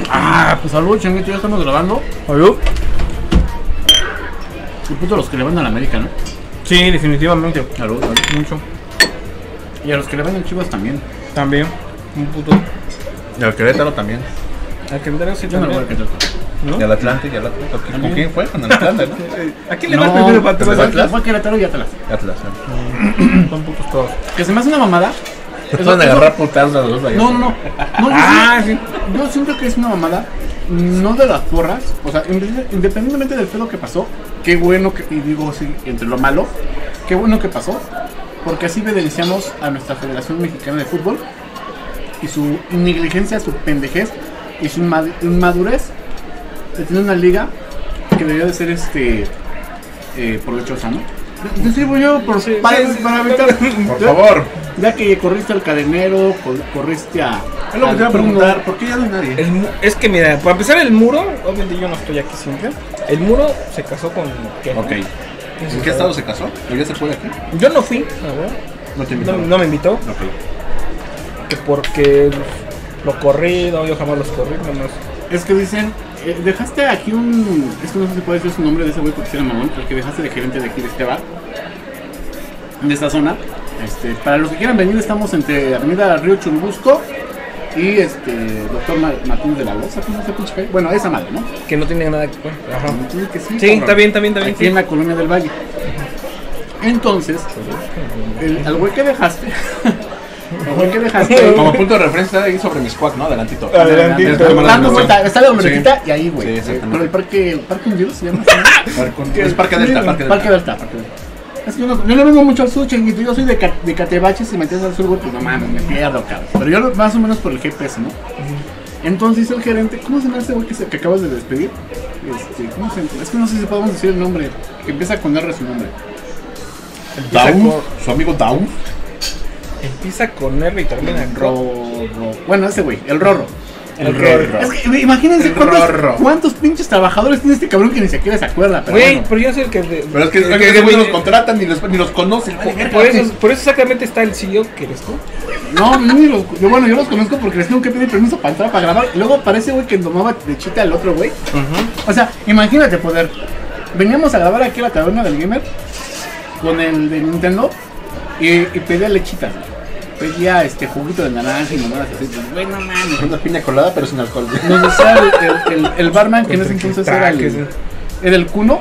Pues salud, chinguito, ya estamos grabando. Salud. Y puto los que le van a la América, ¿no? Sí, definitivamente. Salud, mucho. Y a los que le van a Chivas también. También. Un puto. Y al Querétaro también. Al Querétaro sí Yo no lo voy a también. Querétaro. Y al Atlante, y al Atlante. ¿Con quién fue? Con el Atlante, ¿no? ¿A quién le vas primero para ¿Pero atrás? Atlas? Fue Querétaro y Atlas. Atlas. Son putos todos. Que se me hace una mamada. Te van a agarrar putazos a los dos allá. No, Sí. yo siento que es una mamada. No de las porras. O sea, independientemente del pedo que pasó. Qué bueno que, y digo sí, entre lo malo, qué bueno que pasó. Porque así evidenciamos a nuestra Federación Mexicana de Fútbol y su negligencia, su pendejez y su inmadurez de tener una liga que debería de ser provechosa, ¿no? Decimos yo para evitar. Por favor. Ya que corriste al cadenero, corriste a. Es lo que te iba a preguntar, ¿por qué ya no hay nadie? Es que mira, para empezar el muro, obviamente yo no estoy aquí siempre. El muro se casó con Kevin. Ok. ¿En qué estado se casó? ¿O ya se fue de aquí? Yo no fui, a ver. No te invitó. No me invitó. Ok. Que porque lo corrí, no, yo jamás los corrí, nomás. Es que dicen, dejaste aquí un. Es que no sé si puede decir su nombre de ese güey porque era mamón, pero que dejaste de gerente de aquí de este bar, de esta zona. Para los que quieran venir, estamos entre Avenida Río Churubusco y Doctor Martínez de la Loza, ¿cómo se pinche calle? Bueno, esa madre, ¿no? Que no tiene nada que ver. Ajá. Sí, que sí, Sí, está bien. aquí Sí. en la colonia del Valle. Entonces, al güey que dejaste, Como punto de referencia ahí sobre mi squad, ¿no? Adelantito. dando vuelta, está la hombretita y ahí, güey. Sí, exactamente. Pero el parque Hundido se llama. Es Parque Delta, Parque Delta. Es que yo no le vengo mucho al sur, chinguito. Yo soy de Catebaches y metes al sur, güey, pues no mames, me pierdo, cabrón. Pero yo más o menos por el GPS, ¿no? Entonces dice el gerente, ¿cómo se llama este güey que acabas de despedir? ¿Cómo se llama? Es que no sé si podemos decir el nombre, que empieza con R su nombre. Down, su amigo Down. Empieza con R y termina en Ro. Bueno, ese güey, el Rorro. El Rorro. Es que imagínense cuántos pinches trabajadores tiene este cabrón que ni siquiera se acuerda. Pero Güey, bueno. pero yo soy el que. Pero es que ese güey los contratan ni los conocen. Por eso exactamente está el CEO que eres tú. No, yo los conozco porque les tengo que pedir permiso para entrar, para grabar. Y luego aparece güey que tomaba de chita al otro güey. O sea, imagínate poder. Veníamos a grabar aquí a la taberna del gamer con el de Nintendo y pedía lechitas. Pedía juguito de naranja y mamadas así. Güey, no mames. Una piña colada pero sin alcohol. Nos decía el barman que en ese entonces era el Cuno.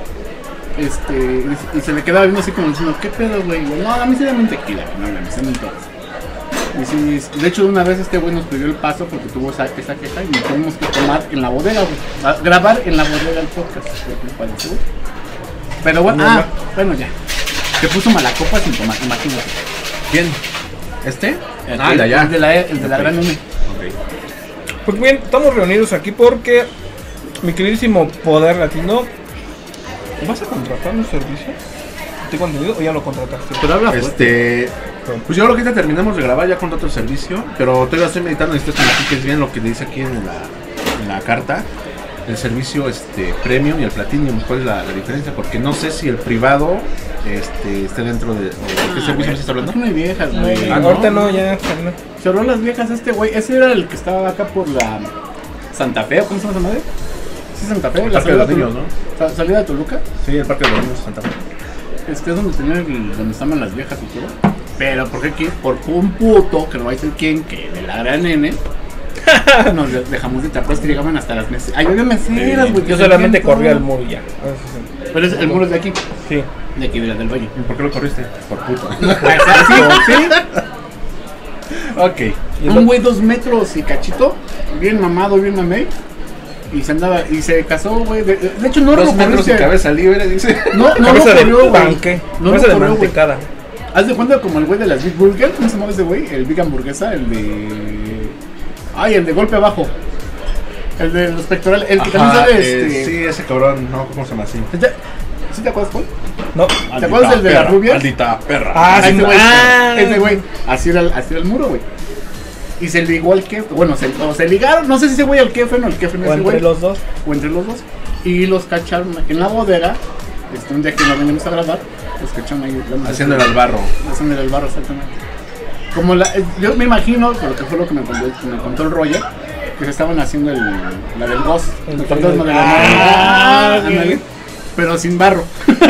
Y se le quedaba viendo así como diciendo, ¿qué pedo, güey? No, a mí se llama tequila, no, me se todas. Y sí, de hecho, una vez este güey nos pidió el paso porque tuvo esa queja y tuvimos que tomar en la bodega, güey. A grabar en la bodega el podcast, güey. Pero bueno, bueno, ya. Se puso mala copa sin tomar, imagínate. ¿Quién? ¿Este? El de la gran M. Pues bien, estamos reunidos aquí porque mi queridísimo Poder Latino. ¿Vas a contratar un servicio? ¿Tengo entendido o ya lo contrataste? Pero habla Pues yo creo que ya terminamos de grabar ya con otro servicio, pero todavía estoy meditando, necesito que me expliques bien lo que dice aquí en la carta. El servicio premium y el platinum, ¿cuál es la diferencia? Porque no sé si el privado esté dentro de qué servicio me estás hablando. No hay viejas, güey. Ahorita no, ya. Cerró las viejas güey. Ese era el que estaba acá por la Santa Fe, ¿cómo se llama esa madre? Sí, Santa Fe, la salida de Toluca, ¿no? ¿Salida de Toluca? Sí, el Parque de los Niños Santa Fe. Es donde donde estaban las viejas y todo. Pero ¿por qué? Por un puto, que no va a decir quién, que de la gran N. Nos dejamos de tapas que llegaban hasta las meseras. Ay, había meseras, güey. Yo solamente corría al muro y ya. Pero el muro es de aquí. Sí. De aquí, de la del Valle. ¿Y por qué lo corriste? Por puto. Sí. Ok. Un güey 2 metros y cachito, bien mamado, bien mamey. Y se casó, güey. De hecho, no lo 2 metros de cabeza libre, dice. No cabeza lo corrió, de güey. panque. No cabeza lo de corrió, güey. mantecada. Haz de cuenta como el güey de las Big Burger. ¿Cómo se llama ese güey? El Big Hamburguesa, el de. Ay, el de golpe abajo. El de los pectorales. El que también sale sí, ese cabrón, no, ¿cómo se llama así? ¿Sí te acuerdas, Paul? No. ¿Te acuerdas del de la rubia? Maldita perra. Ese güey. Así era el muro, güey. Y se ligó al Kefe. Bueno, se ligaron. No sé si ese güey al Kefe o el Kefe no es ese güey. O entre los dos. Y los cacharon en la bodega. Un día que no venimos a grabar. Los cacharon ahí. Haciendo el albarro. Haciendo el albarro, exactamente. Como yo me imagino, pero que fue lo que me contó el Roger, que se estaban haciendo la del Ghost, el fantasma de la ándale, pero sin barro.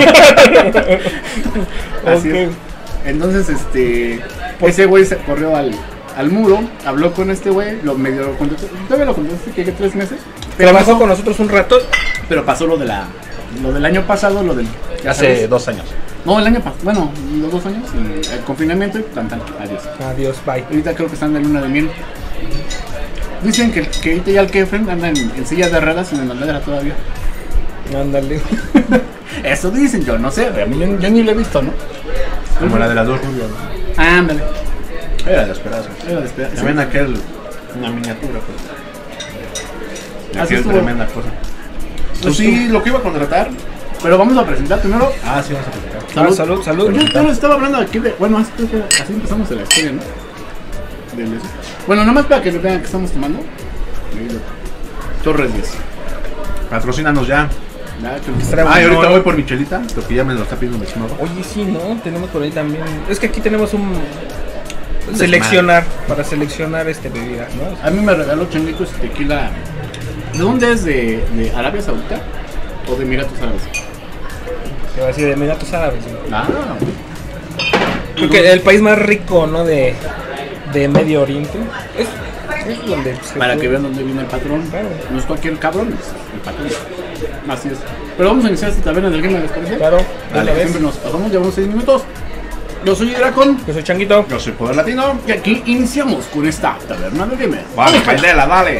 Así es. Entonces, ese güey se corrió al muro, habló con este güey, lo medio contestó, todavía lo contestaste que 3 meses. Trabajó con nosotros un rato, pero pasó lo del año pasado, lo del hace 2 años. No, el año pasado, bueno, los 2 años, y el confinamiento y tan, adiós. Adiós, bye. Ahorita creo que están de luna de miel. Dicen que ahorita ya el Kefren anda en sillas de ruedas y en andadera todavía. Ándale. Eso dicen, yo no sé, a mí yo ni lo he visto, ¿no? Como la de las 2 rubias. Ándale. Era de esperanza. ¿Sí? Se ven una miniatura, pues. Así Es tremenda cosa. Pues sí, lo que iba a contratar. Pero vamos a presentar primero. Ah, sí, vamos a presentar. Salud. Yo les estaba hablando aquí de. Bueno, así empezamos en la historia, ¿no? Bueno, nada más para que vean que estamos tomando. Torres 10. Patrocínanos ya. Y ahorita voy por mi chelita, porque ya me lo está pidiendo mi estómago. Oye, sí, ¿no? Tenemos por ahí también. Es que aquí tenemos para seleccionar bebidas, ¿no? A mí me regaló Changuitos tequila. ¿De dónde es? ¿De Arabia Saudita? ¿O de Emiratos Árabes? Te va a decir de Emiratos Árabes. ¿No? Ah, creo que el país más rico, ¿no? De Medio Oriente. Es donde para que vean dónde viene el patrón. Claro. No es cualquier cabrón, es el patrón. Así es. Pero vamos a iniciar esta taberna del game, ¿les parece? Claro. Dale, siempre nos pasamos, llevamos 6 minutos. Yo soy Dracon. Yo soy Changuito. Yo soy Poder Latino. Y aquí iniciamos con esta taberna del game. Vale, candela, dale.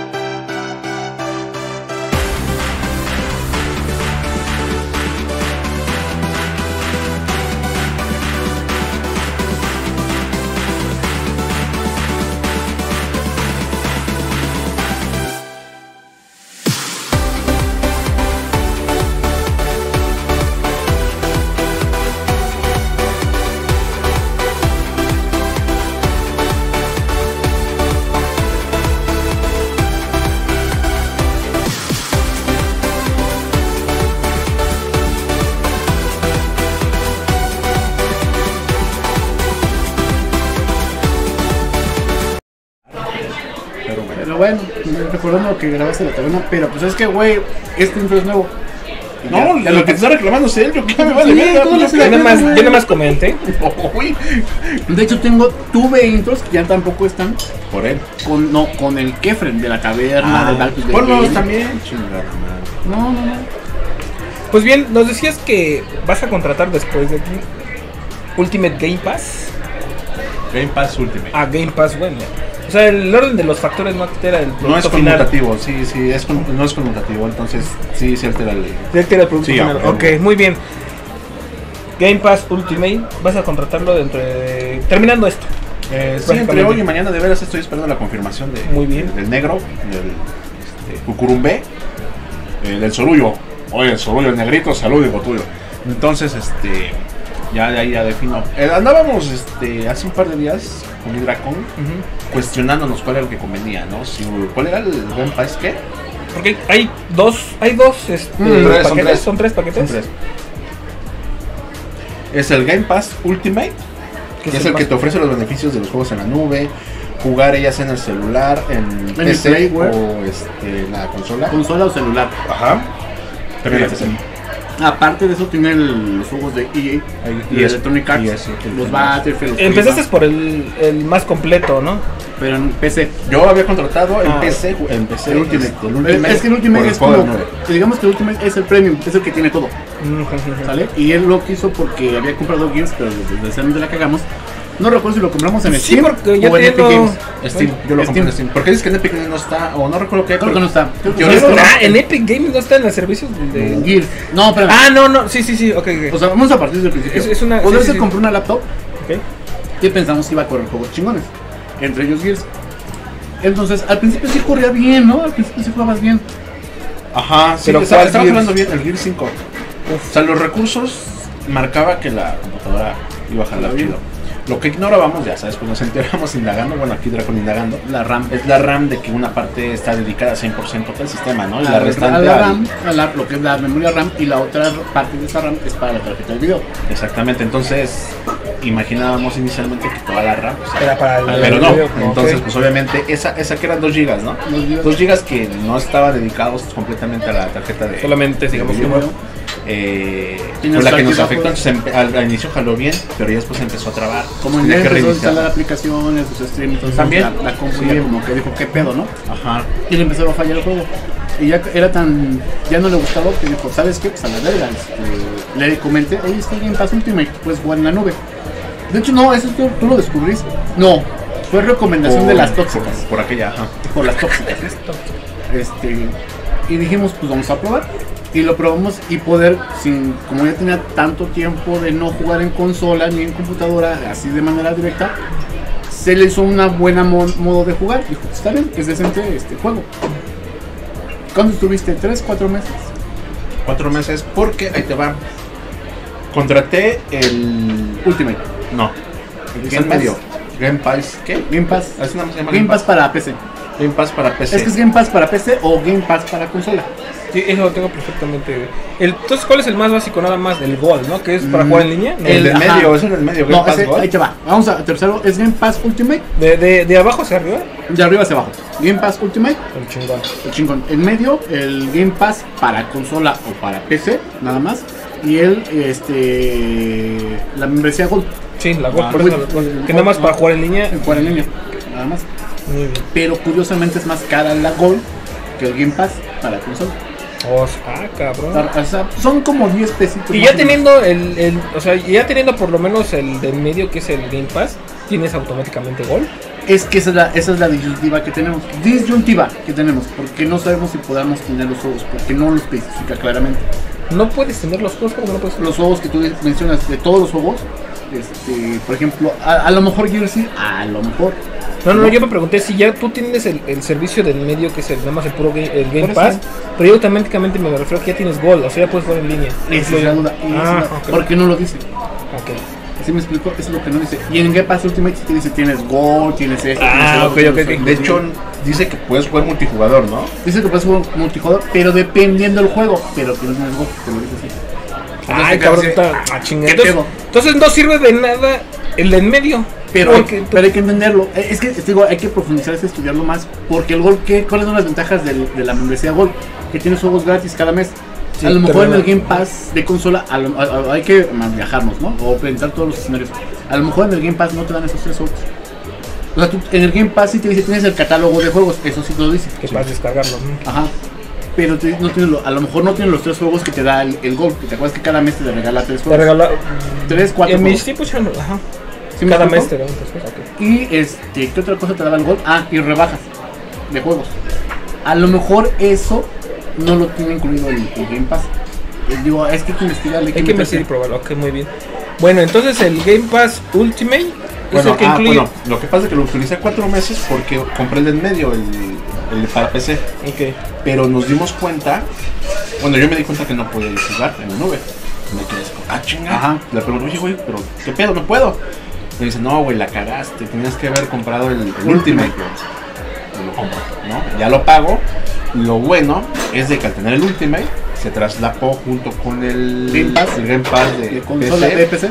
Bueno, recordando que grabaste la taberna, pero pues es que, güey, este intro es nuevo. No, ya lo que te está reclamando es él, yo que me vale Sí, verga, todo pues, lo sé. Yo nada más comenté. Uy, De hecho, tuve intros que ya tampoco están por él. con el Kefren de la caverna, del Dark Day. Ponlos también. Chingada madre. No. Pues bien, nos decías que vas a contratar después de aquí Ultimate Game Pass. Game Pass Ultimate. Ah, Game Pass, bueno. O sea, el orden de los factores no altera el producto No es final. conmutativo, sí, no es conmutativo, entonces sí se altera el... Se altera el producto Sí, final. Ok, muy bien. Game Pass Ultimate, vas a contratarlo dentro de... Terminando esto. Sí, entre hoy y mañana de veras estoy esperando la confirmación Muy bien. del negro, del cucurumbé, del sorullo. Oye, el sorullo, el negrito, salud, digo tuyo. Entonces, ya defino. Andábamos hace un par de días con mi Dracon cuestionándonos cuál era el que convenía, ¿no? ¿Cuál era el Game Pass qué? Porque hay dos paquetes, son tres paquetes. Son tres. Es el Game Pass Ultimate, que es el que te ofrece los beneficios de los juegos en la nube, jugar ellas en el celular, en PC Play, o en la consola. Consola o celular. Ajá. También la PC. Aparte de eso, tiene los juegos de EA y Electronic Arts, los Battlefield. Empezaste por el más completo, ¿no? Pero en PC. Yo había contratado en PC El Ultimate. Es que el Ultimate es como, digamos que el Ultimate es el Premium, es el que tiene todo, ¿sale? Y él lo quiso porque había comprado Gears, pero desde la cagamos. No recuerdo si lo compramos en Steam porque ya o en Epic Games. Steam, yo lo compré en Steam. Porque dices que en Epic no está, o no recuerdo qué. Creo que no está. En Epic Games no está en los servicios de Gears. No, pero no, sí, ok. O sea, vamos a partir del principio. Es una... Cuando se compró una laptop, Okay. que pensamos que iba a correr juegos chingones, entre ellos Gears. Entonces, al principio sí corría bien, ¿no? Al principio sí jugabas bien. Ajá, sí, pero estaba jugando bien el Gears 5. O sea, los recursos marcaba que la computadora iba a jalar chido. Lo que ignorábamos, ya sabes, pues nos enteramos indagando, bueno, aquí Dracon indagando, La RAM. es la RAM de que una parte está dedicada 100% al sistema, ¿no? Y A la restante la RAM, lo que es la memoria RAM, y la otra parte de esa RAM es para la tarjeta de video. Exactamente, entonces imaginábamos inicialmente que toda la RAM pues, Era para el pero no, video, entonces ok. pues obviamente esa que eran 2 GB, ¿no? 2 GB que no estaba dedicados completamente a la tarjeta de Solamente, digamos, videojuego. Tiene Fue la que su nos archivo, afectó, entonces al inicio jaló bien, pero ya después empezó a trabar. Como en Tenía él que empezó a instalar reiniciar. aplicaciones, sus streams, entonces También. la compu Sí. ya como que dijo, ¿qué pedo, no? Ajá. Y le empezó a fallar el juego. Y ya era tan. Ya no le gustaba que dijo, ¿sabes qué? Pues a la verga. Le comenté, oye, está bien, Pass Ultimate, puedes jugar en la nube. De hecho, no, eso tú lo descubriste. No, fue recomendación de las tóxicas. Por aquella, ajá. Por las tóxicas. Y dijimos, pues vamos a probar. Y lo probamos y poder, como ya tenía tanto tiempo de no jugar en consola ni en computadora, así de manera directa, se le hizo una buena modo de jugar. Dijo, está bien, es decente este juego. ¿Cuándo estuviste? 3, 4 meses. 4 meses, porque ahí te va. Contraté el Ultimate. No, ¿El Game Pass? medio. Game Pass, ¿qué? Game Pass. Así nada más se llama Game Pass para PC. Game Pass para PC. Es que es Game Pass para PC o Game Pass para consola. Sí, eso lo tengo perfectamente. Entonces, ¿cuál es el más básico? Nada más del Gold, ¿no? Que es para jugar en línea. El del ajá. medio, es el del medio. Game No, Pass Gold. ahí te va. Vamos a tercero. Es Game Pass Ultimate. De abajo hacia arriba. De arriba hacia abajo. Game Pass Ultimate. El chingón. El chingón. En medio, el Game Pass para consola o para PC, nada más. Y la membresía Gold. Sí, la Gold. Ah, por eso, que nada más para jugar en línea. En jugar en línea, nada más. Muy bien. Pero curiosamente es más cara la Gold que el Game Pass para consola. Cabrón. O sea, son como 10 pesitos. Y más ya o menos. teniendo o sea, ya teniendo por lo menos el del medio que es el Game Pass, tienes automáticamente Gold. Es que esa es la disyuntiva que tenemos. Porque no sabemos si podamos tener los juegos, porque no lo especifica claramente. No puedes tener los juegos, como no puedes. Los juegos que tú mencionas, de todos los juegos, por ejemplo, a lo mejor Gears sí, a lo mejor. No, yo me pregunté si ya tú tienes el servicio del medio que es nada más el puro el Por Game eso. Pass, pero yo automáticamente me refiero a que ya tienes Gold, o sea, ya puedes jugar en línea. Esa es la duda. Ok. ¿Por qué no lo dice? Ok. ¿Sí me explico? Eso es lo que no dice. Y en Game Pass Ultimate sí te dice, tienes Gold, tienes esto, Ah, tienes ok. De hecho, dice que puedes jugar multijugador, ¿no? dice que puedes jugar multijugador, pero dependiendo del juego. Pero que no tienes Gold, te lo dice así. Ay, cabrón, está chingada. ¿qué pedo? Entonces no sirve de nada el de en medio. Pero Porque- hay que entenderlo. Es que te digo, hay que profundizar, estudiarlo más. Porque el Gold, ¿cuáles son las ventajas de la membresía Gold? Que tienes juegos gratis cada mes. Sí, a lo mejor en pero- el Game Pass de consola hay que viajarnos, ¿no? O plantear todos los escenarios. A lo mejor en el Game Pass no te dan esos 3 juegos. O sea, en el Game Pass sí te dice, tienes el catálogo de juegos, eso sí te lo dice. Que puedas descargarlo. Ajá. Pero no tienes a lo mejor no tienes los 3 juegos que te da el Gold. Que te acuerdas que cada mes te regala 3 Te juegos. regala 3, 4 en juegos. mis tiempos eran, ajá. ¿Sí me Cada explico? mes te dan otras cosas. Ok. Y ¿qué otra cosa te daba el Gold? Ah, y rebajas de juegos. A lo mejor eso no lo tiene incluido el Game Pass. Digo, es que hay que investigarle. Hay que investigar y probarlo, ok, muy bien. Bueno, entonces el Game Pass Ultimate es el que incluye. Bueno, lo que pasa es que lo utilicé 4 meses porque compré el del medio, el para PC. Ok. Pero nos dimos cuenta, bueno, yo me di cuenta que no podía jugar en la nube. Me quedé así, chinga. Ajá. Le pregunté, oye, güey, pero ¿qué pedo? No puedo. Me dice, no, güey, la cagaste. Tenías que haber comprado el Ultimate. Y lo compro, ¿no? Ya lo pago. Lo bueno es de que al tener el Ultimate se traslapó junto con el Game Pass de consola PC, de PC.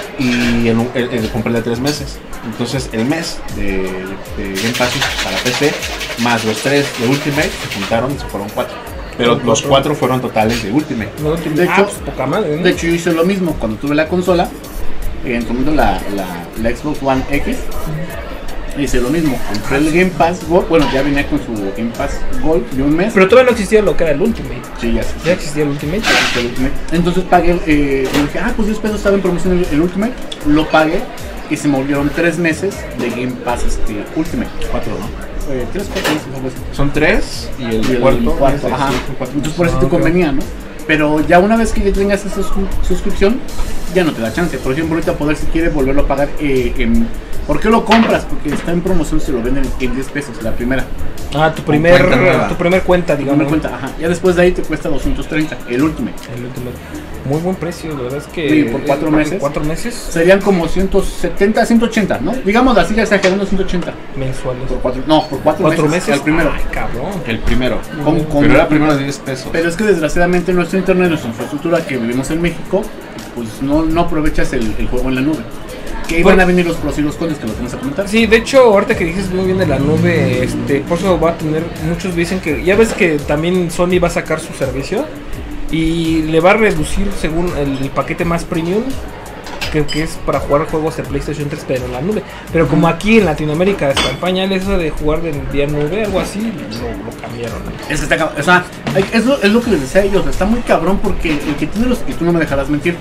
y el compré de 3 meses. Entonces el mes de Game Pass para PC más los 3 de Ultimate se juntaron y se fueron 4. Pero los 4 fueron totales de Ultimate. No, Ultimate. De hecho- Pues, poca madre, ¿no? De hecho, yo hice lo mismo cuando tuve la consola. En su momento la Xbox One X. Hice lo mismo. Compré el Game Pass Gold. Bueno, ya venía con su Game Pass Gold de un mes. Pero todavía no existía lo que era el Ultimate. Sí, ya sé. Ya existía el Ultimate. El Ultimate. Entonces pagué, yo dije, pues 10 pesos estaba en promoción el Ultimate, lo pagué y se me volvieron 3 meses de Game Pass Ultimate. 4, ¿no? 3, 4 meses, algo así. Son 3 y el Y el cuarto. cuarto, es- ajá. sí, son 4. Entonces por eso Ah, te ok. convenía, ¿no? Pero ya una vez que ya tengas esa suscripción, ya no te da chance. Por ejemplo, ahorita Poder, si quiere volverlo a pagar ¿por qué lo compras? Porque está en promoción, se lo venden en 10 pesos la primera. Ah, tu primer cuenta, digamos. Ajá. Ya después de ahí te cuesta 230, el último. Muy buen precio, la verdad es que... Sí, por 4 meses. 4 meses. Serían como 170, 180, ¿no? Digamos así, ya exagerando 180. Mensuales. Por 4 meses. ¿4 El primero. Ay, cabrón. El primero. Pero era primero de 10 pesos. Pero es que desgraciadamente nuestro internet, nuestra infraestructura que vivimos en México, pues no aprovechas el juego en la nube. Que iban a venir los pros y los contras que lo tenemos a comentar. Sí, de hecho, ahorita que dices muy bien de la nube, por eso va a tener, muchos dicen que, ya ves que también Sony va a sacar su servicio y le va a reducir según el paquete más premium, que es para jugar juegos de PlayStation 3 pero en la nube. Pero como aquí en Latinoamérica está en pañales eso de jugar de vía nube, algo así, lo cambiaron. Es que está, o sea, eso es lo que les decía a ellos, está muy cabrón porque el que tiene y tú no me dejarás mentir,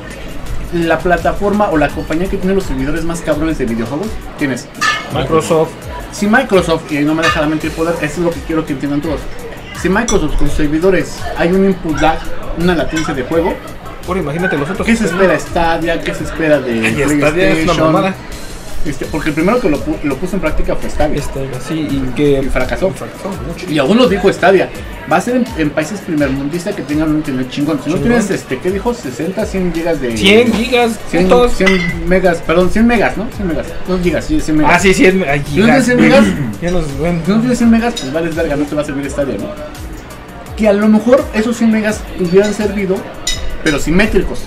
la plataforma o la compañía que tiene los servidores más cabrones de videojuegos, tienes Microsoft. Si Microsoft, y no me dejará mentir Poder, eso es lo que quiero que entiendan todos. Si Microsoft con sus servidores hay un input lag, una latencia de juego, Ahora imagínate los otros. ¿qué se espera Stadia? ¿Qué se espera de Stadia es una mamada. Porque el primero que lo puso en práctica fue Stadia. Sí, y que fracasó. Mucho. Y aún lo dijo Stadia. Va a ser en países primermundistas que tengan un internet chingón. Si no tienes, ¿qué dijo? 60, 100 gigas de... 100 gigas, 100 megas, perdón, 100 megas, ¿no? 100 megas. No gigas, sí, 100 megas. Ah, sí, Si no tienes 100 megas, ya nos ven. si no tienes 100 megas, pues vales verga, no te va a servir Stadia, ¿no? Que a lo mejor esos 100 megas hubieran servido, pero simétricos,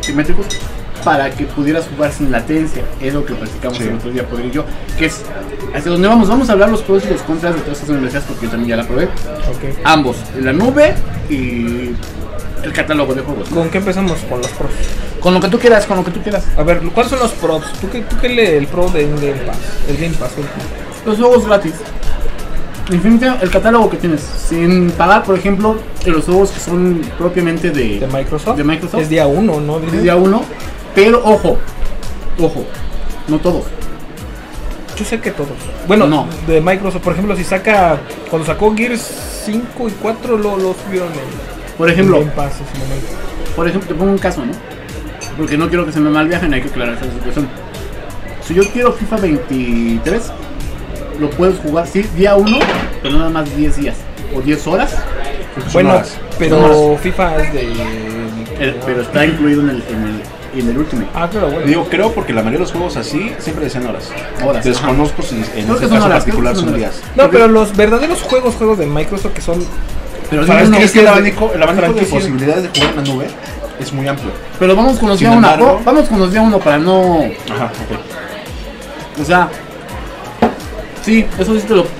para que pudieras jugar sin latencia. Es lo que practicamos el otro día, Poder y yo, que es hacia donde vamos a hablar los pros y los contras de todas estas universidades, porque yo también ya la probé. Ambos, la nube y el catálogo de juegos. ¿Con qué empezamos? Con los pros. Con lo que tú quieras, A ver, ¿cuáles son los pros? ¿Tú qué lees el pro del Game Pass? El Game Pass. Los juegos gratis. Infinity, el catálogo que tienes, sin pagar, por ejemplo, los juegos que son propiamente de Microsoft. Es día 1, ¿no? Es día 1, pero ojo, no todos. Yo sé que todos. Bueno, no. De Microsoft, por ejemplo, cuando sacó Gears 5 y 4 lo subieron por ejemplo, en Game Pass en ese momento. Por ejemplo, te pongo un caso, ¿no? Porque no quiero que se me mal viajen, hay que aclarar esa situación. Si yo quiero FIFA 23, lo puedes jugar, sí, día 1, pero nada más 10 días o 10 horas. Bueno, pero FIFA es pero está incluido en el Ultimate. Ah, claro, bueno. Digo, creo porque la mayoría de los juegos así siempre decían horas. Desconozco si en creo este caso particular son días. No, pero los verdaderos juegos de Microsoft que son... Pero es que el abanico de posibilidades de jugar en la nube es muy amplio. Pero vamos con los día 1. Vamos con los día 1 para no... Ajá, ok. O sea... Sí, eso sí te lo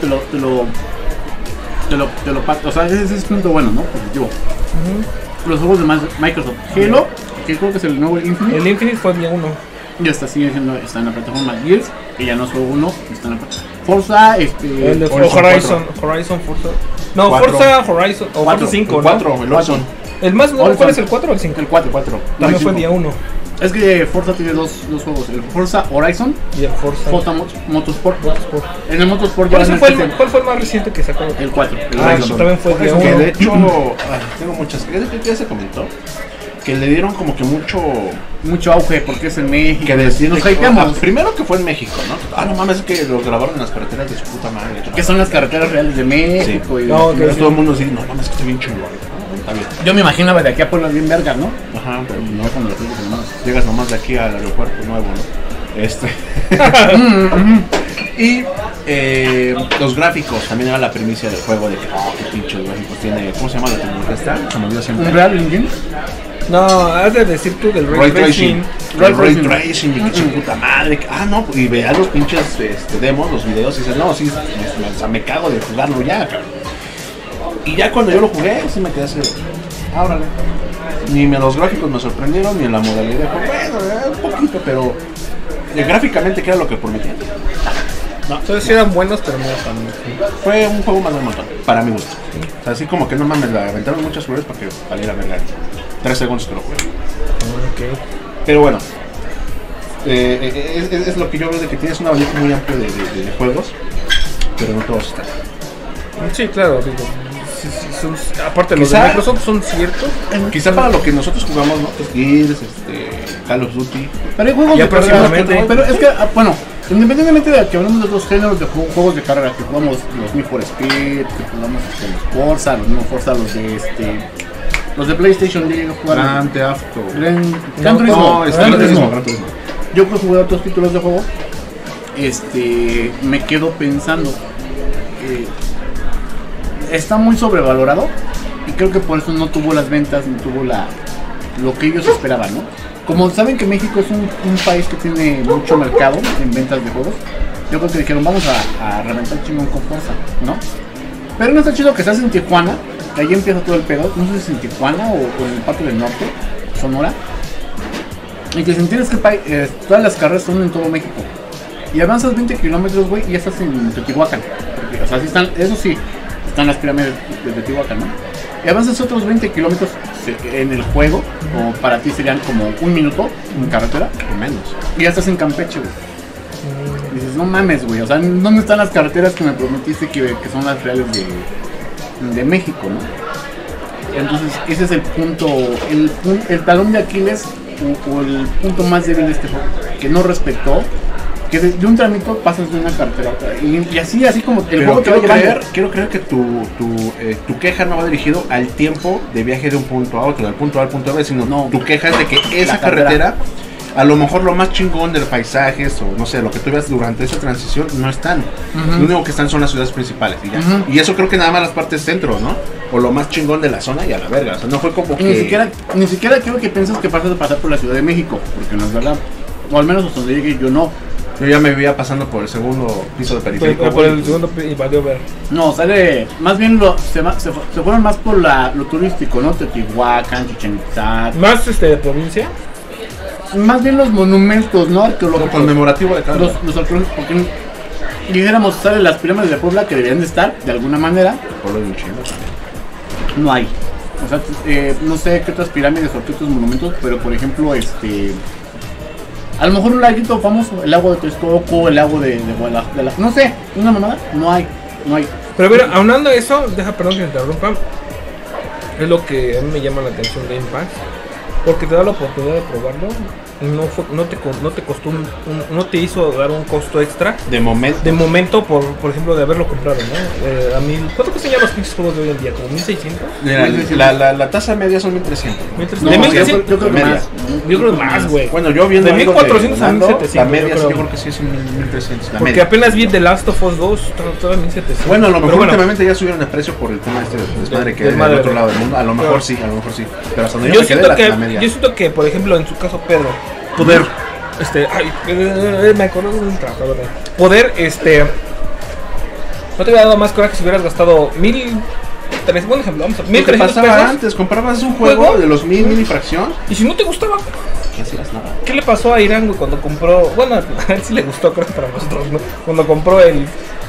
o sea, ese es punto bueno, ¿no? Positivo. Los juegos de Microsoft. Halo, que creo que es el nuevo Infinite. El Infinite fue día 1. Ya está, sigue siendo, está en la plataforma Gears, que ya no es juego 1, está en la plataforma. Forza, el de Horizon Forza. No, 4. Forza Horizon, o Forza 5, ¿no? 4, el Horizon. ¿El más nuevo cuál es, el 4 o el 5? El 4. También fue día 1. Es que Forza tiene dos juegos, el Forza Horizon y el Forza Motorsport. En el Motorsport ¿Cuál fue el más reciente que sacaron? El 4. Eso también fue día 1. Que de hecho, tengo muchas. Ya se comentó que le dieron como que mucho auge porque es en México. Que nos hypeamos. Primero que fue en México, ¿no? No mames, es que lo grabaron en las carreteras de su puta madre. Que son las carreteras reales de México. Sí. Todo el mundo dice, no mames, que está bien chingón. Yo me imaginaba de aquí a Puebla bien verga, ¿no? Ajá, pero no cuando lo piensas nomás. Llegas nomás de aquí al aeropuerto nuevo, ¿no? Y los gráficos también era la primicia del juego de que, qué pinche gráficos tiene. ¿Cómo se llama la tecnología esta? Se me olvidó siempre. ¿Unreal Engine? No, has de decir tú del Ray Tracing. Ray Tracing, y que puta madre. No, y veas los pinches demos, los videos, y dices, no, sí, me cago de jugarlo ya, cabrón. Y ya cuando yo lo jugué, sí me quedé así, órale. Ni los gráficos me sorprendieron, ni en la modalidad de juego. Bueno, un poquito, pero gráficamente que era lo que prometía. No, entonces sí eran buenos, pero no eran tan... Fue un juego más de un montón, para mi gusto. O sea, así como que no mames, le aventaron muchas flores para que valiera verga. 3 segundos que lo jugué. Okay. Pero bueno, es lo que yo veo de que tienes un abanico muy amplio de juegos, pero no todos están. Sí, claro, digo. aparte los de Microsoft, son ciertos. Quizá para lo que nosotros jugamos, ¿no? Pues Gears, Call of Duty. Pero hay juegos ya de carrera. Pero es que, bueno, independientemente de que hablemos de otros géneros de juegos de carrera, que jugamos los Need for Speed, que jugamos los Forza, los de PlayStation, yo llegué a jugar Grand Theft Auto. Gran Turismo. Yo que jugué otros títulos de juego, me quedo pensando, está muy sobrevalorado y creo que por eso no tuvo las ventas, no tuvo lo que ellos esperaban, ¿no? Como saben que México es un país que tiene mucho mercado en ventas de juegos, yo creo que dijeron vamos a reventar chingón con Forza, ¿no? Pero no está chido que estás en Tijuana, que ahí empieza todo el pedo, no sé si es en Tijuana o en el parte del norte, Sonora, y que si entiendes que todas las carreras son en todo México. Y avanzas 20 kilómetros, güey, y ya estás en Teotihuacán. Porque, o sea, sí están, eso sí, están las pirámides de Teotihuacán, ¿no? Y avanzas otros 20 kilómetros en el juego, o para ti serían como un minuto en carretera, o menos. Y ya estás en Campeche, güey. Y dices, no mames, güey, o sea, ¿dónde están las carreteras que me prometiste que son las reales de México, ¿no? Entonces, ese es el punto, el talón de Aquiles, o el punto más débil de este juego, que no respetó. Que de un tramito pasas de una carretera a otra. Y así como el juego quiero creer que tu queja no va dirigido al tiempo de viaje de un punto a otro, del punto A al punto B, sino tu queja es de que esa carretera, a lo mejor lo más chingón del paisajes o no sé, lo que tú veas durante esa transición no están. Lo único que están son las ciudades principales y ya. Y eso creo que nada más las partes centro, ¿no? O lo más chingón de la zona y a la verga. O sea, no fue como que... Ni siquiera quiero que pienses que pasas de pasar por la Ciudad de México, porque no es verdad. O al menos hasta donde llegué yo no. Yo ya me vivía pasando por el segundo piso de periférico. Por el segundo y valió ver. No, sale. Más bien se fueron más por lo turístico, ¿no? Teotihuacán, Chichén Itzá. ¿Más de provincia? Más bien los monumentos, ¿no? Arqueológicos. Conmemorativo de cada los arqueológicos, porque dijéramos, sale las pirámides de Puebla que deberían de estar, de alguna manera. Por lo de un chingo. No hay. O sea, no sé qué otras pirámides o qué otros monumentos, pero por ejemplo, a lo mejor un laguito famoso, el lago de Texcoco, el lago de Guadalajara, no sé, una mamada, no hay. Pero mira, aunando a eso, perdón que me interrumpa, es lo que a mí me llama la atención de Game Pass, porque te da la oportunidad de probarlo, no te costó no te hizo dar un costo extra de momento por ejemplo de haberlo comprado, ¿no? A mí, ¿cuánto cuestan ya los pinches juegos de hoy en día? ¿Como 1600? Mira, la tasa media son 1300. ¿De 1300? Yo creo que más. Yo creo que más, güey. Bueno, yo viendo de 1400 a 1700. La media yo creo que sí es 1300. Porque media. Apenas vi The Last of Us 2, toda 1700. Bueno, a lo mejor últimamente ya subieron de precio por el tema de desmadre que hay del otro lado del mundo. A lo mejor sí. Pero hasta donde yo me quedé la media. Yo siento que, por ejemplo, en su caso, Pedro, poder me acuerdo de un trabajador. Poder, no te hubiera dado más coraje si hubieras gastado 1,300, buen ejemplo, vamos a 1,300 pesos. Antes comprabas un juego de los 1000 fracción. Y si no te gustaba, ¿qué hacías? Nada. ¿Qué le pasó a Irán, güey, cuando compró? Bueno, a él sí le gustó, creo que para nosotros, ¿no? Cuando compró el.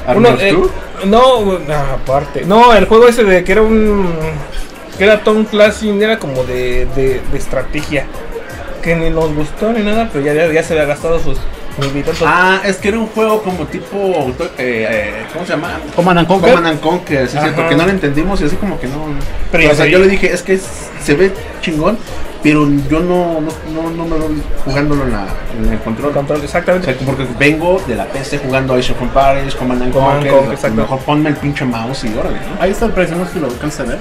Aparte. No, el juego ese de que era que era Tom Clancy, era como de estrategia. Que ni nos gustó ni nada, pero ya se había gastado sus militantes. Es que era un juego como tipo, ¿cómo se llama? Command and Conquer, sí, porque no lo entendimos y así como que no. Pero o sea, yo le dije, es que se ve chingón, pero yo no me veo jugándolo en el control. Exactamente. O sea, porque vengo de la PC jugando Age of Empires, Command and Conquer, mejor ponme el pinche mouse y órale, ¿no? Ahí está el precio, no sé si lo alcanzas a ver.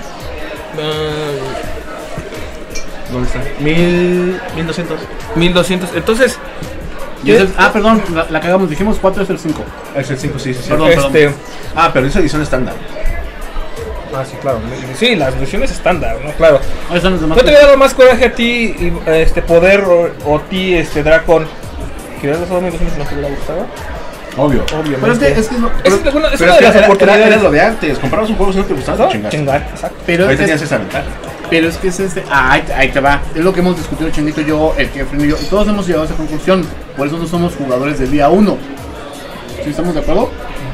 ¿Dónde está? 1200. 1200. Entonces. Perdón, la cagamos. Dijimos 4 es el 5. Es el 5, sí. Perdón. Pero es edición estándar. Sí, claro. Sí, las versiones estándar, ¿no? Claro. ¿No te hubiera dado más coraje a ti, Poder, o a ti, Dracon, que hubieras gastado 1200 si no te hubiera gustado? Obvio. Pero es una de las oportunidades. Era lo de antes. Comprabas un juego si no te gustaba, chingar. Exacto. Pero ahí tenías esa ventaja. Pero es que es ahí te va. Es lo que hemos discutido Changuito, yo, el que y yo. Y todos hemos llegado a esa conclusión. Por eso no somos jugadores del día 1. ¿Sí estamos de acuerdo?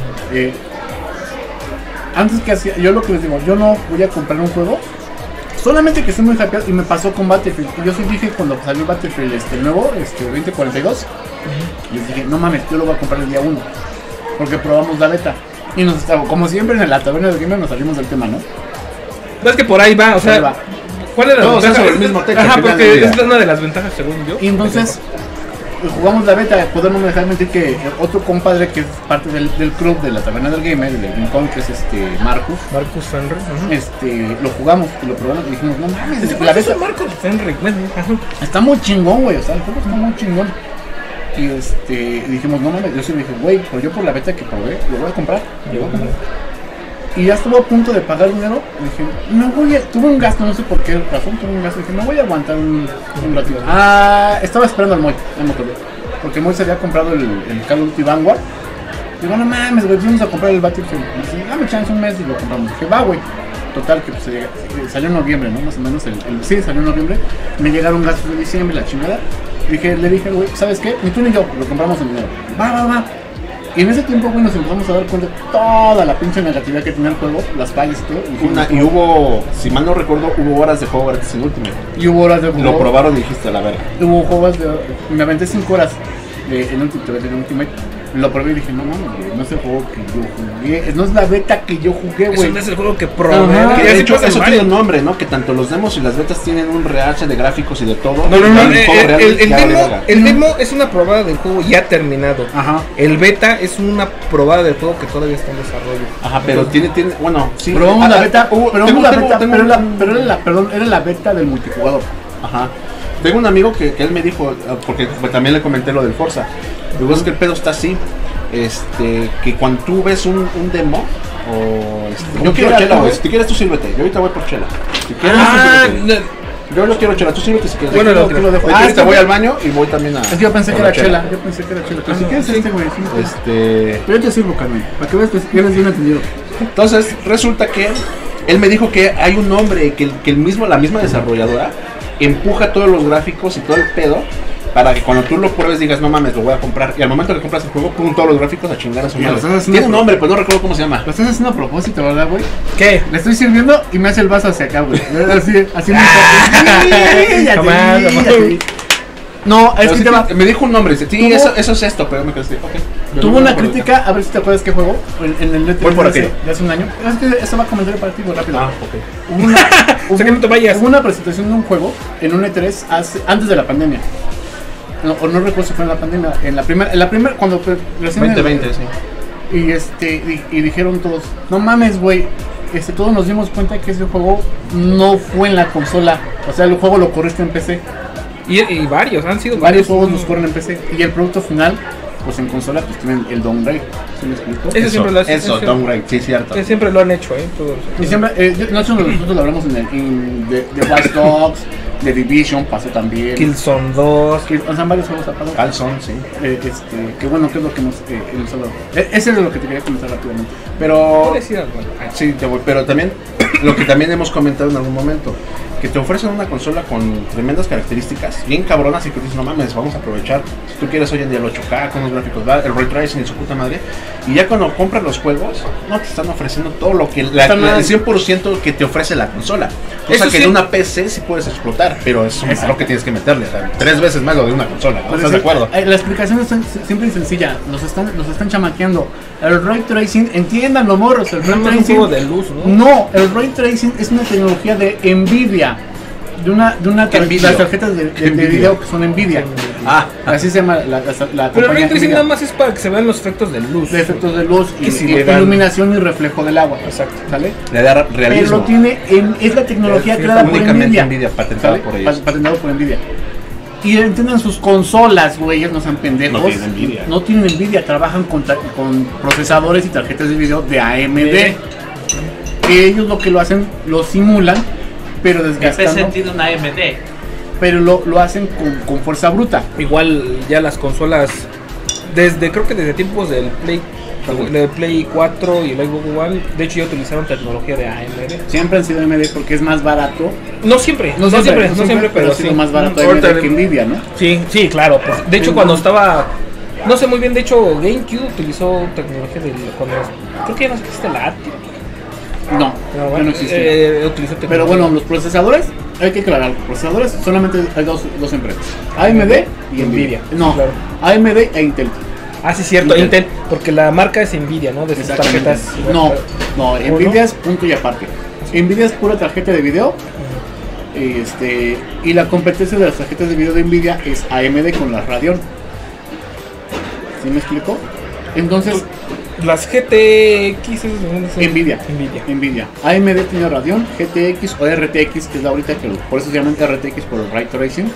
Antes que hacía, yo lo que les digo, yo no voy a comprar un juego solamente que estoy muy hypeado. Y me pasó con Battlefield. Yo sí dije cuando salió Battlefield nuevo, 2042. Y les dije, no mames, yo lo voy a comprar el día 1. Porque probamos la beta. Y como siempre en la taberna del gamer nos salimos del tema, ¿no? No, es que por ahí va, o sea, ¿cuál era la ventaja? Sobre el mismo techo. Ajá, porque es una de las ventajas, según yo. Y entonces jugamos la beta, podemos dejar mentir que otro compadre que es parte del club de la Taberna del Gamer, del Rincón, que es Marcus Fenrir, lo jugamos y lo probamos y dijimos, no mames, la beta Marcus Fenrir, está muy chingón, güey, o sea, el juego está muy chingón. Y dijimos, no mames, yo sí dije, güey, pues yo por la beta que probé, lo voy a comprar. Y ya estuvo a punto de pagar dinero. Dije, tuve un gasto, no sé por qué razón, tuve un gasto. Dije, no voy a aguantar un ratito. Estaba esperando al Moy, porque Moy se había comprado el Call of Duty Vanguard. Digo, no mames, güey, vamos a comprar el Battlefield. Me dice, dame chance un mes y lo compramos. Dije, va, güey. Total, que pues, salió en noviembre, ¿no? Más o menos, sí, salió en noviembre. Me llegaron gastos de diciembre, la chingada. Le dije, güey, ¿sabes qué? Ni tú ni yo, lo compramos en dinero. Va. Y en ese tiempo, güey, nos empezamos a dar cuenta de toda la pinche negatividad que tenía el juego, las fallas y todo. Y hubo, si mal no recuerdo, hubo horas de juego gratis en Ultimate. Y hubo horas de juego. Lo probaron y dijiste, la verga. Hubo juegos me aventé 5 horas en Ultimate. Lo probé y dije, no mames, no es el juego que yo jugué, no es la beta que yo jugué, güey. Eso no es el juego que probé. De hecho, eso tiene un nombre, ¿no? Que tanto los demos y las betas tienen un realce de gráficos y de todo. No. El demo es una probada del juego ya terminado. Ajá. El beta es una probada del juego que todavía está en desarrollo. Ajá, pero tiene, bueno, sí. Probamos la beta, pero era la beta del multijugador. Ajá. Tengo un amigo que él me dijo, porque también le comenté lo del Forza. Digo, es que el pedo está así, que cuando tú ves un demo, yo quiero chela, güey, si quieres tú sírvete, yo ahorita voy por chela. Si quieres yo no quiero chela, tú sírvete si quieres. Bueno, lo dejo. Ahorita voy al baño y voy también a... Es que yo pensé que era chela, pero si quieres güey, pero yo te sirvo, Carmen, para que veas que eres bien entendido. Entonces, resulta que él me dijo que hay un nombre, que la misma desarrolladora empuja todos los gráficos y todo el pedo para que cuando tú lo pruebes digas, no mames, lo voy a comprar. Y al momento que compras el juego, pum, todos los gráficos a chingar a su madre. Tiene un nombre, pero no recuerdo cómo se llama. Lo estás haciendo a propósito, ¿verdad, güey? ¿Qué? Le estoy sirviendo y me hace el vaso hacia acá, güey. Así No, es que me dijo un nombre, dice, sí, eso es esto, pero me quedé, ok. Tuvo una crítica, a ver si te acuerdas qué juego, en el E3 de hace un año. Es que eso va a comentar para ti muy rápido. Ok. Hubo una presentación de un juego en un E3 antes de la pandemia. No recuerdo si fue en la pandemia, en la primera cuando recién 2020, sí. Y dijeron todos, no mames, güey, todos nos dimos cuenta que ese juego no fue en la consola, o sea, el juego lo corriste en PC. Y varios, han sido varios juegos los corren en PC. Y el producto final, pues en consola, pues tienen el downgrade. ¿Sí me explico? Eso siempre lo hacen. Eso, downgrade, sí, cierto. Siempre lo han hecho, todos. Y siempre, nosotros lo hablamos de Watch Dogs, de Division, pasó también. Killzone 2. O sea, varios juegos pasados. Killzone, sí. Que bueno, que es lo que hemos hablado. Ese es lo que te quería comentar rápidamente. Pero... Sí, pero también, lo que también hemos comentado en algún momento, que te ofrecen una consola con tremendas características, bien cabronas, y que dices, no mames, vamos a aprovechar. Si tú quieres hoy en día el 8K con los gráficos, el Ray Tracing y su puta madre, y ya cuando compras los juegos, no te están ofreciendo todo lo que el 100% que te ofrece la consola. Cosa que en una PC sí puedes explotar, pero es un valor que tienes que meterle, o sea, 3 veces más lo de una consola, ¿no? ¿Estás de acuerdo? La explicación es simple y sencilla, nos están chamaqueando. El Ray Tracing, entiéndanlo, morros, el Ray Tracing... Es un juego de luz, ¿no? No, el Ray Tracing es una tecnología de Nvidia. De las tarjetas de video que son Nvidia. Así se llama la pero el Ray Tracing nada más es para que se vean los efectos de luz. De efectos de luz y iluminación y reflejo del agua. Exacto. ¿Sale? Le da realismo. Pero es la tecnología creada por Nvidia. Patentado por ellos. Patentado por Nvidia. Y entiendan sus consolas, güey, ellos no sean pendejos. No tienen Nvidia, trabajan con procesadores y tarjetas de video de AMD. Ellos lo que lo hacen, lo simulan, pero desgastando. ¿Qué tiene una AMD? Pero lo hacen con fuerza bruta. Igual ya las consolas, creo que desde tiempos del Play 4 y el Xbox One, de hecho ya utilizaron tecnología de AMD. Siempre han sido AMD porque es más barato. No siempre, pero sí más barato AMD que Nvidia, ¿no? Sí, claro. Pues, de hecho cuando estaba, no sé muy bien, de hecho GameCube utilizó tecnología creo que ya no existe la ATI. No, bueno, no existe. Pero bueno, los procesadores, hay que aclarar, los procesadores solamente hay dos empresas, AMD y Nvidia. No, claro. AMD e Intel. Sí, cierto, Intel, porque la marca es Nvidia, ¿no? De sus tarjetas. No, Nvidia es punto y aparte. Nvidia es pura tarjeta de video. Y la competencia de las tarjetas de video de Nvidia es AMD con la Radeon. ¿Sí me explico? Entonces, las GTX es Nvidia. AMD tiene Radeon, GTX o RTX, que es la ahorita que por eso se llama RTX por el Ray Tracing.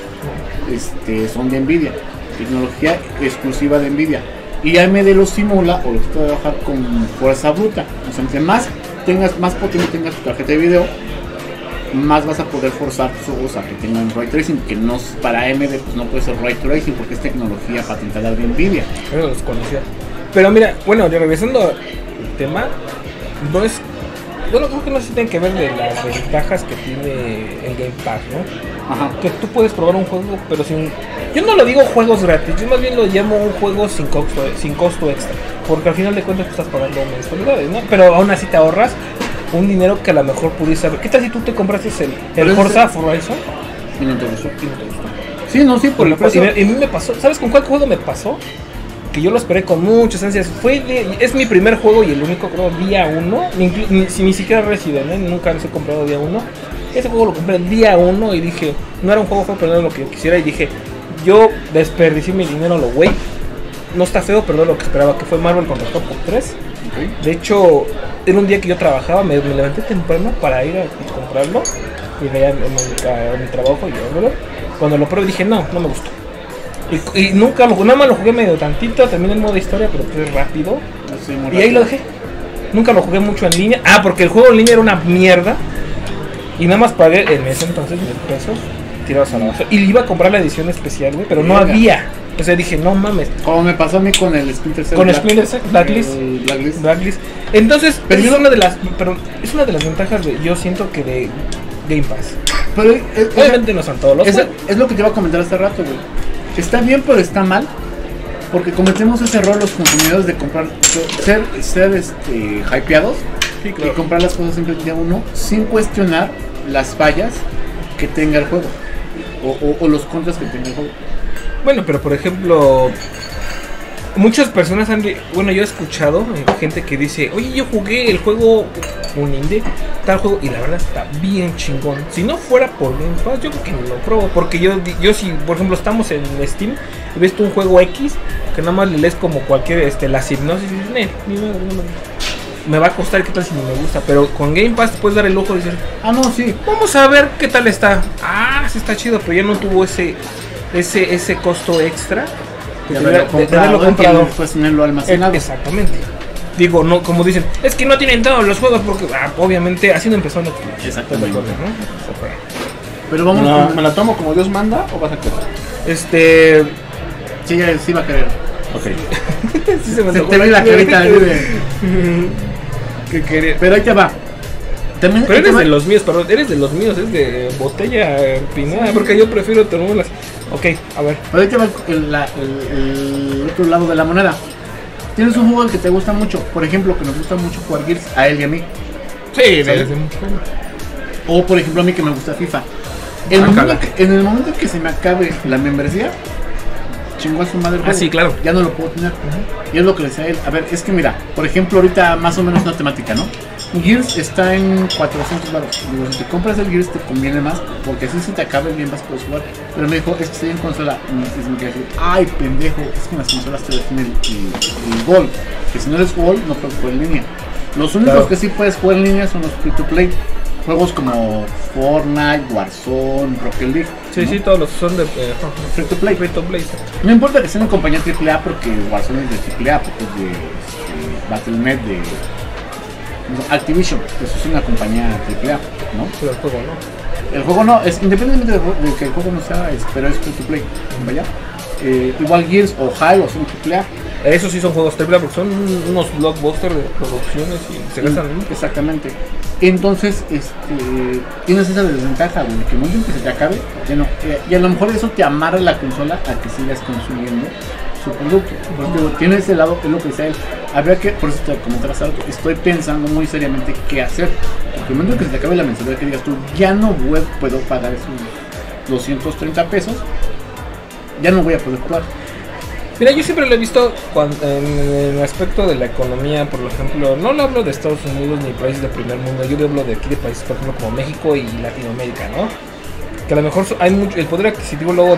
Son de Nvidia, tecnología exclusiva de Nvidia. Y AMD lo simula o lo puede trabajar con fuerza bruta. O sea, entre más potente tengas tu tarjeta de video, más vas a poder forzar tus ojos a que tengan Ray Tracing, que no para AMD pues no puede ser Ray Tracing porque es tecnología patentada de Nvidia. Eso los conocía. Pero mira, bueno, regresando al tema, no es... Bueno, creo que no se tiene que ver de las ventajas que tiene el Game Pass, ¿no? Ajá. Que tú puedes probar un juego, pero sin... Yo no lo digo juegos gratis, yo más bien lo llamo un juego sin costo extra. Porque al final de cuentas tú estás pagando mensualidades, ¿no? Pero aún así te ahorras un dinero que a lo mejor pudiste haber... ¿Qué tal si tú te compraste el Forza Horizon? Y no te gustó. Sí, no, sí, por el precio. Y a mí me pasó, ¿sabes con cuál juego me pasó? Que yo lo esperé con muchas ansias. Es mi primer juego y el único, creo, día 1. Ni siquiera Resident, nunca los he comprado día 1. Ese juego lo compré el día 1 y dije, no era un juego, pero no era lo que yo quisiera. Y dije, yo desperdicié mi dinero, lo güey. No está feo, pero no lo que esperaba, que fue Marvel contra Capcom 3. Okay. De hecho, era un día que yo trabajaba, me levanté temprano para ir a comprarlo. Y veía en mi trabajo y yo, cuando lo probé dije, no me gustó. Y nunca nada más lo jugué medio tantito, terminé el modo historia, pero pues rápido. Sí, y ahí lo dejé. Nunca lo jugué mucho en línea. Porque el juego en línea era una mierda. Y nada más pagué en ese entonces 10 pesos tirados a la basura. Y iba a comprar la edición especial, güey, pero no había. O sea, dije, no mames. Como me pasó a mí con el Splinter Cell. Con el Splinter Cell, Blacklist. Entonces, pero es una de las ventajas yo siento que de Game Pass. Pero obviamente no son todos los juegos. Es lo que te iba a comentar hace rato, güey. Está bien, pero está mal. Porque cometemos ese error los consumidores de comprar, ser hypeados. Sí, claro. Y comprar las cosas siempre día uno sin cuestionar las fallas que tenga el juego. O los contras que tenga el juego. Bueno, pero por ejemplo, muchas personas yo he escuchado gente que dice, oye, yo jugué el juego, un indie, tal juego, y la verdad está bien chingón. Si no fuera por Game Pass, yo creo que no lo pruebo, porque yo si, por ejemplo, estamos en Steam y ves tú un juego X, que nada más le lees como cualquier, las hipnosis, y dices, me va a costar, qué tal si no me gusta, pero con Game Pass puedes dar el lujo y decir, no, sí, vamos a ver qué tal está. Sí está chido, pero ya no tuvo ese costo extra de haberlo comprado, pues tenerlo almacenado. Exactamente. Digo, no, como dicen, es que no tienen todos los juegos porque obviamente así no empezó Netflix. Exactamente. ¿no? Pero vamos, ¿me la tomo como Dios manda o vas a querer? Sí va a querer. Ok. Sí se te ve la carita que quería. Pero ahí te va. Pero eres de los míos, es de botella empinada, porque yo prefiero termolas. Ok, a ver. Pero ahí te va el otro lado de la moneda. Tienes un juego que te gusta mucho, por ejemplo, que nos gusta mucho jugar Gears, a él y a mí. Sí, desde mucho. O por ejemplo a mí que me gusta FIFA. En el momento que se me acabe la membresía, chingó a su madre. Sí, claro. Ya no lo puedo tener. Y es lo que le decía a él. A ver, es que mira, por ejemplo, ahorita más o menos una temática, ¿no? Gears está en 400 baros. Digo, si te compras el Gears te conviene más, porque así si te acabe bien vas a poder jugar. Pero me dijo, es que estoy en consola. Y me quedé, ay, pendejo, es que en las consolas te define el gol. Que si no eres gol, no puedes jugar en línea. Los únicos que sí puedes jugar en línea son los free to play. Juegos como Fortnite, Warzone, Rocket League. Sí, ¿no? Sí, todos los son de free to play. No importa que sean en compañía AAA, porque Warzone es de AAA, porque es de Battle.net, de Activision, que eso es una compañía AAA, ¿no? Pero el juego no. El juego no, es independientemente de que el juego no sea, pero es free to play. Vaya. Igual Gears o Halo son AAA. Esos sí son juegos AAA porque son unos blockbusters de producciones y se gastan mucho. Exactamente. Entonces, tienes esa desventaja, güey, que el momento que se te acabe, ya no. Y a lo mejor eso te amarra la consola a que sigas consumiendo su producto. Porque tiene ese lado, es lo que dice él. Habría que, por eso te comentabas algo, estoy pensando muy seriamente qué hacer. Porque el momento que se te acabe la mensualidad, que digas tú, ya no puedo pagar esos 230 pesos, ya no voy a poder jugar. Mira, yo siempre lo he visto en el aspecto de la economía, por ejemplo, no lo hablo de Estados Unidos ni países de primer mundo, yo hablo de aquí de países, por ejemplo, como México y Latinoamérica, ¿no? Que a lo mejor hay mucho, el poder adquisitivo luego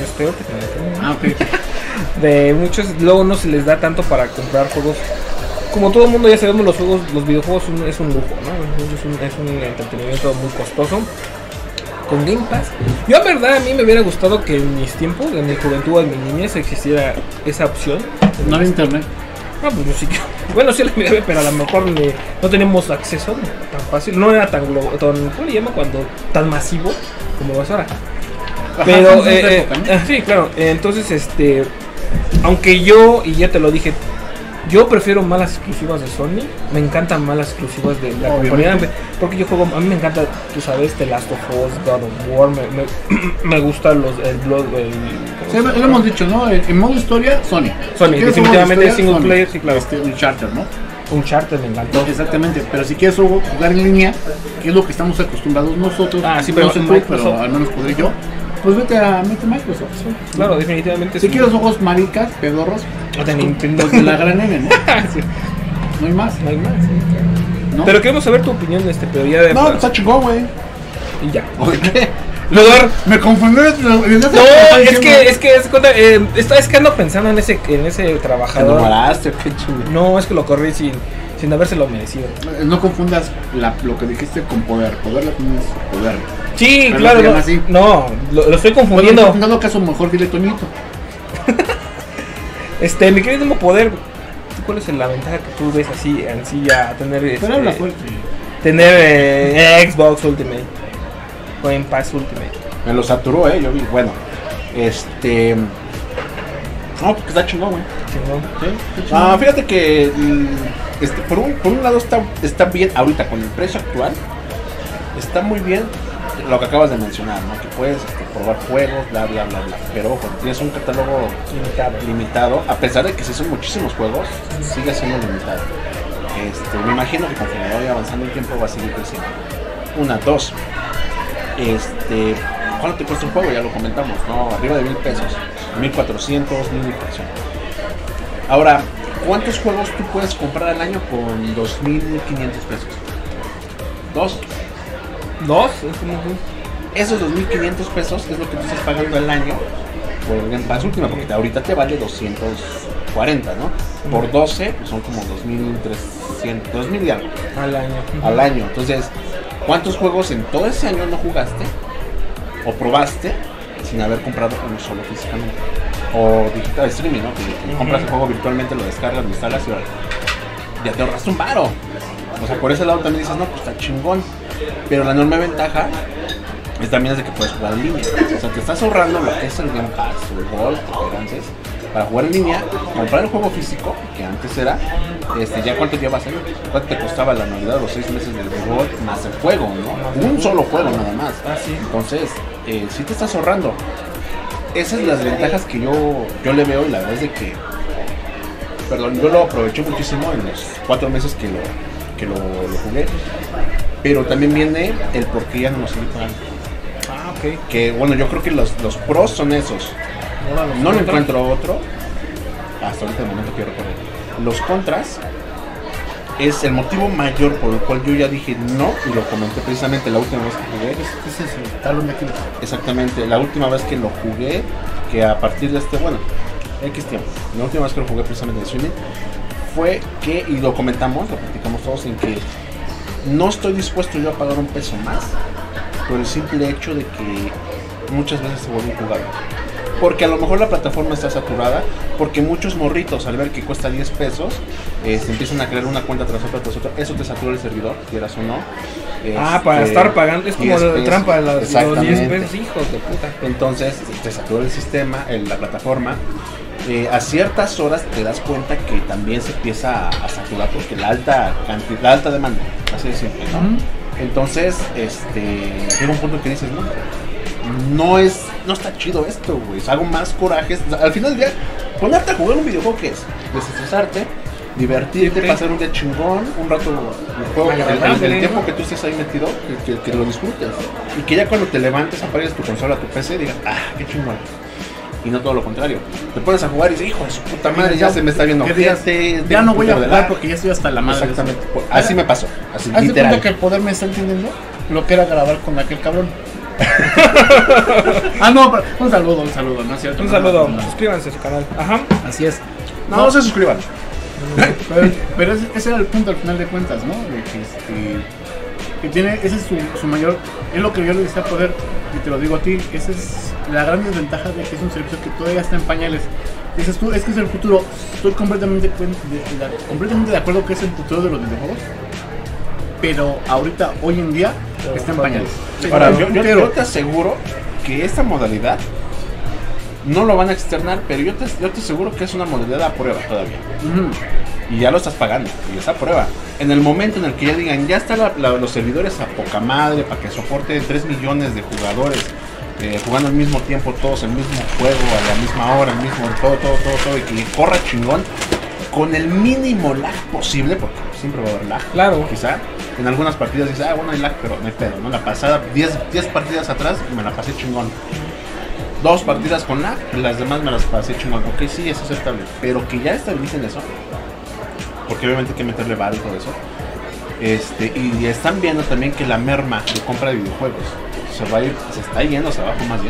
de muchos luego no se les da tanto para comprar juegos. Como todo el mundo ya sabemos, los videojuegos es un lujo, ¿no? Es un entretenimiento muy costoso. Con Game Pass, yo a verdad a mí me hubiera gustado que en mis tiempos, en mi juventud o en mi niñez existiera esa opción. No había internet. No, pues yo sí que... Bueno, sí la miré, pero a lo mejor no tenemos acceso tan fácil. No era tan ¿cómo le llama? Cuando tan masivo como es ahora. Pero, sí, claro. Entonces, aunque yo, y ya te lo dije, yo prefiero más las exclusivas de Sony. Me encantan más las exclusivas de la compañía. Porque yo juego, a mí me encanta, tú sabes, The Last of Us, God of War. Me gustan el Blood. Sí, lo hemos dicho, ¿no? En modo historia, Sony. Sony, definitivamente single player, sí, claro. Un charter, ¿no? Un charter me encantó. Exactamente, pero si quieres jugar en línea, que es lo que estamos acostumbrados nosotros, sí, pero, no sé tú, pero al menos podré yo, pues vete a Microsoft. Sí. Claro, definitivamente. Si quieres juegos maricas, pedorros, de Nintendo, de la gran N, ¿no? Sí. No hay más. No hay más, sí. ¿No? Pero queremos saber tu opinión de pero ya de... No, está chingón, güey. Y ya. ¿Por qué? Lugar, me confundí. No, es que ando pensando en ese trabajador. ¿Te enamoraste o qué chingo? No, es que lo corrí sin habérselo merecido. No confundas lo que dijiste con poder. Poder la tienes poder. Sí, claro. No, lo estoy confundiendo. Bueno, en dado caso, mejor dile Toñito. Mi querido poder. ¿Cuál es la ventaja que tú ves así a tener Pero habla fuerte. Tener Xbox Ultimate o en Pass Ultimate? Me lo saturó, yo vi, bueno. No, porque está chingón, güey. ¿Sí? Fíjate que por un lado está bien ahorita con el precio actual. Está muy bien lo que acabas de mencionar, ¿no? Que puedes probar juegos, bla, bla, bla, bla. Pero ojo, tienes un catálogo limitado. A pesar de que sí son muchísimos juegos, sigue siendo limitado. Me imagino que conforme vaya avanzando el tiempo va a seguir creciendo. Una, dos. ¿Cuánto te cuesta un juego? Ya lo comentamos, ¿no? Arriba de 1,000 pesos. 1,400, 1,000 pesos. Ahora, ¿cuántos juegos tú puedes comprar al año con 2,500 pesos? ¿Dos? Esos 2,500 pesos es lo que tú estás pagando al año por el Game Pass Ultimate, porque ahorita te vale 240, ¿no? Por 12 pues son como 2,300, 2,000 y algo al año. Entonces, ¿cuántos juegos en todo ese año no jugaste o probaste sin haber comprado uno solo físicamente? O digital streaming, ¿no? Que compras el juego virtualmente, lo descargas, lo instalas y ya te ahorraste un varo. O sea, por ese lado también dices, no, pues está chingón. Pero la enorme ventaja también es de que puedes jugar en línea. O sea, te estás ahorrando lo que es el Game Pass o el Gold, que antes, para jugar en línea, comprar el juego físico, que antes era, ya cuánto llevas ahí, cuánto te costaba la anualidad, los 6 meses del Gold, más el juego, ¿no? Un solo juego nada más. Entonces, sí te estás ahorrando. Esas son las ventajas que yo le veo, y la verdad es de que, yo lo aproveché muchísimo en los 4 meses que lo jugué. Pero también viene el por qué ya no lo seguí pagando. Ok. Que bueno, yo creo que los pros son esos. No lo encuentro otro. Hasta ahorita el momento quiero correr. Los contras es el motivo mayor por el cual yo ya dije no, y lo comenté precisamente la última vez que jugué. Es el talón de Aquiles. Exactamente, la última vez que lo jugué, que a partir de X tiempo, la última vez que lo jugué precisamente en streaming, fue que, y lo comentamos, lo platicamos todos, en que no estoy dispuesto yo a pagar un peso más por el simple hecho de que muchas veces se vuelve injugable. Porque a lo mejor la plataforma está saturada, porque muchos morritos al ver que cuesta 10 pesos se empiezan a crear una cuenta tras otra, eso te satura el servidor, quieras o no. Para estar pagando, es como la trampa de los 10 pesos, hijos de puta. Entonces te satura el sistema, la plataforma. A ciertas horas te das cuenta que también se empieza a saturar porque la alta demanda, así de simple, ¿no? Entonces, llega un punto en que dices, no está chido esto, güey. Hago más corajes. O sea, al final del día, ponerte a jugar un videojuego, ¿qué es? Desestresarte, divertirte, pasar un día chingón, un rato el juego, el tiempo que tú estés ahí metido, que lo disfrutes. Y que ya cuando te levantes, apagues tu consola, tu PC, digas, qué chingón. y no todo lo contrario. Te pones a jugar y dices, hijo de su puta madre, ya se me está viendo gente. Ya no voy a jugar porque ya estoy hasta la madre. Exactamente. Así me pasó. Así, ¿Has de cuenta que el poder me está entendiendo? Lo que era grabar con aquel cabrón. No, pero un saludo, ¿no es cierto? Un saludo, suscríbanse a su canal. Ajá. Así es. No se suscriban. Pero ese era el punto al final de cuentas, ¿no? De que tiene, ese es su mayor, es lo que yo le decía poder, y te lo digo a ti, esa es la gran desventaja de que es un servicio que todavía está en pañales. Dices tú, es que es el futuro, estoy completamente de acuerdo que es el futuro de los videojuegos, pero ahorita, hoy en día, está en pañales. Ahora, yo te aseguro que esta modalidad no lo van a externar, pero yo te aseguro que es una modalidad a prueba todavía. Y ya lo estás pagando, y está a prueba. En el momento en el que ya digan, ya están los servidores a poca madre para que soporte 3 millones de jugadores jugando al mismo tiempo, todos el mismo juego, a la misma hora, el mismo todo, y que corra chingón, con el mínimo lag posible, porque siempre va a haber lag. Claro. Quizá en algunas partidas dices, bueno, hay lag, pero no hay pedo, ¿no? La pasada, 10 partidas atrás, me la pasé chingón. 2 partidas con lag, las demás me las pasé chingón. Ok, sí, es aceptable, pero que ya estabilicen eso, porque obviamente hay que meterle varo y todo eso. Y están viendo también que la merma de compra de videojuegos se está yendo hacia abajo más bien.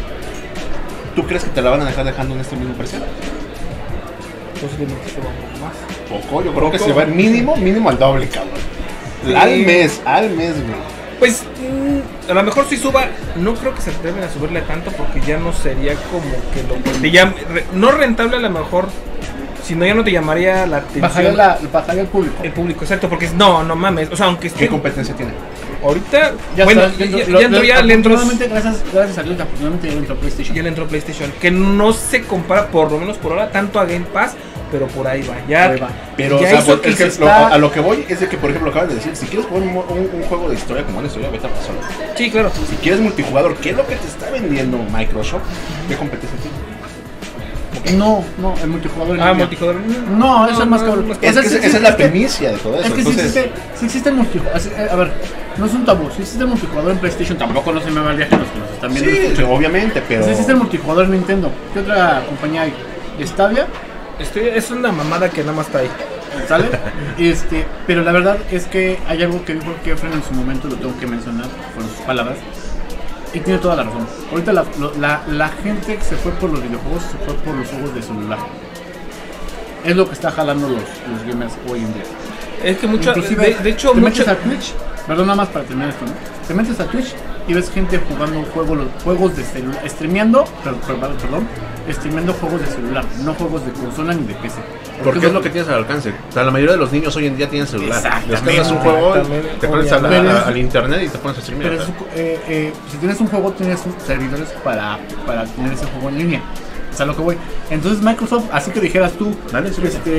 ¿Tú crees que te la van a dejar dejando en este mismo precio? Posiblemente se va un poco más. Poco, yo creo que se va mínimo al doble, cabrón. Sí. Al mes, güey. Pues a lo mejor si suba, no creo que se atreven a subirle tanto porque ya no sería como que lo que te llama, no rentable a lo mejor, sino ya no te llamaría la atención. Bajaría el público. El público, exacto, porque no mames, o sea, aunque esté... ¿Qué competencia tiene? Ahorita, ya bueno, está, ya le entró... Gracias a Dios, afortunadamente ya le entró PlayStation. Ya le entró PlayStation, que no se compara, por lo menos por ahora, tanto a Game Pass, pero por ahí va, ya. Pero ya o sea, a lo que voy es de que, por ejemplo, acabas de decir, si quieres jugar un juego de historia como una historia, vete a solo. Sí, claro. Si quieres multijugador, ¿qué es lo que te está vendiendo Microsoft? ¿Qué competencia tiene? No, el multijugador. Multijugador. No, eso es más cabrón. Esa es la primicia de todo eso. Es que si existe el multijugador. A ver, no es un tabú. Si existe el multijugador en PlayStation, tampoco no se me va el viaje a los que nos están viendo. Sí, obviamente, pero. Si existe el multijugador en Nintendo, ¿qué otra compañía hay? ¿Stadia? Es una mamada que nada más está ahí. ¿Sale? Pero la verdad es que hay algo que dijo Kefren en su momento, lo tengo que mencionar, con sus palabras. Y tiene toda la razón. Ahorita la gente que se fue por los videojuegos se fue por los juegos de celular. Es lo que está jalando los gamers hoy en día. Es que mucho, de hecho, te metes a Twitch, perdón, nada más para terminar esto, ¿no? Te metes a Twitch y ves gente jugando juegos de celular, streameando juegos de celular, no juegos de consola ni de PC. Porque es lo que tienes al alcance. O sea, la mayoría de los niños hoy en día tienen celular. Descargas un juego, te pones al internet y te pones a streamear. Pero si tienes un juego, tienes servidores para tener ese juego en línea. O sea, lo que voy. Entonces Microsoft, así que dijeras tú, ¿vale?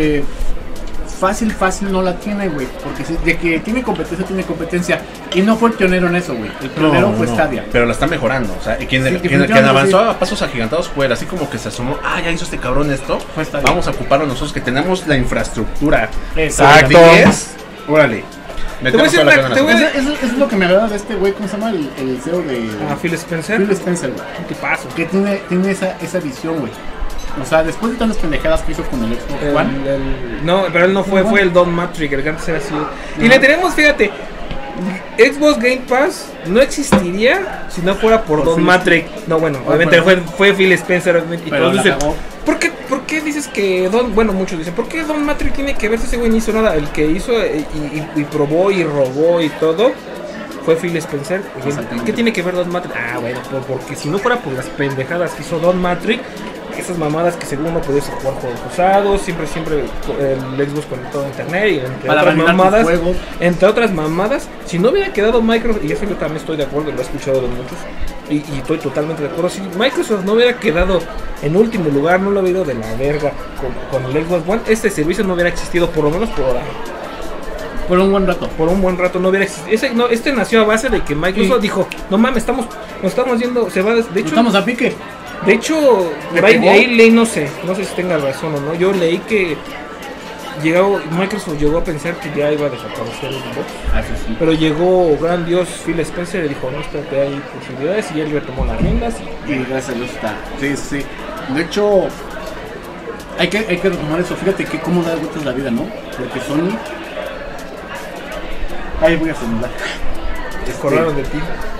Fácil no la tiene, güey. Porque de que tiene competencia. Y no fue el pionero en eso, güey. El pionero fue Stadia. Pero la está mejorando. O sea, quien avanzó a pasos agigantados fue él. Así como que se asomó, ya hizo este cabrón esto. Vamos a ocuparlo nosotros que tenemos la infraestructura. Exacto. Órale. Eso es lo que me agrada de este güey. ¿Cómo se llama? El CEO de... Phil Spencer. Phil Spencer, güey. ¿Qué pasa? Que tiene esa visión, güey. O sea, después de tantas pendejadas que hizo con el Xbox One. No, pero él no fue el Don Matrix, el que antes era así. Y le tenemos, fíjate, Xbox Game Pass no existiría si no fuera por Don Matrix. No, bueno, obviamente fue Phil Spencer. Y todos dicen, ¿por qué dices que muchos dicen, ¿por qué Don Matrix tiene que ver si ese güey no hizo nada? El que hizo y probó y robó y todo fue Phil Spencer. ¿Qué tiene que ver Don Matrix? Bueno, porque si no fuera por las pendejadas que hizo Don Matrix, esas mamadas que según no podías jugar juegos usados, siempre el Xbox conectado a internet y entre otras mamadas, si no hubiera quedado Microsoft, y eso yo también estoy de acuerdo, lo he escuchado de muchos, y estoy totalmente de acuerdo, si Microsoft no hubiera quedado en último lugar, no lo hubiera ido de la verga con el Xbox One, este servicio no hubiera existido, por lo menos por ahora. Por un buen rato no hubiera existido. Este nació a base de que Microsoft dijo, no mames, nos estamos yendo, se va, de hecho estamos a pique. De hecho, ahí leí, no sé si tenga razón o no, yo leí que Microsoft llegó a pensar que ya iba a desaparecer el Xbox, sí. Pero llegó gran Dios Phil Spencer y dijo, no, espérate, hay posibilidades, y él retomó las riendas y gracias a Dios está. Sí. De hecho, hay que retomar eso. Fíjate que cómo da vueltas la vida, ¿no? Porque Sony... Ahí voy a celular. Corraron de ti.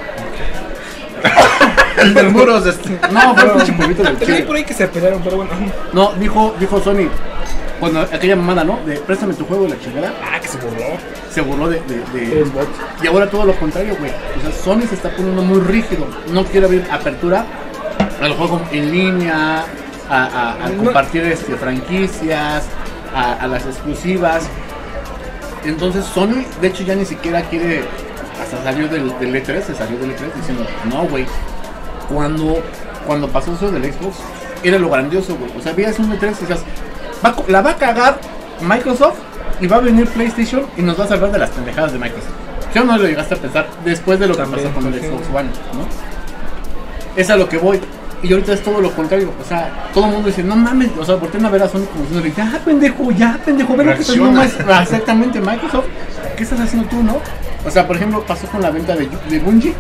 El del muros No, fue el pinche polvito del Tenía chile. por ahí que se pelearon, pero bueno. No, dijo Sony, bueno, aquella mamada, ¿no? De préstame tu juego y la chingada. Ah, que se burló. Se burló de Xbox. y ahora todo lo contrario, güey. O sea, Sony se está poniendo muy rígido. No quiere abrir apertura al juego en línea, a compartir franquicias, a las exclusivas. Entonces Sony, de hecho, ya ni siquiera quiere. Hasta salió del E3, se salió del E3 diciendo, no, güey. Cuando pasó eso del Xbox, era lo grandioso, güey. O sea, veías un E3 y decías, la va a cagar Microsoft y va a venir PlayStation y nos va a salvar de las pendejadas de Microsoft. Yo no lo llegaste a pensar después de lo que pasó con el Xbox One, ¿no? Es a lo que voy. Y ahorita es todo lo contrario. O sea, todo el mundo dice, no mames. O sea, voltean a ver a Sony como diciendo, ya pendejo, ve lo que está haciendo exactamente Microsoft. ¿Qué estás haciendo tú, no? O sea, por ejemplo, pasó con la venta de Bungie.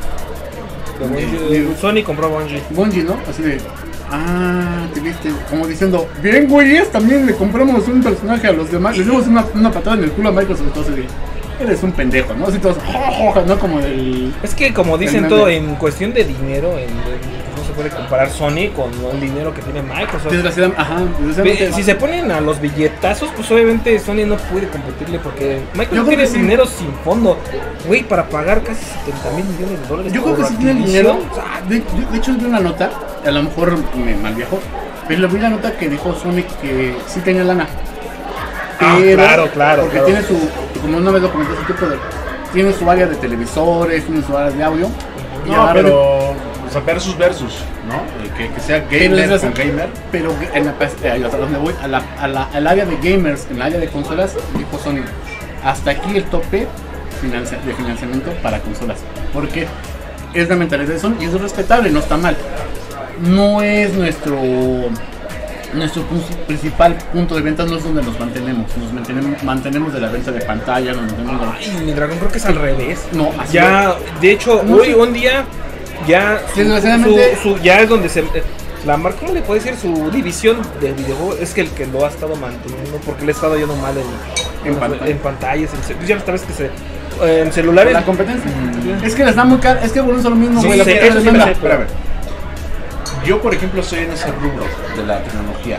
Sony compró Bungie. Bungie, ¿no? Así de, te viste, como diciendo, bien, güeyes, también le compramos un personaje a los demás, le dimos una patada en el culo a Microsoft, entonces eres un pendejo, ¿no? Así todos, ¿no? Como el... Es que como dicen todo, en cuestión de dinero, no se puede comparar Sony con el dinero que tiene Microsoft. Desgraciadamente. Si se ponen a los billetazos, pues obviamente Sony no puede competirle porque Microsoft tiene dinero sin fondo. Güey, para pagar casi 70 mil millones de dólares. Yo creo que sí tiene dinero. De hecho, vi una nota, a lo mejor me malviajo, pero vi la nota que dijo Sony que sí tenía lana. Pero, claro. Porque tiene como una vez lo comenté, tiene su área de televisores, tiene su área de audio. No, pero... O sea, versus, ¿no? Que sea gamer con gamer. Pero a donde voy, al área de gamers, en el área de consolas, dijo Sony, hasta aquí el tope de financiamiento para consolas. Porque es la mentalidad de Sony y es respetable, no está mal. No es nuestro principal punto de venta, no es donde nos mantenemos de la venta de pantalla, mi dragón, creo que es al revés. No, así ya, de hecho, hoy un día ya ya es donde se la marca, ¿cómo le puede decir? Su división de videojuegos es que el que lo ha estado manteniendo, porque le ha estado yendo mal en pantallas, ya esta vez que en celulares. La competencia. Es que les da muy caro, es que volvemos a lo mismo, güey. Espérame. Yo, por ejemplo, soy en ese rubro de la tecnología.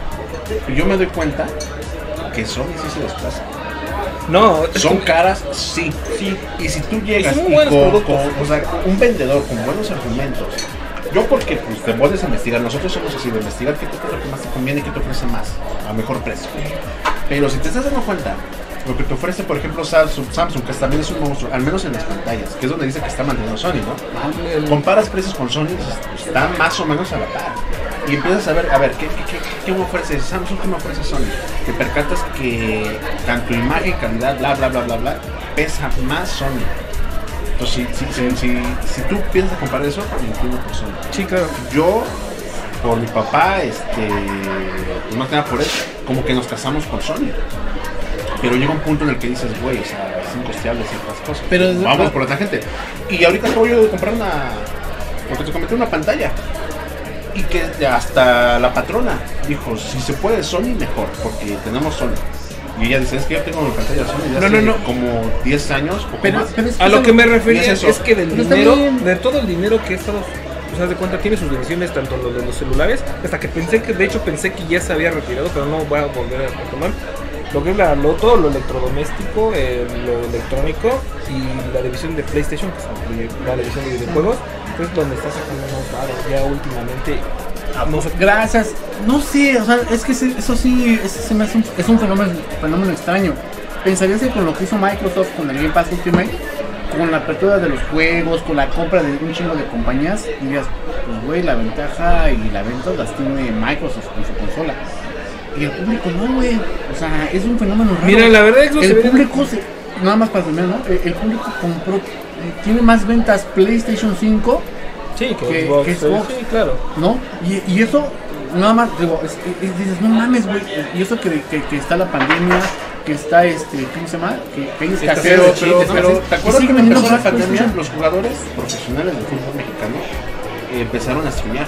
Yo me doy cuenta que Sony sí se desplaza. No, son caras, sí. Y si tú llegas con un vendedor con buenos argumentos, yo porque pues te vuelves a investigar, nosotros somos así de investigar qué es lo que más te conviene y qué te ofrece más, a mejor precio. Pero si te estás dando cuenta, lo que te ofrece, por ejemplo, Samsung, que también es un monstruo, al menos en las pantallas, que es donde dice que está manteniendo Sony, ¿no? Comparas precios con Sony, pues, está más o menos a la par. Y empiezas a ver, ¿qué me ofrece Samsung? ¿Qué me ofrece Sony? Te percatas que tanto imagen, calidad, bla, pesa más Sony. Entonces, si tú piensas comparar eso, me inclino por Sony. Sí, claro. Yo, por mi papá, pues no tenía por eso, como que nos casamos con Sony. Pero llega un punto en el que dices, güey, o sea, es incosteable ciertas cosas. Pero vamos por otra gente. Y ahorita acabo yo de comprar porque te comenté una pantalla. Y que hasta la patrona dijo, si se puede Sony, mejor, porque tenemos Sony. Y ella dice, es que yo tengo mi pantalla Sony de hace como 10 años. Pero a lo que me refería es que del dinero, de todo el dinero que he estado... O sea, de cuenta, tiene sus divisiones, tanto lo de los celulares, hasta que pensé que ya se había retirado, pero no voy a volver a retomar. Lo que es todo lo electrodoméstico, lo electrónico y la división de PlayStation, que es la división de videojuegos, es donde está sacando más barato ya últimamente. No sé. Gracias. No sé, o sea, es que eso sí, se me hace es un fenómeno extraño. Pensarías que con lo que hizo Microsoft con el Game Pass Ultimate, con la apertura de los juegos, con la compra de un chingo de compañías, dirías, pues güey, la ventaja y la venta las tiene Microsoft con su consola. Y el público no, güey. O sea, es un fenómeno raro. Mira, la verdad es que el público, nada más para terminar, ¿no? El público compró, tiene más ventas PlayStation 5 que Xbox. Sí, claro. ¿No? Y eso, nada más, digo, dices, no mames, güey. Y eso que está la pandemia, que está, ¿cómo se llama? Que hay escasez. Pero ¿te acuerdas que empezó la pandemia? Los jugadores profesionales del fútbol mexicano empezaron a streamear.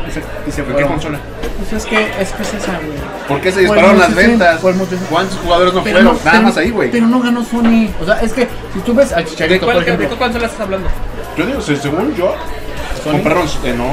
Y se ¿Qué fueron. consola? Pues es que es esa, güey. ¿Por qué se dispararon las ventas? ¿Cuántos jugadores no Pero fueron? Nada más ahí, güey. Pero no ganó Sony. O sea, es que si tú ves al Chicharito, por ejemplo. ¿De qué consola estás hablando? Yo digo, según yo, compraron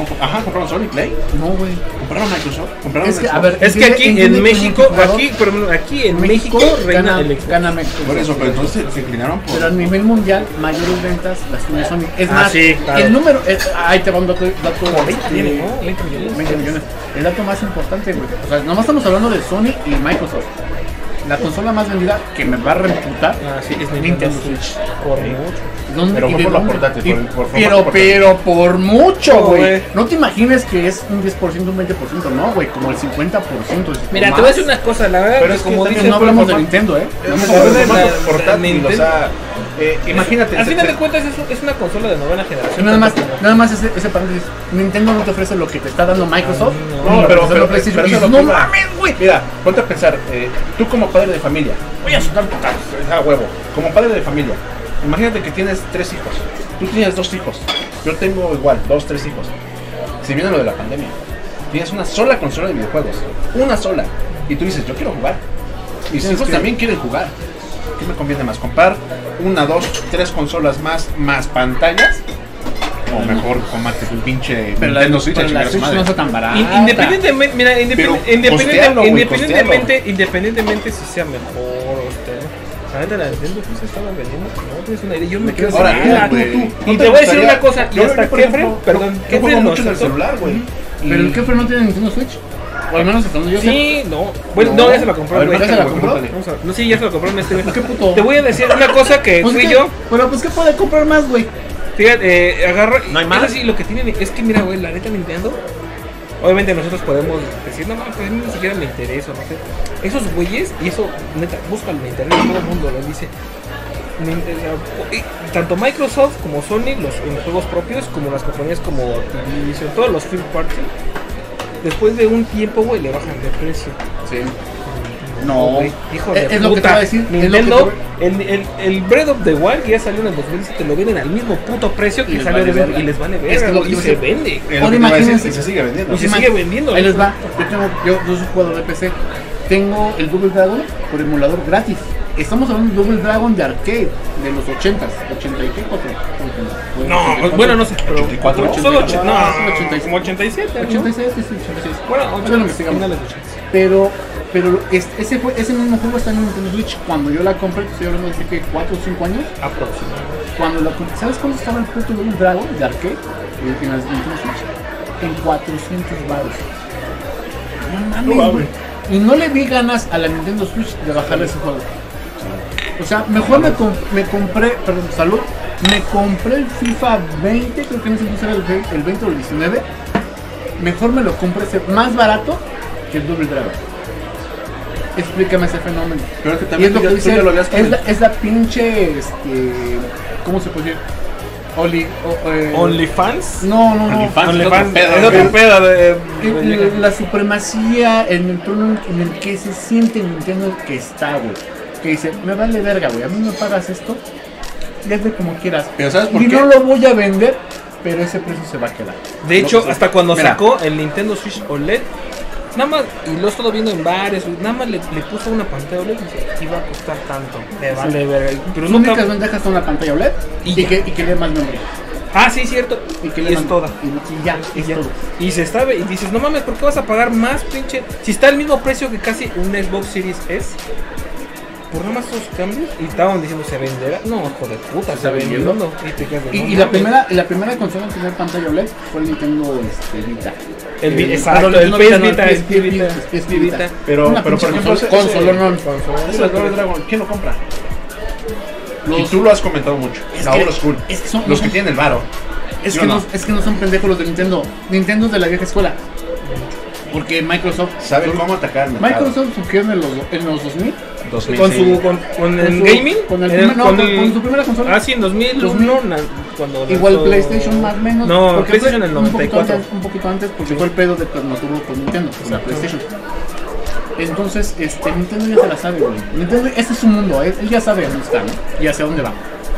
Sony Play, No, güey. compraron Microsoft, compraron Es que, Xbox. a ver, Es que aquí entiende en que México, multijugador, aquí en México reina el Xbox. gana Microsoft. Por eso, pero entonces se inclinaron por... Pero a nivel mundial, mayores ventas las tiene Sony. Es Ah, más, sí, claro. el número. Ahí te va un dato. 20 tiene, ¿no? 20 millones. 20 millones. El dato más importante, güey. O sea, nomás estamos hablando de Sony y Microsoft. La consola más vendida que me va a reputar. Ah, sí, es Nintendo Switch. Por mucho. ¿Dónde? Pero ¿Y fue de por la dónde? portátil, Y- por pero, formato pero por mucho, güey. güey. No te imagines que es un 10%, un 20%, no, güey, como el 50%. Mira, más. te voy a decir una cosa, la verdad, Pero es que como también dices, No hablamos de por Nintendo, ¿eh? Es No como me Pero el de formato la portátil, Nintendo. o sea, imagínate. al final de cuentas es una consola de novena generación. Nada más ese paréntesis. Nintendo no te ofrece lo que te está dando Microsoft. No, ni pero lo que te está dando PlayStation. pero Y eso dices, es lo no que iba. mames, güey. Mira, ponte a pensar, tú como padre de familia, voy a soltar putados, a huevo, como padre de familia, imagínate que tienes 3 hijos, tú tienes 2 hijos, yo tengo igual, 2, 3 hijos. Si viene lo de la pandemia, tienes una sola consola de videojuegos, una sola, y tú dices, yo quiero jugar, mis Tienes hijos que- también quieren jugar. ¿Qué me conviene más? ¿Comprar 1, 2, 3 consolas más pantallas? O mejor comate tu pinche Pero Nintendo la Switch a pero la chingar a su Switch madre. no está tan barata. Independientemente, mira, costealo, güey, independientemente si sea mejor o la neta la Nintendo Switch estaba vendiendo, no tienes una idea, yo me quedo sin Ahora, idea. tú, Y te voy a decir una cosa, y hasta Kefren, perdón, yo juego Kefren mucho en el nos celular, güey. Pero el Kefren no tiene Nintendo Switch. O al menos hasta donde yo sé. Sí, no. Bueno, No. no, ya se la compró, A ver, güey. ¿ya se la compró? Vamos a- No, sí, ya se la compró en este, güey. ¿Qué puto? Te voy a decir una cosa que Pues fui ¿qué? yo. Pero pues, ¿qué puede comprar más, güey? Fíjate, agarra. ¿No hay más? Eso sí, lo que tiene es que, mira, güey, la neta Nintendo. Obviamente nosotros podemos decir, no, pues a mí ni siquiera me interesa, no sé. Esos güeyes, y eso, neta, búscalo en internet, todo el mundo lo dice. Tanto Microsoft como Sony, los en juegos propios, como las compañías como Activision, todos los third party, después de un tiempo, güey, le bajan de precio. Sí. No, Güey, hijo de es lo que te puta. voy a decir. es lo que Nintendo, te- el Breath of the Wild que ya salió en el 2017 lo venden al mismo puto precio Y que les salió vale de verga. y les vale Es verga, que lo güey, que y yo se sé- vende. Es lo que te iba a decir, imagínense. y se sigue vendiendo. Y se Ima- sigue vendiendo. Ahí les va. Yo soy jugador de PC. Tengo el Double Dragon por emulador gratis. Estamos hablando de Double Dragon de arcade de los 80s. 84. No, bueno, no sé, pero 84, solo 84, no, 86. como 87, ¿no? 86, sí, 86. Bueno, Ahorita 80, lo investigamos. finales de 80. Pero ese mismo juego está en Nintendo Switch. Cuando yo la compré, estoy hablando de hace que 4 o 5 años. Aproximadamente. Cuando la compré, ¿sabes cuánto estaba el puto Double Dragon de arcade? En la Nintendo Switch. En 400 baros. No mames, güey. Y no le vi ganas a la Nintendo Switch de bajarle ese juego. O sea, mejor me compré, perdón, salud, me compré el FIFA 20, creo que en ese entonces era el 20 o el 19. Mejor me lo compré ese más barato que el Double Dragon. Explícame ese fenómeno. Pero es que Y también es lo tú que ya- tú dice, ya lo habías es la pinche, ¿cómo se puede decir? OnlyFans. No. OnlyFans. OnlyFans pedo, es otro güey. pedo de La supremacía en el tono en el que se siente Nintendo que está, güey. Que dice, me vale verga, güey, a mí me pagas esto, y hazle como quieras. Pero ¿sabes por y qué? no lo voy a vender, pero ese precio se va a quedar. De hecho, hasta cuando Mira. sacó el Nintendo Switch OLED, nada más, y lo he estado viendo en bares, nada más le puso una pantalla OLED y dice, iba a costar tanto. Me vale verga. Pero Sus únicas nunca. ventajas son la pantalla OLED Y ya. y que lee más memoria. Ah, sí, cierto. Y que Y lee es más- toda. Y ya, es Ya. todo. Y se está y dices, no mames, ¿por qué vas a pagar más, pinche? Si está al mismo precio que casi un Xbox Series S, por nada más esos cambios, y estaban diciendo, ¿se venderá? No, hijo de puta, se está vendiendo. vendiendo. Y te quedas de, no Y la mames. primera consola en tener pantalla OLED fue el Nintendo Vita. Exacto, perdón, el no, PS no, Vita, el es PS Vita. PS PS Vita. Pero Una por pinche ejemplo, consola, no. ese Double Dragon, ¿quién lo compra? Y Los- tú lo has comentado mucho. Es La que- old school. es que son- Los que tienen el varo. Es ¿Sí que, o no? es que no son pendejos los de Nintendo. Nintendo es de la vieja escuela. Porque Microsoft ¿Saben cómo atacar el mercado? Microsoft surgió en los 2000 2006. Con el su- gaming, con el en primer- no, con su primera consola. Ah, sí, en 2001, 2000. cuando Igual lanzó- PlayStation más o menos. No, porque PlayStation fue en el un poquito 94. antes, un poquito antes porque fue el pedo de cuando tuvo con Nintendo, con la PlayStation. Entonces, Nintendo ya se la sabe, güey. Nintendo, este es su mundo, él ya sabe dónde está, ¿no? Y hacia dónde va.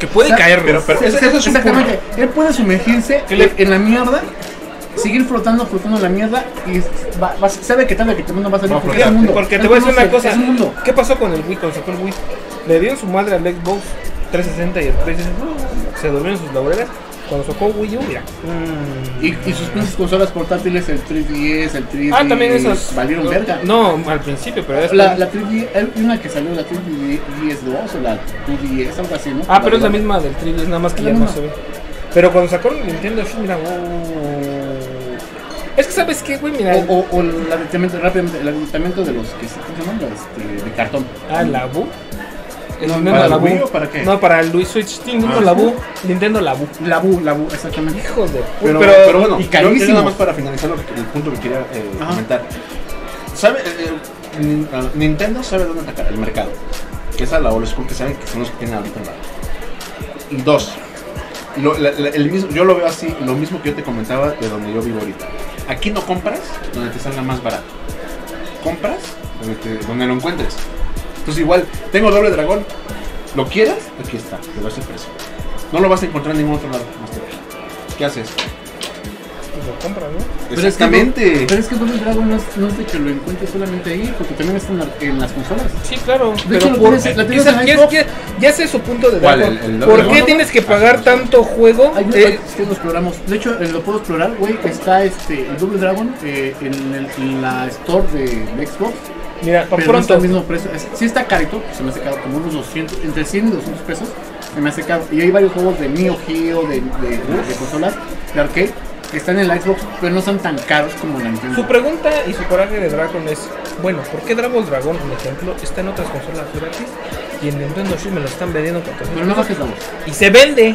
Que puede caer, pero eso es exactamente. Él puede sumergirse en la mierda, seguir flotando en la mierda y sabe que tarde que temprano va a salir. Porque te voy a decir una cosa. ¿Qué pasó con el Wii cuando sacó el Wii? Le dieron su madre al Xbox 360 y el PlayStation se durmió en sus laureles. Cuando sacó Wii U, mira. Y sus pinches consolas portátiles, el 3DS, el 3DS, también esos valieron verga. No, al principio, pero es la 3DS, hay una que salió, la 3DS 2 o la 2DS, algo así, ¿no? Pero es la misma del 3DS, nada más que ya no se ve. Pero cuando sacó el Nintendo Switch, mira, es que sabes qué, güey, mira. O el aditamiento, rápidamente, el aditamiento de los que se llaman de cartón. La Bu. ¿Para el Wii o para qué? No, para el Wii Switch. Nintendo La Bu. La Bu, exactamente. Hijo de puta. Pero bueno, y carísimo. Yo nada más para finalizar el punto que quería comentar. ¿Sabe? Nintendo sabe dónde atacar, el mercado. Que es a la old school, que saben que son los que tienen ahorita en la... Y dos, el mismo, yo lo veo así, lo mismo que yo te comentaba de donde yo vivo ahorita. Aquí no compras donde te salga más barato. Compras donde lo encuentres. Entonces igual, tengo Doble Dragón, ¿lo quieras? Aquí está, te doy ese precio. No lo vas a encontrar en ningún otro lado más que ver. ¿Qué haces? Pues lo compras, ¿no? Exactamente. Pero es que Doble Dragon no es de que lo encuentres solamente ahí, porque también está en las consolas. Sí, claro. De hecho, ya sé su punto de Dragon. ¿Por qué tienes que pagar tanto juego? Que lo exploramos. De hecho, lo puedo explorar, güey. Está el Double Dragon en la store de Xbox. Mira, pero pronto no está al mismo precio. Sí está carito, se me hace caro, como unos 200, entre 100 y 200 pesos. Se me hace caro. Y hay varios juegos de Neo Geo, de consolas, de arcade, que están en la Xbox, pero no están tan caros como la Nintendo. Su pregunta y su coraje de Dragon es, bueno, ¿por qué Double Dragon, por ejemplo, está en otras consolas gratis y en Nintendo Switch me lo están vendiendo con todo? Pero no bajes la voz. Y se vende.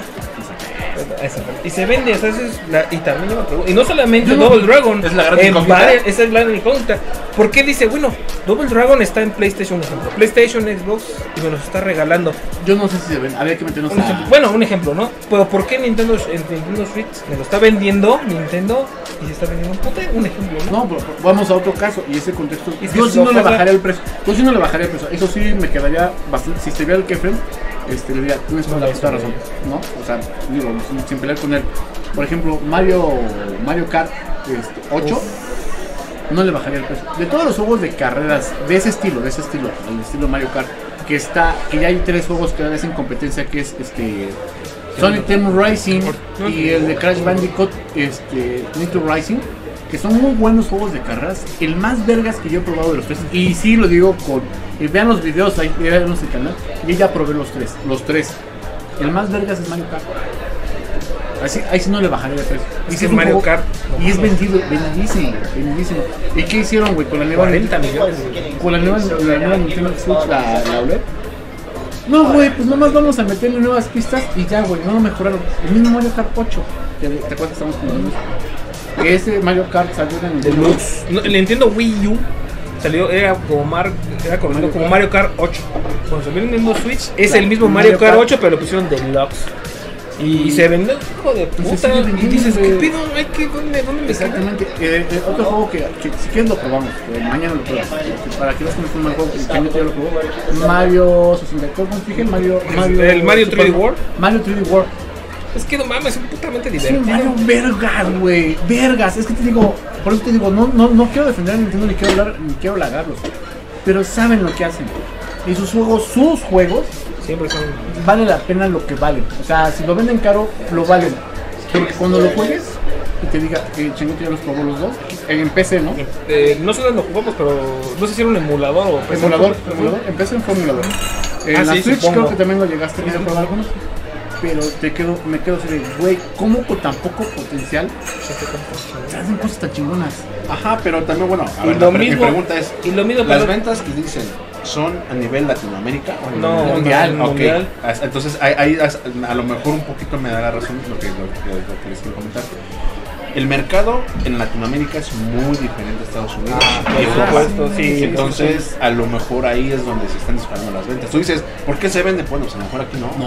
Y se vende, entonces y también me pregunto, y no solamente Double Dragon, es la gran incógnita. Esa es la gran incógnita. ¿Por qué dice, bueno, Double Dragon está en PlayStation, ejemplo, PlayStation, Xbox y me los está regalando? Yo no sé si se ven, habría que meternos un ejemplo, ¿no? Pero ¿por qué en Nintendo Switch me lo está vendiendo Nintendo y se está vendiendo un ejemplo, ¿no? No, pero vamos a otro caso y ese contexto. Yo sí no le bajaría el precio. Eso sí me quedaría bastante. Si estuviera el Kefren, le diría, tienes toda la puta razón, ¿no? O sea, digo, sin pelear con él. Por ejemplo, Mario Kart 8, no le bajaría el precio. De todos los juegos de carreras de ese estilo, el estilo Mario Kart, que ya hay 3 juegos que hacen competencia, que es Sonic Team Racing y el de Crash Bandicoot Nitro Racing, que son muy buenos juegos de carreras, el más vergas que yo he probado de los 3, y sí lo digo vean los videos ahí, vean el canal, y ya probé los tres, el más vergas es Mario Kart. Ahí sí no le bajaré de precio. Y es Mario Kart. Y es vendidísimo. ¿Y qué hicieron, güey? Con la nueva 40 millones. Con la nueva Nintendo Switch, la OLED. No, güey, pues nomás vamos a meterle nuevas pistas y ya, güey, no lo mejoraron. El mismo Mario Kart 8, ¿te acuerdas que estamos con ese Mario Kart salió en el Deluxe? El Nintendo Wii U salió, era conocido como Mario Kart 8. Cuando salió el Nintendo Switch, es el mismo Mario Kart 8, pero lo pusieron Deluxe. Y se vendió, hijo de puta. Y dices, ¿qué pido? ¿Dónde me exactamente. Otro juego que si quieres lo probamos, mañana lo probamos. Para que veas cómo fue un juego que ya lo probó. Mario 64, ¿cómo dije? El Mario 3D World. Mario 3D World. Es que no mames, es putamente divertido. Sí, Mario vergas, güey. Vergas. Es que te digo, por eso te digo, no quiero defender a Nintendo ni quiero halagarlos. Pero saben lo que hacen. Y sus juegos siempre son... vale la pena lo que valen. O sea, si lo venden caro, lo valen. Porque cuando lo juegues y te diga, Changuito ya los probó los dos, en PC, ¿no? No sé dónde lo jugamos, pero no sé si era un emulador o PC. Emulador. En PC fue emulador. En la Switch creo que también lo llegaste a probar algunos. Pero me quedo así de, güey, ¿cómo con tan poco potencial se hacen cosas tan chingonas? Ajá, pero también, bueno, a ver, mi pregunta es, ¿las ventas que dicen son a nivel Latinoamérica o no, mundial? Mundial. Entonces, ahí a lo mejor un poquito me da la razón lo que les quiero comentar. El mercado en Latinoamérica es muy diferente a Estados Unidos. Por supuesto, sí. Entonces, a lo mejor ahí es donde se están disparando las ventas. Tú dices, ¿por qué se vende? Bueno, pues a lo mejor aquí no.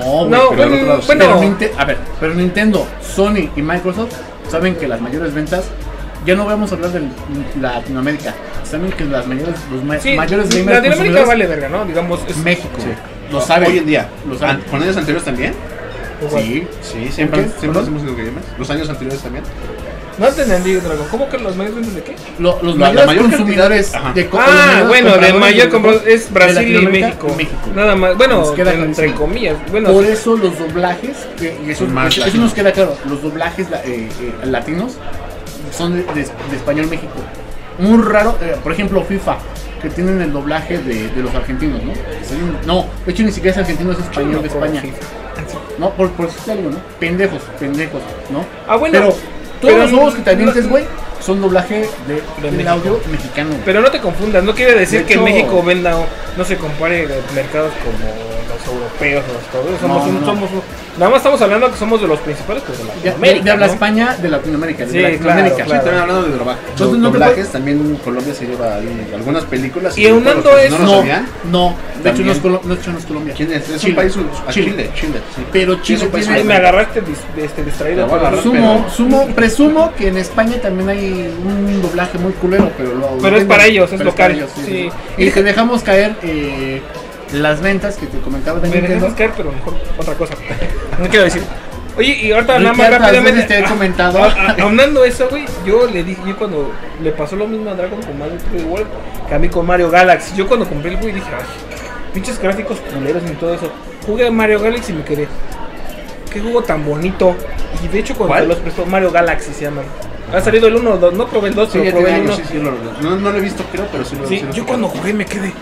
Pero Nintendo, Sony y Microsoft saben que las mayores ventas, ya no vamos a hablar de Latinoamérica, saben que los mayores gamers Latinoamérica vale verga, ¿no? Digamos, es México. Sí. Lo sabe hoy en día. ¿Con años anteriores también? Sí, siempre hacemos videogames. Los años anteriores también. No te entendí, Dragon. ¿Cómo que los mayores ventas de qué? Los mayores consumidores de bueno, de mayor comprador es Brasil y México. Nada más. Bueno, entre comillas. Bueno, por eso los doblajes, eso nos queda claro, los doblajes latinos son de español México. Muy raro, por ejemplo, FIFA, que tienen el doblaje de los argentinos, ¿no? No, de hecho ni siquiera es argentino, es español de España. No, por eso es algo, ¿no? Pendejos, ¿no? Ah, bueno. Pero todos los juegos que te avientes, güey, son doblaje del audio mexicano. Pero no te confundas, no quiere decir que en México venda, no se compare mercados como los europeos o los somos nada más estamos hablando que somos de los principales, pues de Latinoamérica. De habla España, de Latinoamérica. Sí, Latinoamérica. Claro. Sí, también hablando de doblajes, también Colombia se lleva algunas películas. Y aunando eso, no, de hecho no es Colombia. ¿Quién es? Es un país, Chile. Sí. Pero Chile tiene... Me agarraste distraído. Presumo que en España también hay un doblaje muy culero, pero es para ellos, es local. Sí. Y te dejamos caer las ventas que te comentaba de Nintendo. Me dejas caer, pero mejor otra cosa. No quiero decir. Oye, y ahorita nada más rápidamente te he comentado. Aunando eso, güey, yo cuando le pasó lo mismo a Dragon con Mario 3D World, que a mí con Mario Galaxy. Yo cuando compré el güey dije, ay, pinches gráficos culeros y todo eso. Jugué a Mario Galaxy y me quedé, qué juego tan bonito. Y de hecho cuando los prestó Mario Galaxy se llama. Ha salido el 1, no probé el 2, pero probé el 1. No lo he visto, creo, pero sí lo sí, yo cuando jugué me quedé.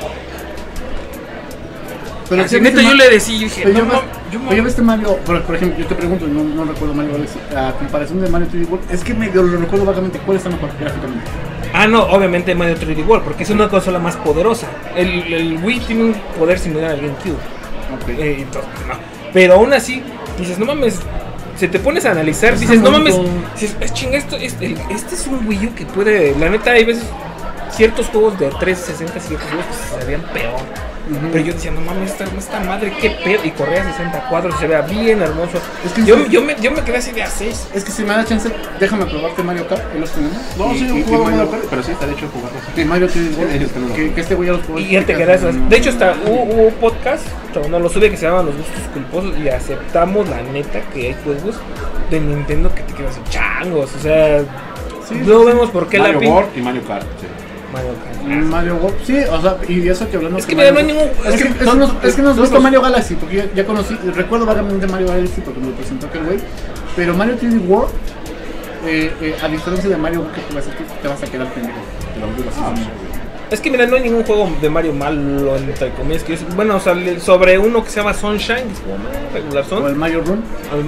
Pero así neta yo le decía, dije, yo este Mario, por ejemplo, yo te pregunto, no recuerdo Mario Galaxy, a comparación de Mario 3D World, es que medio lo recuerdo vagamente, ¿cuál está mejor gráficamente? No, obviamente Mario 3D World, porque es una consola más poderosa. El Wii tiene un poder similar al GameCube. Okay. Entonces, no. Pero aún así, dices, no mames, se te pones a analizar, dices, no mames, dices, chinga, este es un Wii U que puede, la neta, hay veces ciertos juegos de 360, ciertos juegos que se veían peor. Pero yo decía, no mames, esta madre, qué pedo. Y corría a 60 cuadros, se vea bien hermoso. Es que yo me quedé así de a 6. Es que si me da chance, déjame probarte Mario Kart, ¿y los tenemos? No, sí, yo jugaba Mario Kart, pero sí está de hecho jugarlos. Sí, Mario 3D World, que este güey ya los probó. Y ya te quedas. De hecho, hasta hubo podcast, no lo sube, que se llaman Los Gustos Culposos. Y aceptamos, la neta, que hay juegos de Nintendo que te quedas así, changos. O sea, no vemos por qué Mario World y Mario Kart, sí. Mario World, sí, o sea, y eso que hablando. Es que mira, no hay ningún. Es que no has visto Mario Galaxy, porque ya conocí, recuerdo vagamente Mario Galaxy porque me lo presentó aquel güey. Pero Mario 3D World, a diferencia de Mario que te vas a quedar pendejo. Te lo digo así. Es que mira, no hay ningún juego de Mario malo, entre comillas. Que bueno, o sea, sobre uno que se llama Sunshine, regular Sun. O el Mario Run.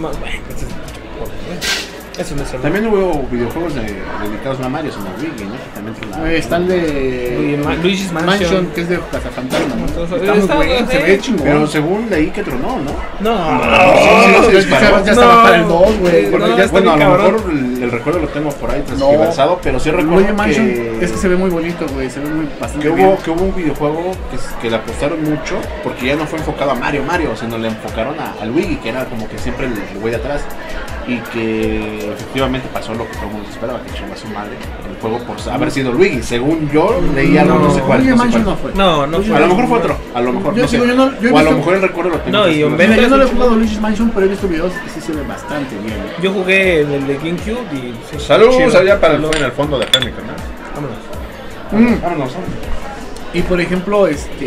Eso no es también hubo videojuegos dedicados a Mario, son Wii, ¿no? También está el de Luigi's Mansion, que es de Cazafantasma, ¿no? Está muy bueno, se ve chingón. Pero según leí que tronó, ¿no? Ya estaba para el 2, güey. Bueno, a lo mejor el recuerdo lo tengo por ahí transversado, pero sí recuerdo que es que se ve muy bonito, güey, se ve muy bastante bien. Que hubo un videojuego que le apostaron mucho, porque ya no fue enfocado a Mario, sino le enfocaron a Luigi, que era como que siempre el güey de atrás. Y que efectivamente pasó lo que todo el mundo esperaba, que chingó a su madre el juego por haber sido Luigi. Según yo leí algo, no sé cuál. No fue. No fue. A lo mejor fue otro, a lo mejor no sé. O a lo mejor el recuerdo lo tengo. No, yo no le he jugado Luigi's Mansion, pero he visto videos que sí se ve bastante bien. Yo jugué en el de GameCube y... Saludos allá para el en el fondo de acá, mi canal. Vámonos. Y por ejemplo,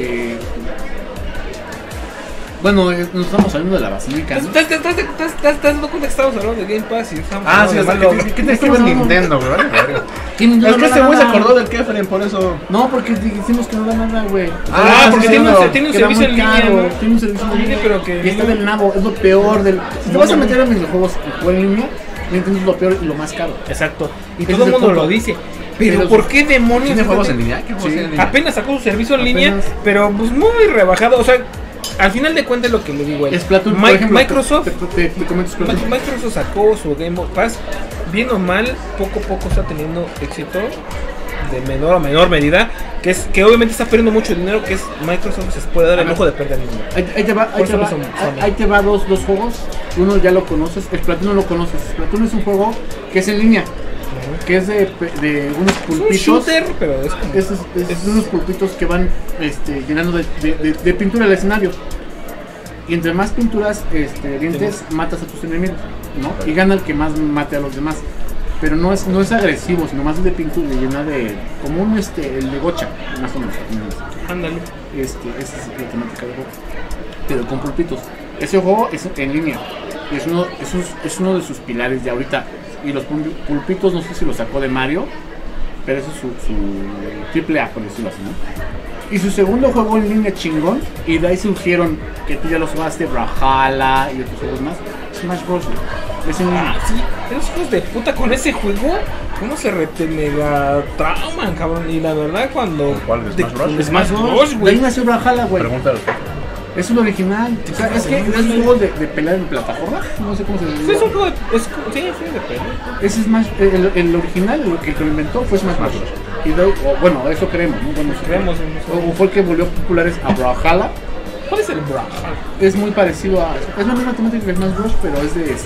bueno, nos estamos hablando de la basílica, ¿no? ¿Estás dando cuenta que estamos hablando de Game Pass y estamos sí, ¿qué te escribe Nintendo, güey? Es que ese güey se acordó del Kefren, por eso. No, porque dijimos que no da nada, güey. Porque tiene un servicio en línea, ¿no? Tiene un servicio en línea, pero que... Y está del nabo, es lo peor del... Si te vas a meter a videojuegos en línea, Nintendo es lo peor y lo más caro. Exacto. Y todo el mundo lo dice. Pero ¿por qué demonios? ¿Tiene juegos en línea? ¿Qué juegos en línea? Apenas sacó su servicio en línea, pero pues muy rebajado, o sea... Al final de cuentas lo que le digo es Splatoon, Microsoft Microsoft sacó su Game Pass, bien o mal, poco a poco está teniendo éxito de menor a menor medida, que obviamente está perdiendo mucho dinero, que es Microsoft se puede dar el lujo de perder dinero. Ahí te va dos juegos, uno ya lo conoces, Splatoon no lo conoces. Splatoon es un juego que es en línea, que es de unos pulpitos. Es un shooter, pero es como... Es unos pulpitos que van llenando de pintura el escenario. Y entre más pinturas dientes, matas a tus enemigos, ¿no? Y gana el que más mate a los demás. Pero no es agresivo, sino más de pintura, de llena de... Como un el de Gocha, más o menos. Ándale. Esa es la temática del juego. Pero con pulpitos. Ese juego es en línea. Y es uno de sus pilares de ahorita. Y los pulpitos, no sé si lo sacó de Mario, pero ese es su triple A, por decirlo así, ¿no? Y su segundo juego en línea chingón, y de ahí surgieron, que tú ya los jugaste, Brawlhalla y otros juegos más, Smash Bros. Es en línea. Sí, esos hijos de puta con ese juego, ¿cómo se mega trauman, cabrón? Y la verdad, cuando... ¿Cuál? ¿De Smash Bros? Smash Bros, güey. De ahí nació Brawlhalla, güey. Pregúntalo. Es un original. O sea, es que es un juego de pelea en plataforma. No sé cómo se dice. Sí, es un juego de pelea. Ese Smash, el original, el que lo inventó fue Smash Bros. Y bueno, eso creemos, ¿no? Bueno, creemos. O fue el que volvió populares a Brawlhalla. ¿Cuál es el Brawlhalla? Es muy parecido a... Es la misma temática que Smash Bros, pero es de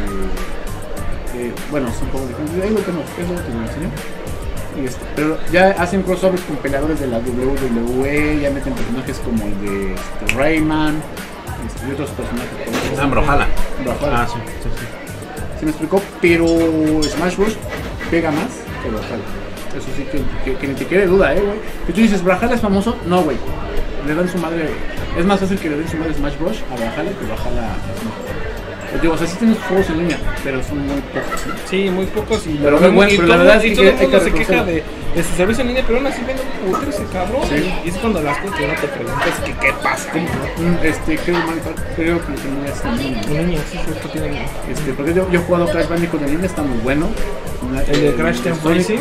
bueno, es un poco diferente. Ahí lo tengo, es lo que me enseñó. Pero ya hacen crossovers con peleadores de la WWE, ya meten personajes como el de Rayman y otros personajes. Brawlhalla. Ah, sí. Se me explicó, pero Smash Bros pega más que Brawlhalla. Eso sí que ni te quede duda, güey. Que tú dices, ¿Brawlhalla es famoso? No, güey. Le dan su madre. Es más fácil que le den su madre Smash Bros a Brawlhalla que Brawlhalla a Smash Bros. Digo, o sea, sí tienes juegos en línea, pero son muy pocos. Sí, muy pocos. Y pero muy bueno, pero la verdad es que todo el mundo se queja de su servicio en línea, pero aún así vende un putero ese cabrón. Sí. Y es cuando las cosas que no te preguntas que qué pasa. Creo que tenía esta niña. Un niño, sí, cierto, tiene niño. Porque yo he jugado Crash Bandicoot en línea, está muy bueno. El de Crash Team Racing.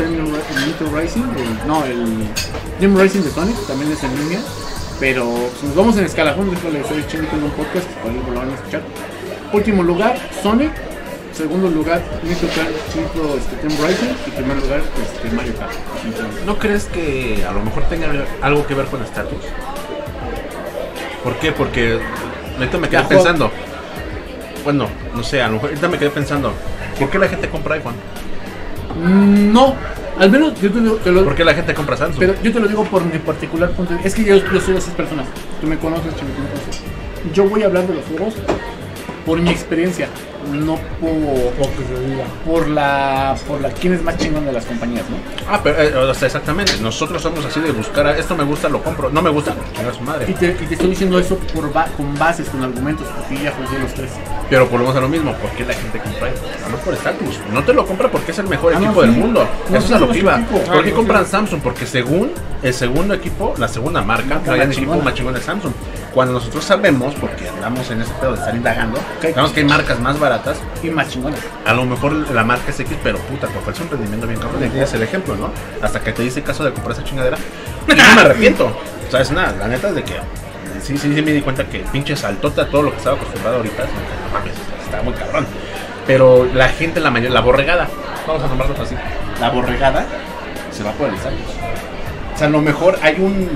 El Team Racing de Sonic también es en línea. Pero si nos vamos en escalafón, déjale, soy Chinito en un podcast, por ahí lo van a escuchar. Último lugar, Sonic. Segundo lugar, Team Racing. Y primer lugar, Mario Kart. ¿No crees que a lo mejor tenga algo que ver con estatus? ¿Por qué? Porque ahorita me quedé pensando. Bueno, no sé, a lo mejor ahorita me quedé pensando. ¿Por qué la gente compra iPhone? No, al menos yo te lo... ¿Por qué la gente compra Samsung? Pero yo te lo digo por mi particular punto de vista. Es que yo soy de esas personas. Tú me conoces, Chino, tú me conoces. Yo voy a hablar de los juegos por mi experiencia, no por la quién es más chingón de las compañías, ¿no? Ah, pero o sea, exactamente, nosotros somos así de buscar, esto me gusta, lo compro, no me gusta, chingar a su madre. Y te estoy diciendo eso con bases, con argumentos, porque ya jugué los tres. Pero volvemos a lo mismo, ¿por qué la gente compra eso? No por estatus, no te lo compra porque es el mejor equipo del mundo, eso es a lo que iba. ¿Por qué compran Samsung? Porque según el segundo equipo, la segunda marca, el equipo más chingón de Samsung. Cuando nosotros sabemos, porque andamos en ese pedo de estar indagando, sabemos que hay marcas más baratas y más chingonas. A lo mejor la marca es X, pero puta, te ofrece un rendimiento bien cabrón. Y es el ejemplo, ¿no? Hasta que te hice caso de comprar esa chingadera. Y no me arrepiento. O sea, es nada, la neta es de que sí me di cuenta que pinche saltote a todo lo que estaba acostumbrado ahorita. No mames, está muy cabrón. Pero la gente, la borregada, vamos a nombrarlos así, la borregada se va por el estatus. O sea, a lo mejor hay un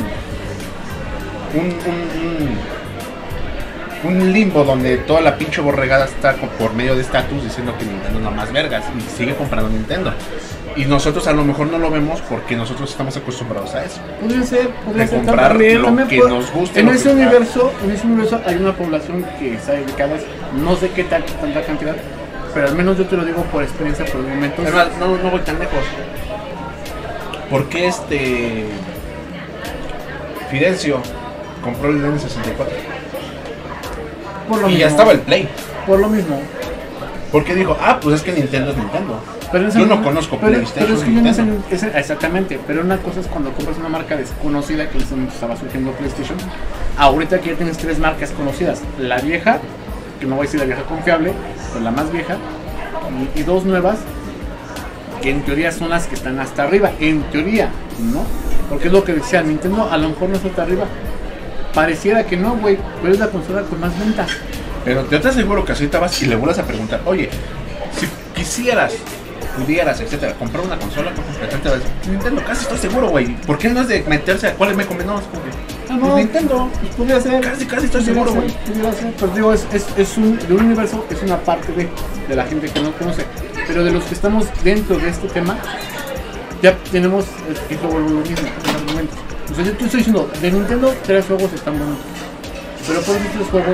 limbo donde toda la pinche borregada está por medio de estatus diciendo que Nintendo no más vergas y sigue comprando Nintendo. Y nosotros a lo mejor no lo vemos porque nosotros estamos acostumbrados a eso. Podría ser comprar también, lo que nos gusta. En ese universo hay una población que está dedicada, no sé qué tanta cantidad, pero al menos yo te lo digo por experiencia, por el momento. Además, no voy tan lejos. ¿Por qué Fidencio compró el N64? Por lo y mismo. Ya estaba el Play. Por lo mismo. Porque dijo, pues es que Nintendo es Nintendo. Pero yo no conozco PlayStation. Pero es que yo no sé, exactamente. Pero una cosa es cuando compras una marca desconocida, que en ese momento estaba surgiendo PlayStation. Ahorita que ya tienes 3 marcas conocidas. La vieja, que no voy a decir la vieja confiable, pero la más vieja. Y 2 nuevas, que en teoría son las que están hasta arriba. En teoría, ¿no? Porque es lo que decía, Nintendo a lo mejor no está hasta arriba. Pareciera que no, güey, pero es la consola con más ventas. Pero yo te aseguro que ahorita vas y le vuelves a preguntar, oye, si quisieras, pudieras, etcétera, comprar una consola, te va a decir, Nintendo, casi estoy seguro, güey. ¿Por qué no es de meterse a cuál me conviene? No, es como que, no, Nintendo, pues podría ser. Casi estoy seguro, güey. Podría ser, pero digo, de un universo, es una parte de la gente que no conoce. Pero de los que estamos dentro de este tema, ya tenemos, es lo mismo, los argumentos. O sea, yo te estoy diciendo, de Nintendo 3 juegos están bonitos, pero por esos 3 juegos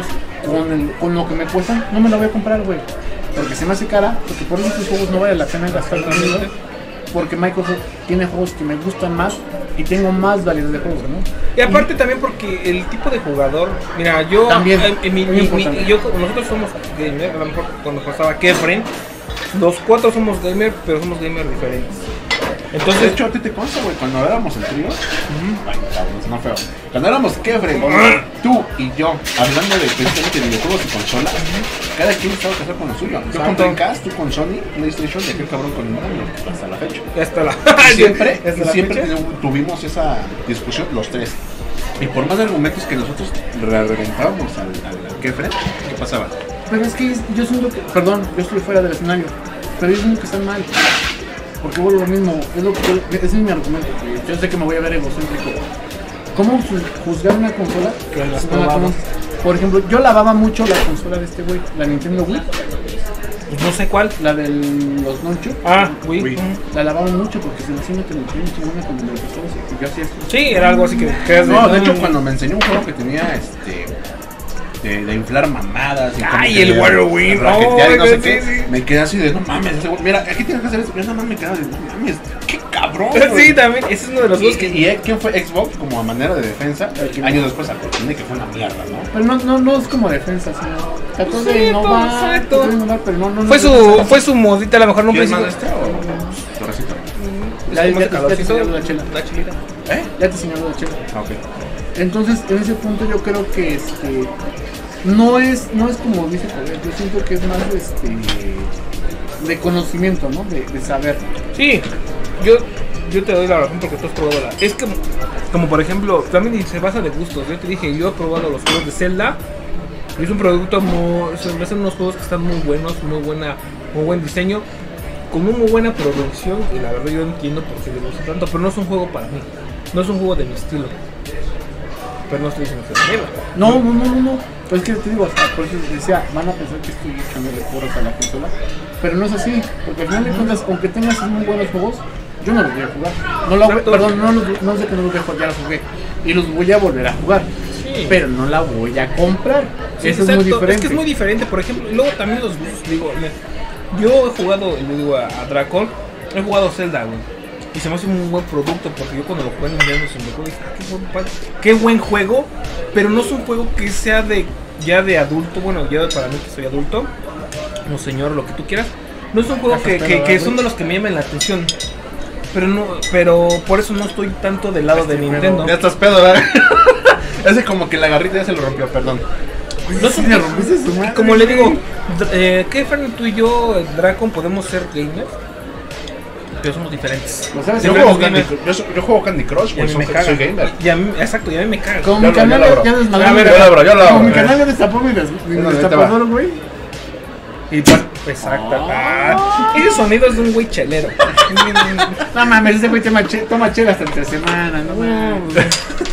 con lo que me cuesta, no me la voy a comprar, güey. Porque se me hace cara, porque por esos juegos no vale la pena gastar dinero. Porque Microsoft tiene juegos que me gustan más y tengo más variedad de juegos, ¿no? Y aparte también porque el tipo de jugador, mira, yo también, nosotros somos gamer, a lo mejor cuando pasaba Kefren, los 4 somos gamer, pero somos gamer diferentes. Entonces, de hecho, a ti te consta, güey, cuando éramos el trío, ay, cabrón, no feo. Cuando éramos Kefren, tú y yo, hablando de precisamente de videojuegos y consolas, cada quien estaba casado con lo suyo. Yo con Dreamcast, tú con Sony, PlayStation, y aquel cabrón con Nintendo, hasta la fecha. Hasta la siempre tuvimos esa discusión los tres. Y por más argumentos que nosotros reventábamos al Kefren, ¿qué pasaba? Pero es que yo siento que, perdón, yo estoy fuera del escenario, pero yo siento que están mal. Porque vuelvo lo mismo, ese es mi argumento. Yo sé que me voy a ver egocéntrico. ¿Cómo juzgar una consola? Por ejemplo, yo lavaba mucho la consola de este güey, la Nintendo Wii. No sé cuál. La de los Nunchuk. Wii. La lavaba mucho porque se me hacía que me tenía chingona cuando me lo prestaba. Y yo hacía esto. Sí, era algo así que no, de hecho, cuando me enseñó un juego que tenía de inflar mamadas y el Whirlwind, no sé qué, me quedé así de no mames, mira, aquí tienes que hacer eso, yo nada más me quedaba de no mames, qué cabrón, güey. Sí, también, ese es uno de los juegos que... ¿Y quién fue Xbox como a manera de defensa? Años después tiene que fue una mierda, ¿no? Pero no es como defensa, sino trató de innovar, pero no. Fue su modita, a lo mejor no pensé. ¿Qué es más Torrecito? Ya te señaló la chela. La chelita. Ya te señaló la chela. Ok. Entonces, en ese punto yo creo que no es como dice Javier, yo siento que es más de conocimiento, ¿no? De saber. Sí, yo te doy la razón porque tú has probado es que, como por ejemplo, también se basa de gustos. Yo te dije, yo he probado los juegos de Zelda y es un producto me hacen unos juegos que están muy buenos, muy buen diseño, con una muy buena producción y la verdad yo entiendo por qué le gusta tanto, pero no es un juego para mí, no es un juego de mi estilo. Pero no estoy diciendo que es mierda. No. Pues es que te digo, por eso decía, van a pensar que estoy echándole porras a la consola. Pero no es así, porque al final de cuentas, aunque tengas muy buenos juegos, yo no los voy a jugar. No sé que no los voy a jugar, ya los jugué. Y los voy a volver a jugar. Sí. Pero no la voy a comprar. Sí, eso es muy diferente. Es que es muy diferente, por ejemplo. Luego también los gustos, digo, yo he jugado, le digo a Dracon, he jugado Zelda, güey. Y se me hace un buen producto porque yo cuando lo jugué en Nintendo 64 dije, qué buen juego, pero no es un juego que sea ya de adulto, bueno, ya para mí que soy adulto, o señor, lo que tú quieras, no es un juego que son de los que me llaman la atención. Pero por eso no estoy tanto del lado de Nintendo. Ya estás pedo, ¿verdad? Ese como que la garrita ya se lo rompió, perdón. No sé si le rompiste su madre. Como le digo, ¿qué Fernando, tú y yo, Dracon, podemos ser gamers? Pero somos diferentes. Yo juego Candy Crush, pues soy gamer. Exacto, y a mí me caga. Como mi canal ya desmadró. Como mi canal ya destapó mi destapador, güey. Y exacto. Ese sonido es de un güey chelero. No mames, ese güey toma chela hasta entre semana, no mames.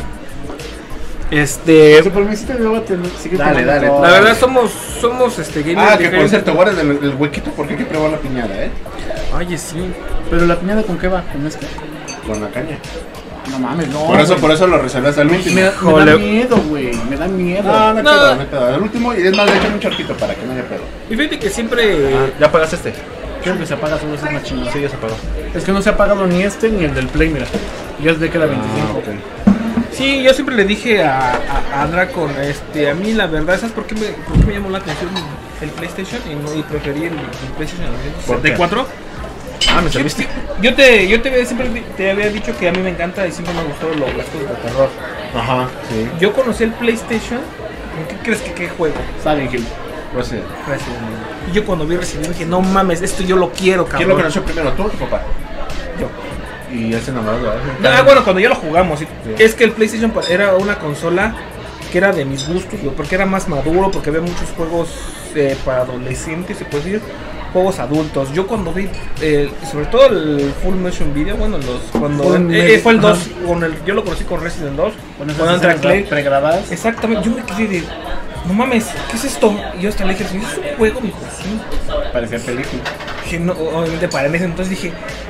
Por mí sí te debo seguir. Dale. La verdad somos gamers. Que por cierto, guarden el huequito porque hay que probar la piñada, Oye, sí. Pero la piñada ¿con qué va? ¿Con mezcla? Con la caña. No mames, no. Por eso lo reservé hasta el último. Me da miedo, güey. Me da miedo. No hay pedo. El último, y es más, le echan un charquito para que no haya pedo. Y fíjate que siempre. ¿Ya apagaste este? Creo que se apaga solo ese más chingón. Sí, ya se apagó. Es que no se ha apagado ni este ni el del Play, mira. Ya es de que la 25. Okay. Sí, yo siempre le dije a Dracon, a mí la verdad, ¿sabes por qué me llamó la atención el PlayStation y preferí el PlayStation 64? ¿Me serviste? Yo siempre te había dicho que a mí me encanta y siempre me gustó las cosas de terror. Ajá, sí. Yo conocí el PlayStation, ¿con qué crees que qué juego? Silent Hill. Resident Evil. Y yo cuando vi Resident Evil dije, no mames, esto yo lo quiero, cabrón. ¿Quién lo conoció primero, tú o tu papá? Yo. Y él se enamoró, ¿verdad? Bueno, cuando ya lo jugamos, sí. Es que el PlayStation era una consola que era de mis gustos, porque era más maduro, porque había muchos juegos para adolescentes, se puede decir, juegos adultos. Yo cuando vi, sobre todo el Full Motion Video, bueno, fue el 2, yo lo conocí con Resident 2, cuando entra Clay pregrabadas. Exactamente, yo me quedé de, no mames, ¿qué es esto? Y yo hasta le dije, ¿es un juego, mijo? Sí. Parecía película. Dije, no, obviamente para ese entonces dije,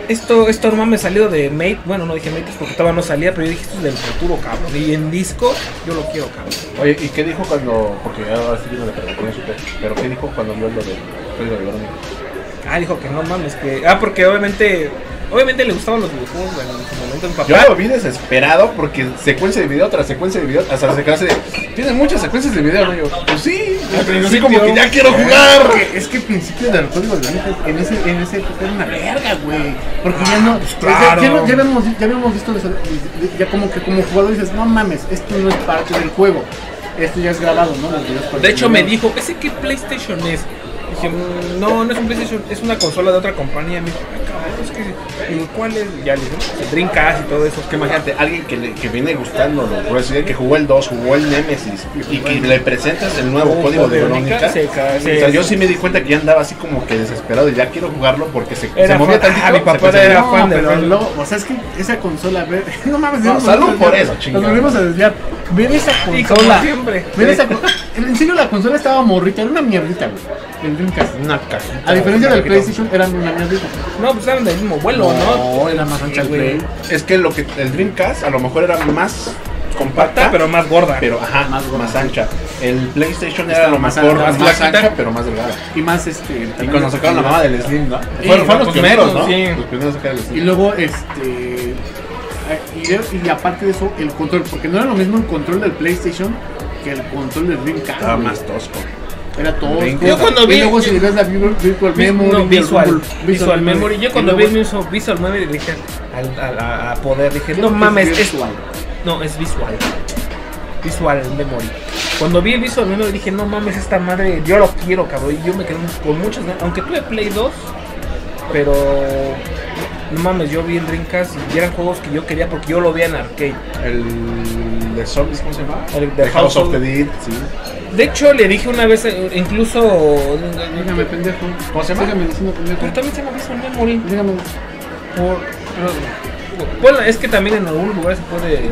Esto no mames salido de Mate. Bueno, no dije Mate porque todavía no salía, pero yo dije esto es del futuro, cabrón. Y en disco, yo lo quiero, cabrón. Oye, ¿y qué dijo cuando, porque ahora estoy viendo la pregunta, pero qué dijo cuando vio lo del código de Verónica? Dijo que no mames, que... porque obviamente le gustaban los videojuegos en su momento mi papá. Yo lo vi desesperado porque secuencia de video tras secuencia de video, hasta se quedase de... Tienen muchas secuencias de video, ¿no? Yo, pues sí, así como que ya quiero jugar. Es que el principio del código de Verónica en ese época era una verga, güey. Porque ya no... claro. Ya habíamos visto eso, ya como que como jugador dices, no mames, esto no es parte del juego. Esto ya es grabado, ¿no? De hecho me dijo, ¿ese qué PlayStation es? Dije, no es un PlayStation, es una consola de otra compañía. Me dijo, cabrón, es que... Digo, ¿cuál es? Ya le dije, el Dreamcast y todo eso. Que imagínate, alguien que viene gustando los Resident, que jugó el 2, jugó el Nemesis, y que le presentas el nuevo código de Verónica. O sea, yo sí me di cuenta que ya andaba así como que desesperado y ya quiero jugarlo porque se movía tantito. Mi papá era fan de o sea, es que esa consola, no mames, salud por eso, chingada. Nos volvemos a desviar. Ver esa consola. En serio, la consola estaba morrita, era una mierdita, güey. El Dreamcast. Una cajita. A diferencia del PlayStation, era una mierdita. No, pues eran del mismo vuelo, ¿no? Era más ancha el Play. Es que el Dreamcast a lo mejor era más compacta, pero más gorda. Pero más ancha. El PlayStation era Estaba lo más mejor ancha, más ancha, pero más delgada. Y más Y cuando sacaron la mamá del Slim, ¿no? Fueron los primeros, ¿no? sí. Los primeros sacaron el Slim. Y luego, y aparte de eso, el control, porque no era lo mismo el control del PlayStation que el control del Dreamcast. Estaba más tosco. Era todo. Yo cuando vi. Y luego si le ves la Virtual Memory. Visual Memory. Yo cuando vi el Visual Memory dije a poder, dije, no mames, es Visual Memory. Cuando vi el Visual Memory dije, no mames, esta madre, yo lo quiero, cabrón. Y yo me quedé con muchas ganas, aunque tuve Play 2, pero no mames, yo vi el Dreamcast y eran juegos que yo quería porque yo lo veía en arcade. El de Zombies, ¿cómo se llama? El de House of the Dead, sí. De hecho, le dije una vez, incluso... Dígame, pendejo. ¿Cómo se llama? Sígame diciendo pendejo. Pero también se llama Visual Memory. Dígame. Bueno, es que también en algunos lugares se puede...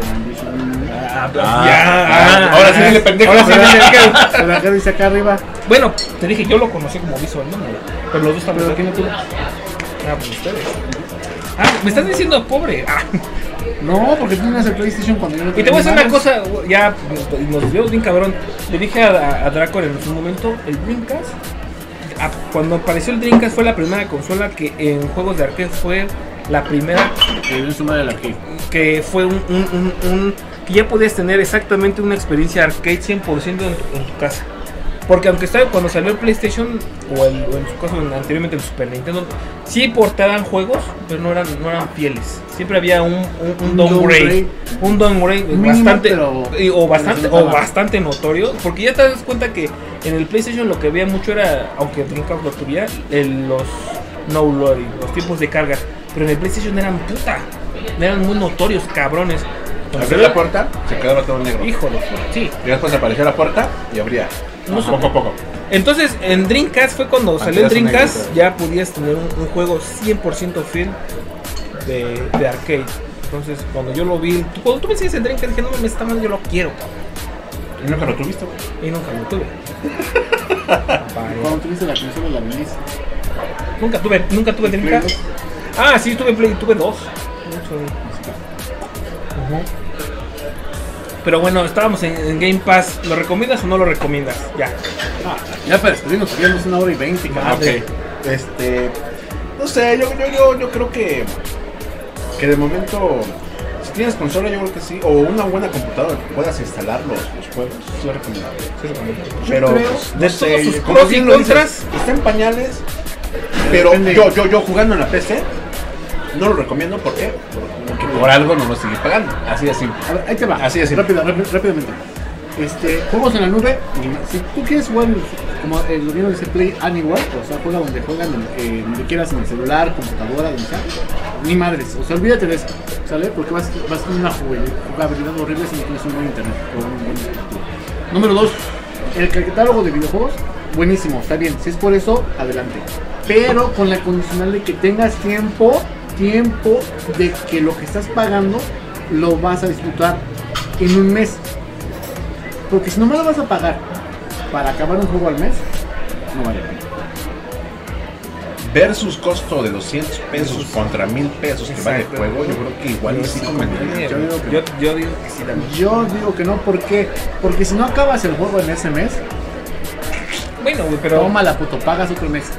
Ahora sí dile pendejo. Ahora sí dile acá dice acá arriba. Bueno, te dije, yo lo conocí como Visual Memory. Pero los dos también. ¿Pero quién lo tuvo? Pues ustedes. Me estás diciendo pobre. No, porque tú tienes el PlayStation cuando yo no Y te voy a decir una cosa, ya nos vimos bien cabrón. Le dije a Draco en su momento, el Dreamcast, cuando apareció el Dreamcast fue la primera consola que en juegos de arcade fue la primera que fue que ya podías tener exactamente una experiencia arcade 100% en tu casa. Porque aunque cuando salió el PlayStation o en su caso anteriormente el Super Nintendo, sí portaban juegos, pero no eran fieles. Siempre había un downgrade, bastante notorio, porque ya te das cuenta que en el PlayStation lo que había mucho era, aunque Dreamcast lo tuviera, los no loading, los tiempos de carga, pero en el PlayStation eran muy notorios, cabrones. Abría la puerta, se quedaba todo negro. Híjole, sí. Y después aparecía la puerta y abría. Poco a poco. Entonces, en Dreamcast fue cuando salió el Dreamcast, ya podías tener un juego 100% fiel de arcade. Entonces, cuando yo lo vi, cuando tú me decías en Dreamcast, dije, no me está mal, yo lo quiero, cabrón. ¿Y nunca lo tuviste? Y nunca lo tuve. Cuando tuviste la consola la vendiste. Nunca tuve Dreamcast. Sí, tuve dos. Pero bueno, estábamos en Game Pass. ¿Lo recomiendas o no lo recomiendas? Ya. Ya para despedirnos, tenemos 1:20, cabrón. Ok. No sé, yo creo que de momento, si tienes consola, yo creo que sí. O una buena computadora que puedas instalar los juegos. Sí, es recomendable. Pero, de todos sus pros y contras, está en pañales. Pero yo jugando en la PC, no lo recomiendo. ¿Por qué? Porque por algo no lo seguí pagando. Así de simple. A ver, ahí te va. Así de simple. Rápidamente. Juegos en la nube. Si tú quieres jugar, como el gobierno dice, Play Anywhere, o sea, juega donde donde quieras, en el celular, computadora, donde sea. Ni madres. O sea, olvídate de eso. ¿Sale? Porque vas a tener una jugabilidad horrible si no tienes un buen internet. Número 2. El catálogo de videojuegos, buenísimo, está bien. Si es por eso, adelante. Pero con la condicional de que tengas tiempo de que lo que estás pagando lo vas a disfrutar en un mes. Porque si no me lo vas a pagar para acabar un juego al mes, no vale la pena. versus costo de 200 pesos contra 1000 pesos que vale el juego, yo creo que igual sí convendría. Yo digo que sí también. Yo digo que no, ¿por qué? Porque si no acabas el juego en ese mes, bueno, güey, pero tómala, puto, pagas otro mes.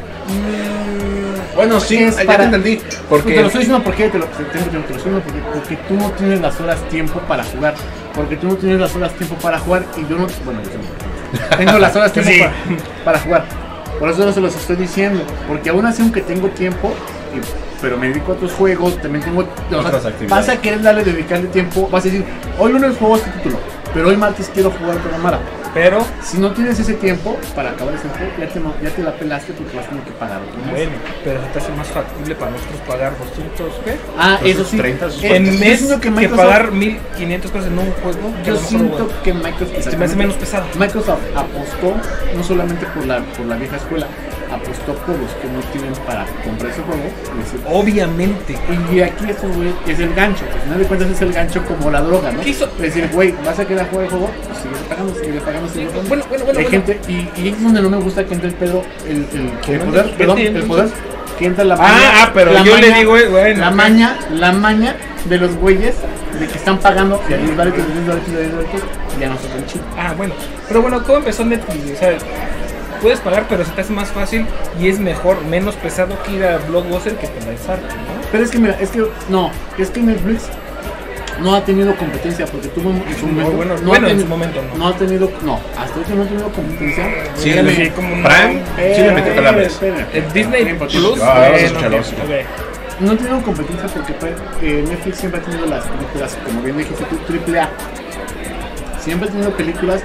Bueno, sí, Es ya para- te entendí. Porque Te lo estoy diciendo porque porque tú no tienes las horas tiempo para jugar. Porque tú no tienes las horas tiempo para jugar y yo no. Bueno, yo no. Tengo las horas tiempo Sí. para jugar. Por eso no se los estoy diciendo. Porque aún así, aunque tengo tiempo, pero me dedico a otros juegos, también tengo. Otras actividades. Vas a querer dedicarle tiempo. Vas a decir, hoy lunes juego este título, pero hoy martes quiero jugar con Amara. pero Si no tienes ese tiempo para acabar ese juego, ya te la pelaste porque vas a tener que pagar otro mes. bueno, pero se te hace más factible para nosotros pagar 200, ¿qué? Ah, eso sí. 30 En yo mes siento que Microsoft- pagar 1500 pesos en un juego. que a Yo lo mejor, siento güey, que Microsoft se me hace menos pesado. Microsoft apostó no solamente por la vieja escuela, apostó por los que no tienen para comprar ese juego. Obviamente. Y aquí esto, güey, es el gancho. Al final de cuentas es el gancho como la droga, ¿no? ¿Qué hizo? Es decir, güey, vas a querer jugar el juego, pues sigue pagando, sigue pagando, sigue pagando. Bueno. Hay gente, y es donde no me gusta que entre el pedo, el poder, ¿Qué perdón, tiene? el poder, que entra la maña. Pero la yo le maña- digo, bueno. la maña de los güeyes de que están pagando y a 10 varitos, y ya no se ven chido. Bueno. Pero bueno, ¿cómo empezó Netflix? O sea, puedes pagar, pero se te hace más fácil y es mejor, menos pesado que ir a Blockbuster que pensar, ¿no? Pero es que mira, es que Netflix no ha tenido competencia porque tuvo en su momento. Bueno, no ha en tenido- su momento no. No ha tenido, no, hasta ahorita no ha tenido competencia. Sí, Espérame, sí, como Prime, sí le metió calabres. El Disney Plus. escúchalo. No ha tenido competencia porque Netflix siempre ha tenido las películas, como bien dijiste tú, AAA. Siempre ha tenido películas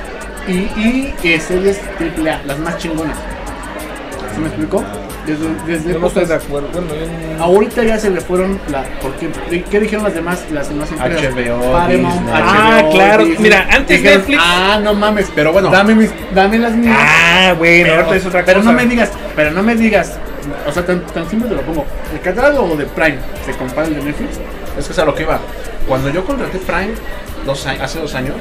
y series AAA, las más chingonas. ¿Se me explicó? Desde Yo no estoy épocas- de acuerdo. Bueno, yo Ahorita ya se le fueron porque ¿qué dijeron las demás empresas? HBO, Paramount, Disney. Ah, claro. Disney. Mira, antes Dijeron, Netflix- Ah, no mames, Pero bueno. dame las mías. bueno, ahorita es otra Pero cosa. no me digas, o sea, tan simple te lo pongo. El catálogo de Prime se compara al de Netflix. Es que es a lo que iba. Cuando yo contraté Prime hace 2 años,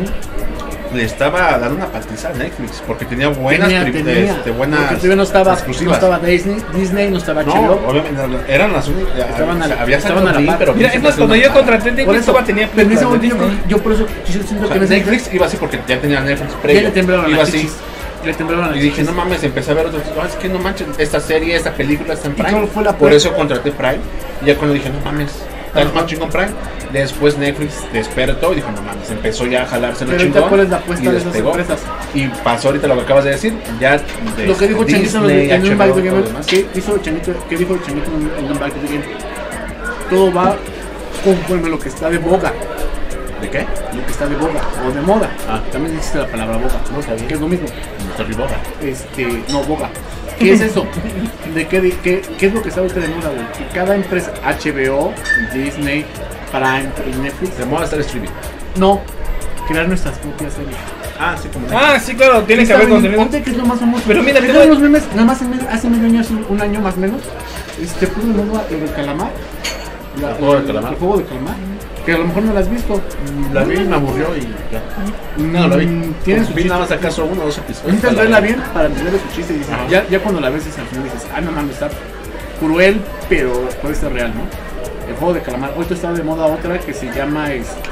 le estaba dando una patiza a Netflix porque tenía buenas buenas Porque todavía no estaba exclusivas. Disney, no estaba No, HBO. obviamente eran las únicas. Estaban a la- había estaban salido a la ahí, par. pero Mira, es más, cuando yo contraté Por Netflix, eso, todavía tenía pero en ese películas momento de Disney. yo por eso siento O sea, que en ese Netflix iba así porque ya tenía Netflix ya previo. le temblaron Iba las así. chichis. Le temblaron las Y dije, chichis. no mames, empecé a ver otros. "Ah, es que no manches, esta serie, esta película está en ¿Y Prime. cuál fue la Por prueba? eso contraté Prime. Y ya cuando dije, no mames, está más chingón Prime. Después Netflix despertó y dijo, no mames, empezó ya a jalarse lo Pero ahorita, chingón. ¿cuál es la apuesta y de esas despegó. empresas? Y pasó ahorita lo que acabas de decir. Ya de Lo que dijo Changuito Disney, en un Back HBO, to todo lo Game, demás. ¿qué dijo Changuito en un Back to Game? Todo va conforme lo que está de boga, ¿De qué? lo que está de boga o de moda. Ah. También existe la palabra boga, No sabía. que es lo mismo. Nuestra riboga. No, boga. ¿Qué es eso? ¿Qué es lo que está ahorita de moda, güey? Que cada empresa, HBO, Disney, Prime y Netflix, De moda está el streaming. no, crear nuestras propias series. Ah, sí, como Sí, claro, tiene que haber contenido. Ponte que es lo más famoso. Pero mira, ¿te te acuerdas voy- los memes? Nada más hace medio año, hace un año más o menos, puso de moda el calamar. ¿El juego del calamar? El juego de calamar. Que a lo mejor no lo has visto. La vi y me aburrió y ya. No, la vi. Tiene su Vi nada más chiste. acaso 1 o 2 episodios. Intenta verla bien para entender su chiste y dices, Ajá. ya cuando la ves al final dices, no mames, está cruel, pero puede ser real, ¿no? El juego de calamar. Ahorita está de moda otra que se llama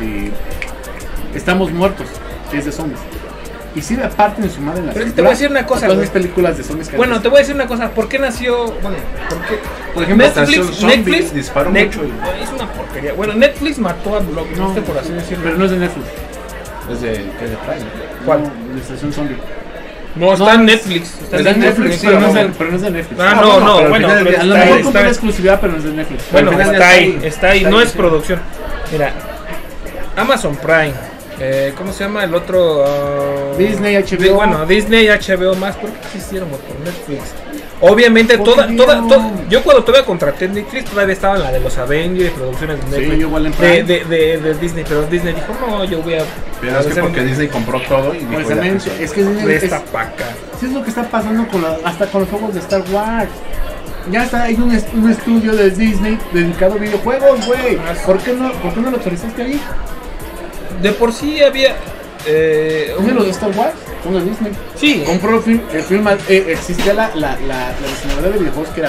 Estamos Muertos, que es de zombies. Y sí le parten su madre en la Pero es que te voy a decir una cosa, Todas güey. las películas de zombies que Bueno, antes- te voy a decir una cosa. ¿Por qué nació? Bueno, ¿por qué? Por ejemplo, Netflix Estación Zombie disparó mucho Es una porquería. Bueno, Netflix mató a Blockbuster, por así decirlo. pero no es de Netflix. Es de Prime. ¿Cuál? No, de Estación Zombie. No, está en Netflix. Está Está en Netflix, sí, pero no no. es de Netflix. Ah, bueno, no, pero al bueno, final pero A lo está, mejor está, compré la exclusividad, pero no es de Netflix. bueno, al final está está ahí, ahí. está ahí, Está no ahí, es sí. producción. Mira, Amazon Prime, ¿cómo se llama el otro? Disney, HBO. Bueno, Disney, HBO más, ¿por qué quisiéramos por Netflix? Obviamente, ¿Por qué no? yo cuando todavía contraté Netflix, todavía estaba en la de los Avengers, producciones de Netflix, yo igual en Prime. de Disney, pero Disney dijo, no, yo voy a... Pero es que porque Disney compró todo y dijo, Precisamente, ya, pues, es que Disney de es, esta paca. sí es lo que está pasando hasta con los juegos de Star Wars. Ya está, hay un estudio de Disney dedicado a videojuegos, güey. ¿Por qué no lo autorizaste ahí? De por sí había... ¿Es de los de Star Wars? son de Disney. Sí. Compró Filman, existía la diseñadora de videojuegos que era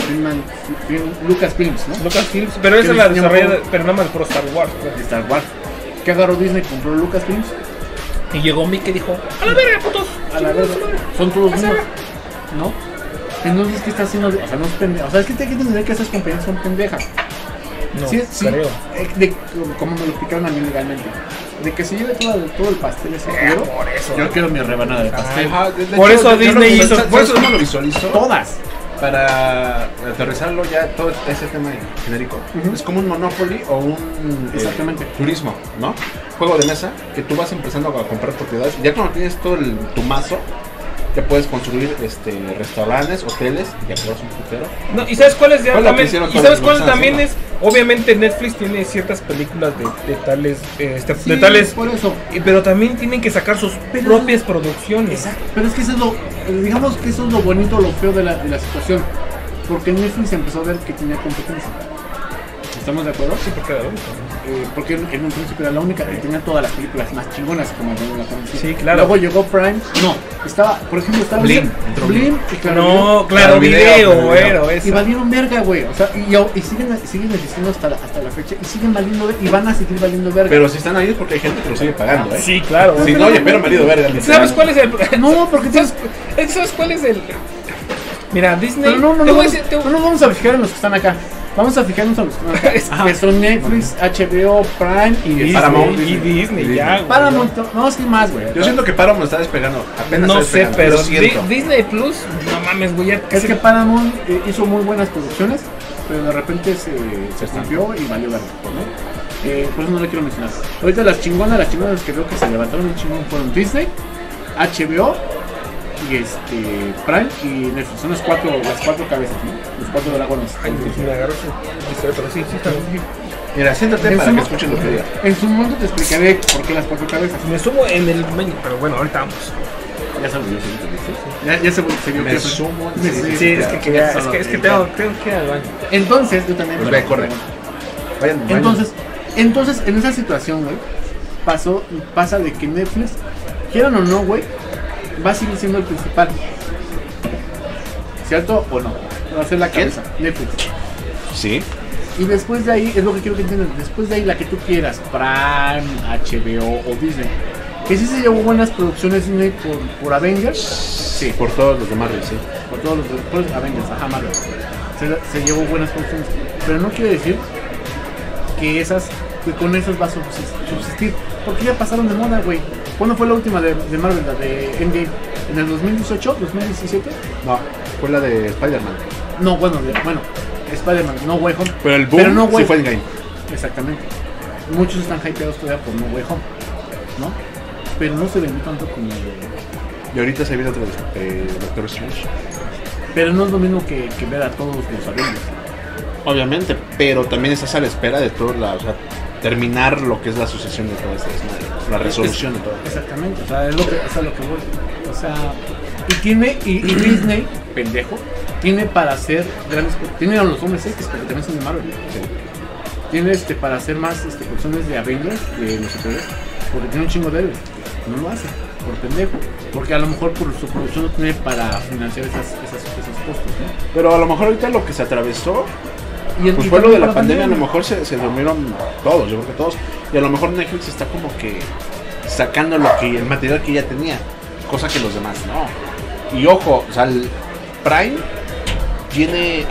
Lucasfilms, ¿no? Lucasfilms, pero esa es la desarrollada, pero nada más por Star Wars. Pues. De Star Wars. ¿Qué agarró Disney? Compró Lucasfilms. Y llegó Mickey y dijo, a la verga, putos. A la verga. Son todos míos, ¿no? Entonces, ¿qué está haciendo? O sea, no es pendeja. O sea, es que hay que entender que esas compañías son pendejas. No, sí, creo. Como me lo explicaron a mí legalmente. De que se lleve todo el pastel ese quiero. Por eso. Yo quiero mi rebanada de pastel. Por eso Disney hizo. Por eso no lo visualizo. Todas. Para aterrizarlo ya todo ese tema genérico. Es como un Monopoly o un Exactamente. turismo, ¿no? Juego de mesa que tú vas empezando a comprar propiedades. Ya cuando tienes todo tu mazo, ya puedes construir restaurantes, hoteles, y ya cobras un putero. No, ¿y sabes cuál es ya también? ¿Y sabes cuál también es? Obviamente Netflix tiene ciertas películas de tales Sí, de tales, por eso. pero también tienen que sacar sus propias producciones. Exacto. Pero es que eso es digamos que eso es lo bonito, lo feo de la situación. Porque Netflix empezó a ver que tenía competencia. ¿Estamos de acuerdo? Sí, porque era porque en un principio era la única que tenía todas las películas más chingonas como la conocía. Sí, claro. Luego llegó Prime. No, estaba, por ejemplo, estaba Blim. y Claro No, Claro Video, y valieron verga, güey. O sea, y siguen existiendo hasta la fecha y siguen valiendo y van a seguir valiendo verga. Pero si están ahí es porque hay gente que lo sigue pagando, ¿eh? Sí, claro. Si no, oye, pero valido verga. ¿Sabes cuál es el No, porque ¿Sabes cuál es el Mira, Disney. Pero no nos vamos a fijar en los que están acá. Vamos a fijarnos en los que están acá. Que son Netflix, HBO, Prime y Paramount. Y Disney, ya, güey. Paramount, no, es que más, güey. Yo siento que Paramount está despegando. Apenas no está sé, despegando, pero lo siento. Disney Plus, no mames, güey. Es que Paramount hizo muy buenas producciones, pero de repente se rompió y valió verga, ¿no? Por eso no le quiero mencionar. Ahorita las chingonas que veo que se levantaron un chingón fueron Disney, HBO y Prime y Netflix. Son las cuatro cabezas, ¿no? Los 4 dragones. Ay, me agarró pero sí, está bien. Mira, siéntate En para su que mo- escuchen lo que diga. En su momento te explicaré por qué las 4 cabezas. Me sumo en el menú, pero bueno, ahorita vamos. Ya se volvió, ya se vio Me que sumo. Sí, es que tengo que ir al baño. Entonces, yo también. Pues ve, corre. Vayan, Entonces, en esa situación, güey, pasa de que Netflix, quieran o no, güey, va a seguir siendo el principal. ¿Cierto o no? Va a ser la cabeza, Netflix. Sí. Y después de ahí, es lo que quiero que entiendan, después de ahí la que tú quieras, Prime, HBO o Disney. Que sí se llevó buenas producciones Disney por Avengers. Sí, por todos los de Marvel, sí. Por todos los Avengers, ajá, Marvel. Se llevó buenas producciones. Pero no quiere decir que con esas va a subsistir. Porque ya pasaron de moda, güey. ¿Cuándo fue la última de Marvel, la de Endgame? ¿En el 2018? ¿2017? No, fue la de Spider-Man. No, bueno, Spider-Man, No Way Home. Pero el boom No sí Way fue Endgame. Exactamente. Muchos están hypeados todavía por No Way Home, ¿no? Pero no se vendió tanto como... Y ahorita se viene otro Doctor Strange. Pero no es lo mismo que ver a todos los Avengers. Obviamente, pero también estás a la espera de todo o sea, terminar lo que es la sucesión de todas estas madres, la resolución de todo. Exactamente, o sea, es lo que voy. O sea, y Disney, pendejo, tiene para hacer grandes, tiene a los hombres X, pero también son de Marvel. Sí. Tiene para hacer más producciones de Avengers, de los superhéroes, porque tiene un chingo de héroes. No lo hace, por pendejo. Porque a lo mejor por su producción no tiene para financiar esos costos, ¿no? Pero a lo mejor ahorita lo que se atravesó, Y pues fue lo de la pandemia, a lo mejor se durmieron todos, yo creo que todos. Y a lo mejor Netflix está como que sacando el material que ya tenía, cosa que los demás no. Y ojo, o sea, el Prime tiene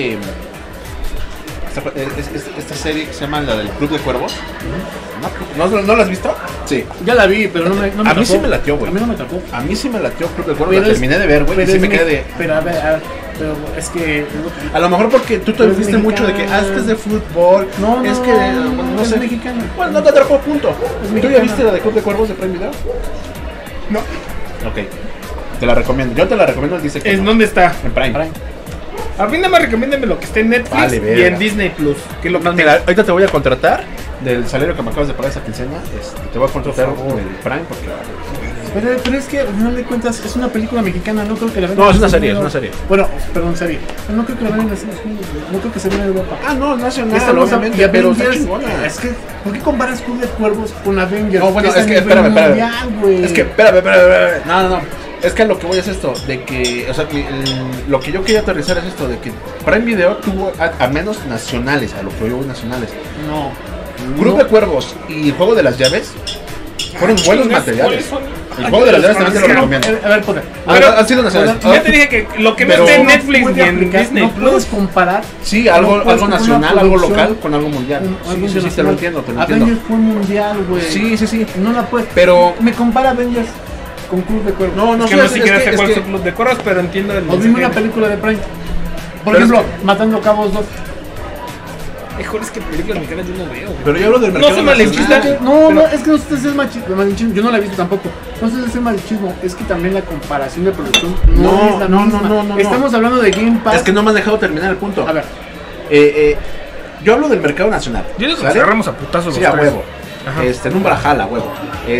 esta serie que se llama la del Club de Cuervos. ¿No la has visto? Sí. Ya la vi, pero no me A mí sí me latió, güey. A mí no me tocó. A mí sí me latió Club de Cuervos, Pero la terminé de ver, güey, y sí me quedé de... Pero a ver, pero es que... A lo mejor porque tú te Pero es viste mucho de que, mexicana. es que es de fútbol, No, es no, que, no es sé. mexicana. Bueno, no te atrapó, punto. ¿Tú ya mexicana. viste la de Club de Cuervos de Prime Video? No. Ok. Te la recomiendo. Yo te la recomiendo, dice que ¿En no. dónde está? En Prime. A mí nada más recomiéndeme lo que esté en Netflix Vale, y verga. en Disney Plus. Que es lo más Mira, ahorita te voy a contratar del salario que me acabas de pagar esa quincena. Te voy a contratar Por favor. en el Prime porque Pero es que al final de cuentas es una película mexicana, no creo que la vean. No, es una serie, es una serie. Bueno, perdón, serie. Pero no creo que la vean en Estados Unidos, no creo que se vea en Europa. Ah, no, nacional, Estamos obviamente, pero está Avengers, chingona. es que, ¿por qué comparas Club de Cuervos con Avengers? No, bueno, es que, espérame. Es que, espérame. No. Es que a lo que voy es esto, de que, o sea, lo que yo quería aterrizar es esto, de que Prime Video tuvo a menos nacionales, a lo que yo voy nacionales. No. Club de Cuervos y Juego de las Llaves fueron buenos materiales. El Juego de las Llaves también te lo recomiendo. A ver, Potter. Han sido nacionales. Ya te dije que lo que no está en Netflix ni en Disney No puedes comparar. Sí, algo nacional, algo local con algo mundial. Sí, te lo entiendo, Avengers fue mundial, güey. Sí. No la puedes. Pero me compara Avengers con Club de Cuervos. No siquiera sé cuál es el Club de Cuervos, pero entiendo el O dime una película de Prime. Por ejemplo, Matando Cabos 2. Mejor es que películas mexicanas yo no veo. Pero yo hablo del mercado malinchista. No, es que no sé si es malichismo. Yo no la he visto tampoco. No sé si es malichismo. Es que también la comparación de producción no es la misma. No. Estamos hablando de Game Pass. Es que no me has dejado terminar el punto. A ver. Yo hablo del mercado nacional. Yo digo que nos agarramos a putazos sí, los a tres. huevo. En un brajal, a huevo.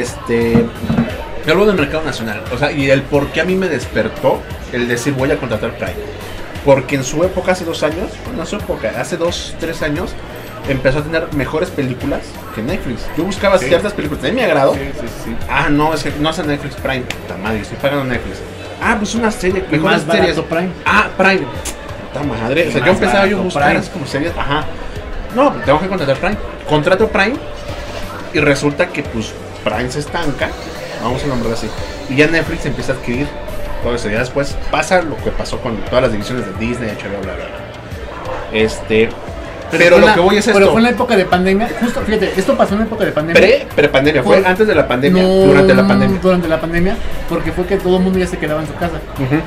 Yo hablo del mercado nacional. O sea, y el por qué a mí me despertó el decir voy a contratar Prime. Porque en su época, hace 2 años, bueno, en su época, hace 2-3 años, empezó a tener mejores películas que Netflix. Yo buscaba ciertas películas de mi agrado. Sí. Ah, no, es que no hace Netflix Prime. Puta madre, estoy pagando Netflix. Ah, pues una serie, mejores más series. Prime. Ah, Prime. Puta madre. O sea, yo empezaba a buscar Prime. así como series. Ajá. No, tengo que contratar Prime. Contrato Prime y resulta que pues Prime se estanca. Vamos a nombrar así. Y ya Netflix empieza a adquirir todo eso. Ya después pasa lo que pasó con todas las divisiones de Disney, HBO, bla, bla, bla. Pero lo que voy es esto. Pero fue en la época de pandemia. Justo, fíjate, esto pasó en la época de pandemia. Pre-pandemia. Fue antes de la pandemia. No, durante la pandemia. Durante la pandemia. Porque fue que todo el mundo ya se quedaba en su casa.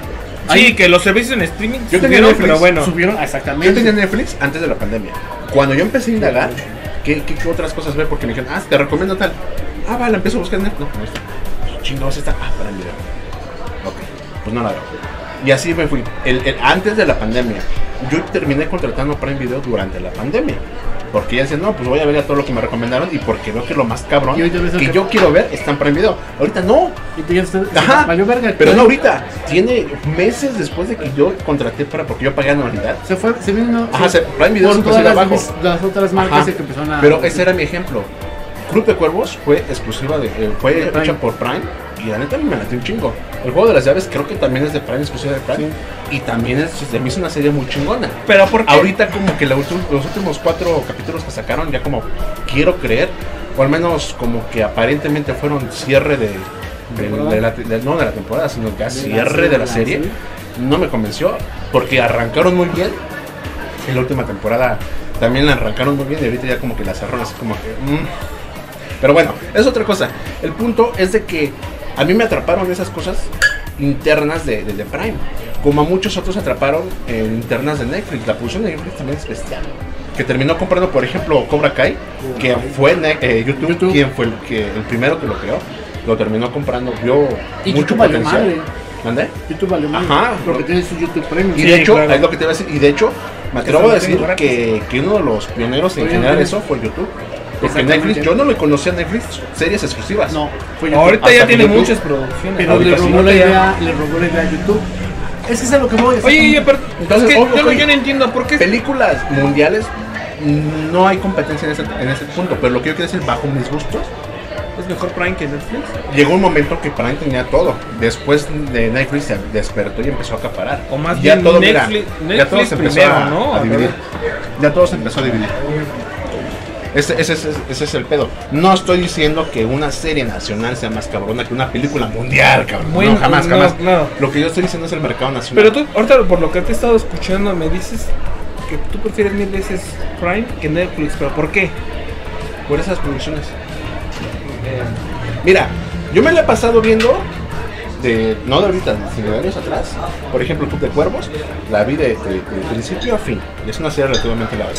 Sí, que los servicios en streaming Yo tenía subieron, Netflix, pero bueno. Subieron, exactamente. Yo tenía Netflix antes de la pandemia. Cuando yo empecé a indagar, ¿qué otras cosas ver? Porque me dijeron, te recomiendo tal. Ah, vale, empiezo a buscar en Netflix. No está. Chingados está. Para el video. Ok, pues no la veo. Y así me fui. Antes de la pandemia, yo terminé contratando Prime Video durante la pandemia. Porque ya decían, no, pues voy a ver ya todo lo que me recomendaron. Y porque veo que lo más cabrón que yo quiero ver está en Prime Video. Ahorita no. Ajá, valió verga. Pero no ahorita. Tiene meses después de que yo contraté porque yo pagué anualidad. Se vino. Ajá, Prime Video se empezó a ir abajo. Las otras marcas que empezaron a. Pero ese era mi ejemplo. Club de Cuervos fue exclusiva fue hecha por Prime. Y la neta me latió un chingo. El Juego de las Llaves creo que también es de Prime, exclusiva de Prime. Sí. Y también se me hizo una serie muy chingona. Pero ¿por qué? Ahorita como que los últimos 4 capítulos que sacaron ya como quiero creer, o al menos como que aparentemente fueron cierre no de la temporada, sino ya cierre de la serie. No me convenció porque arrancaron muy bien. En la última temporada también la arrancaron muy bien y ahorita ya como que la cerraron así como que... Pero bueno, es otra cosa. El punto es de que a mí me atraparon esas cosas internas de Prime, como a muchos otros atraparon internas de Netflix. La producción de Netflix también es bestial. Que terminó comprando, por ejemplo, Cobra Kai, que fue YouTube, quien fue el primero que lo creó. Lo terminó comprando, vio y mucho YouTube potencial. ¿Mandé? YouTube vale más. Ajá. Porque tiene su YouTube Premium. Y de hecho, es lo que te iba a decir. Y de hecho, me atrevo a decir que uno de los pioneros en generar eso fue YouTube. Porque Netflix, yo no le conocía a Netflix series exclusivas. No, ahorita ya tiene muchas producciones. Pero le robó la idea a YouTube. Es que es a lo que voy. Oye, pero entonces, es que yo no entiendo por qué. Películas mundiales no hay competencia en ese punto. Pero lo que yo quiero decir, bajo mis gustos, ¿es mejor Prime que Netflix? Llegó un momento que Prime tenía todo. Después de Netflix se despertó y empezó a acaparar. O más ya bien todo, Netflix, ya todo se empezó primero, a dividir. Ya todo se empezó a dividir. Ese es el pedo. No estoy diciendo que una serie nacional sea más cabrona que una película mundial, cabrón. Bueno, no, jamás. No. Lo que yo estoy diciendo es el mercado nacional. Pero tú, ahorita por lo que te he estado escuchando, me dices que tú prefieres 1000 veces Prime que Netflix. ¿Pero por qué? Por esas producciones. Mira, yo me la he pasado viendo no de ahorita, sino de años atrás. Por ejemplo, Club de Cuervos, la vi de principio a fin. Es una serie relativamente larga.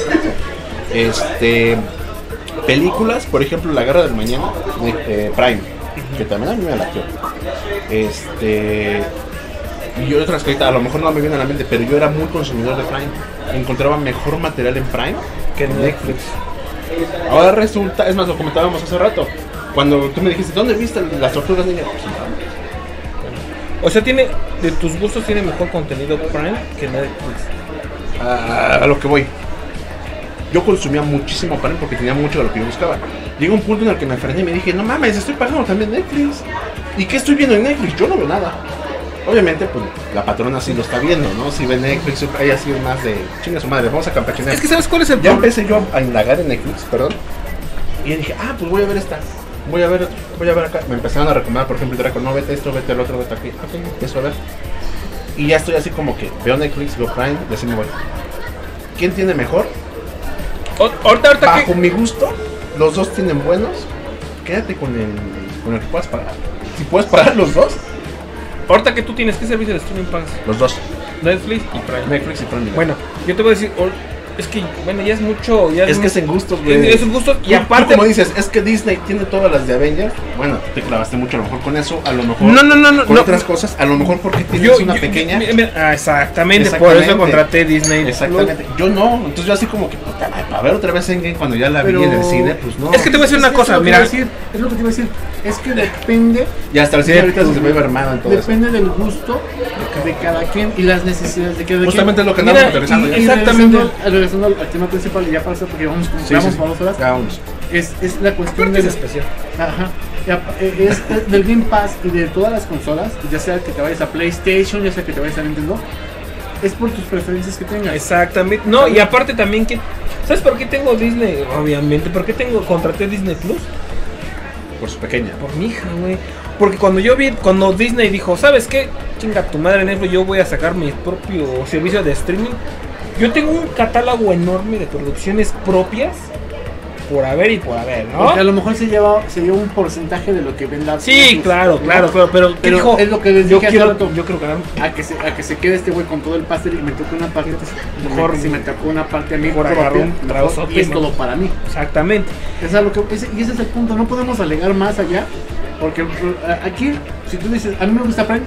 Películas, por ejemplo, La Guerra del Mañana, Prime, que también a mí me latió. Y otras que ahorita a lo mejor no me vienen a la mente, pero yo era muy consumidor de Prime. Encontraba mejor material en Prime que en Netflix. Ahora resulta, es más, lo comentábamos hace rato, cuando tú me dijiste, ¿dónde viste las tortugas ninja? Pues, o sea, de tus gustos tiene mejor contenido Prime que Netflix. A lo que voy. Yo consumía muchísimo Prime porque tenía mucho de lo que yo buscaba. Llegó un punto en el que me frené y me dije, no mames, estoy pagando también Netflix. ¿Y qué estoy viendo en Netflix? Yo no veo nada. Obviamente, pues la patrona sí lo está viendo, ¿no? Si ve Netflix, ella sí es más de chinga su madre, vamos a campechanear. Es que ¿sabes cuál es el Ya problema? empecé yo a indagar en Netflix, perdón. Y dije, pues voy a ver esta. Voy a ver acá. Me empezaron a recomendar, por ejemplo, el Draco, no, vete esto, vete el otro, vete aquí. Ok, empiezo a ver. Y ya estoy así como que veo Netflix, veo Prime, y así me voy. ¿Quién tiene mejor? Ahorita Bajo mi gusto, los dos tienen buenos. Quédate con el que puedas pagar. Si puedes pagar los dos. Ahorita que tú tienes, ¿qué servicio de streaming pagas? Los dos. Netflix y Prime. Netflix y Prime. Bueno, yo te voy a decir, es que, bueno, ya es mucho. Es que es en gustos, güey. Es en gustos y aparte. Tú como dices, es que Disney tiene todas las de Avengers. Bueno, te clavaste mucho a lo mejor con eso. A lo mejor. No. Con otras cosas. A lo mejor porque tienes una pequeña. Exactamente, por eso contraté Disney. Exactamente. Yo no. Entonces yo así como que, puta, para ver otra vez Endgame cuando ya la vi en el cine, pues no. Es que te voy a decir una cosa, mira. Es lo que te iba a decir. Es que depende. Y hasta el cine ahorita se me ve hermano en todo eso. Depende del gusto de cada quien y las necesidades de cada quien. Justamente es lo que andamos aterrizando ya. Exactamente. Regresando al tema principal, y ya para eso, porque vamos para 2 horas. Es la cuestión de especial. Ajá. Es del Game Pass y de todas las consolas, ya sea que te vayas a PlayStation, ya sea que te vayas a Nintendo, es por tus preferencias que tengas. Exactamente. No, y aparte también que ¿sabes por qué tengo Disney? Obviamente, ¿por qué contraté Disney Plus? Por su pequeña. Por mi hija, güey. Porque cuando Disney dijo, ¿sabes qué? Chinga tu madre, Netflix, yo voy a sacar mi propio servicio de streaming. Yo tengo un catálogo enorme de producciones propias por haber, ¿no? Porque a lo mejor se lleva un porcentaje de lo que venda. Sí, claro, pero dijo, es lo que les dije hace rato. Yo creo que a que se quede este güey con todo el pastel y me toque una parte, mejor si me tocó una parte a mí por agarrar un trozo y es todo para mí. Exactamente. Y ese es el punto, no podemos alegar más allá, porque aquí, si tú dices, a mí me gusta Prime,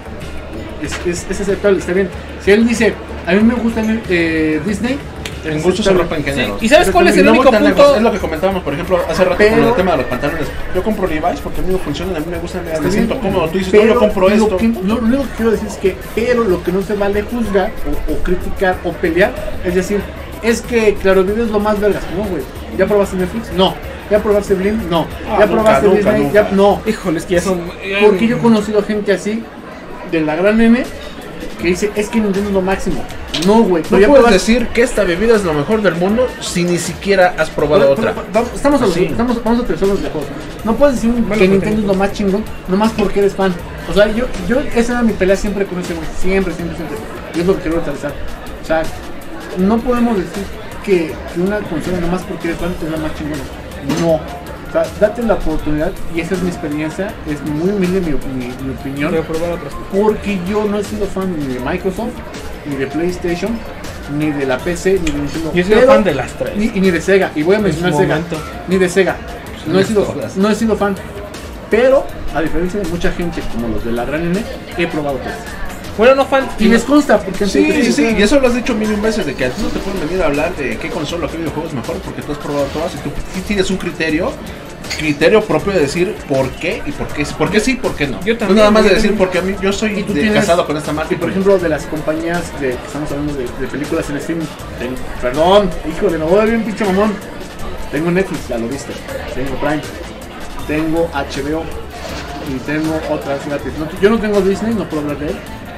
es aceptable, está bien. Si él dice, a mí me gusta Disney, en gusto se rompen géneros. Sí. ¿Y sabes cuál es el único punto? Es lo que comentábamos, por ejemplo, hace rato con el tema de los pantalones. Yo compro Levi's porque a mí me funcionan, a mí me gustan, me siento cómodo. Tú dices, no, yo compro esto. Lo único que quiero decir es que, pero lo que no se vale juzgar o criticar o pelear, es decir, es que Claro Video es lo más vergas. No, güey. ¿Ya probaste Netflix? No. ¿Ya probaste Blim? No. ¿Ya probaste Disney? Nunca. Ya, no. Híjole, es que ya son. Porque yo he conocido gente así, de la gran M, que dice, es que Nintendo es lo máximo. No, güey. No puedes decir que esta bebida es lo mejor del mundo si ni siquiera has probado otra. Vamos a aterrizar los juegos. No puedes decir que Nintendo es lo más chingón, nomás porque eres fan. O sea, yo esa era mi pelea siempre con ese güey. Siempre. Y es lo que quiero aterrizar. O sea, no podemos decir que una consola nomás porque eres fan es la más chingona. No. O sea, date la oportunidad, y esa es mi experiencia, es muy humilde mi opinión, porque yo no he sido fan ni de Microsoft, ni de PlayStation, ni de la PC, ni de Nintendo. Yo he sido fan de las tres. Ni de Sega, y voy a mencionar Sega, ni de Sega. No he sido fan, pero a diferencia de mucha gente como los de la gran N, he probado todas. Bueno, no fan. Y les consta, porque sí, y eso lo has dicho 1,000,000 veces, de que a ti no te pueden venir a hablar de qué consola o qué videojuego es mejor, porque tú has probado todas y tú tienes un criterio propio de decir por qué y por qué sí, por qué no. Yo también. No nada más de decir porque a mí yo soy casado con esta marca. Y por ejemplo, de las compañías que estamos hablando de películas en streaming, perdón, híjole, me voy a ver bien pinche mamón. Tengo Netflix, ya lo viste. Tengo Prime, tengo HBO y tengo otras gratis. Yo no tengo Disney, no puedo hablar de él.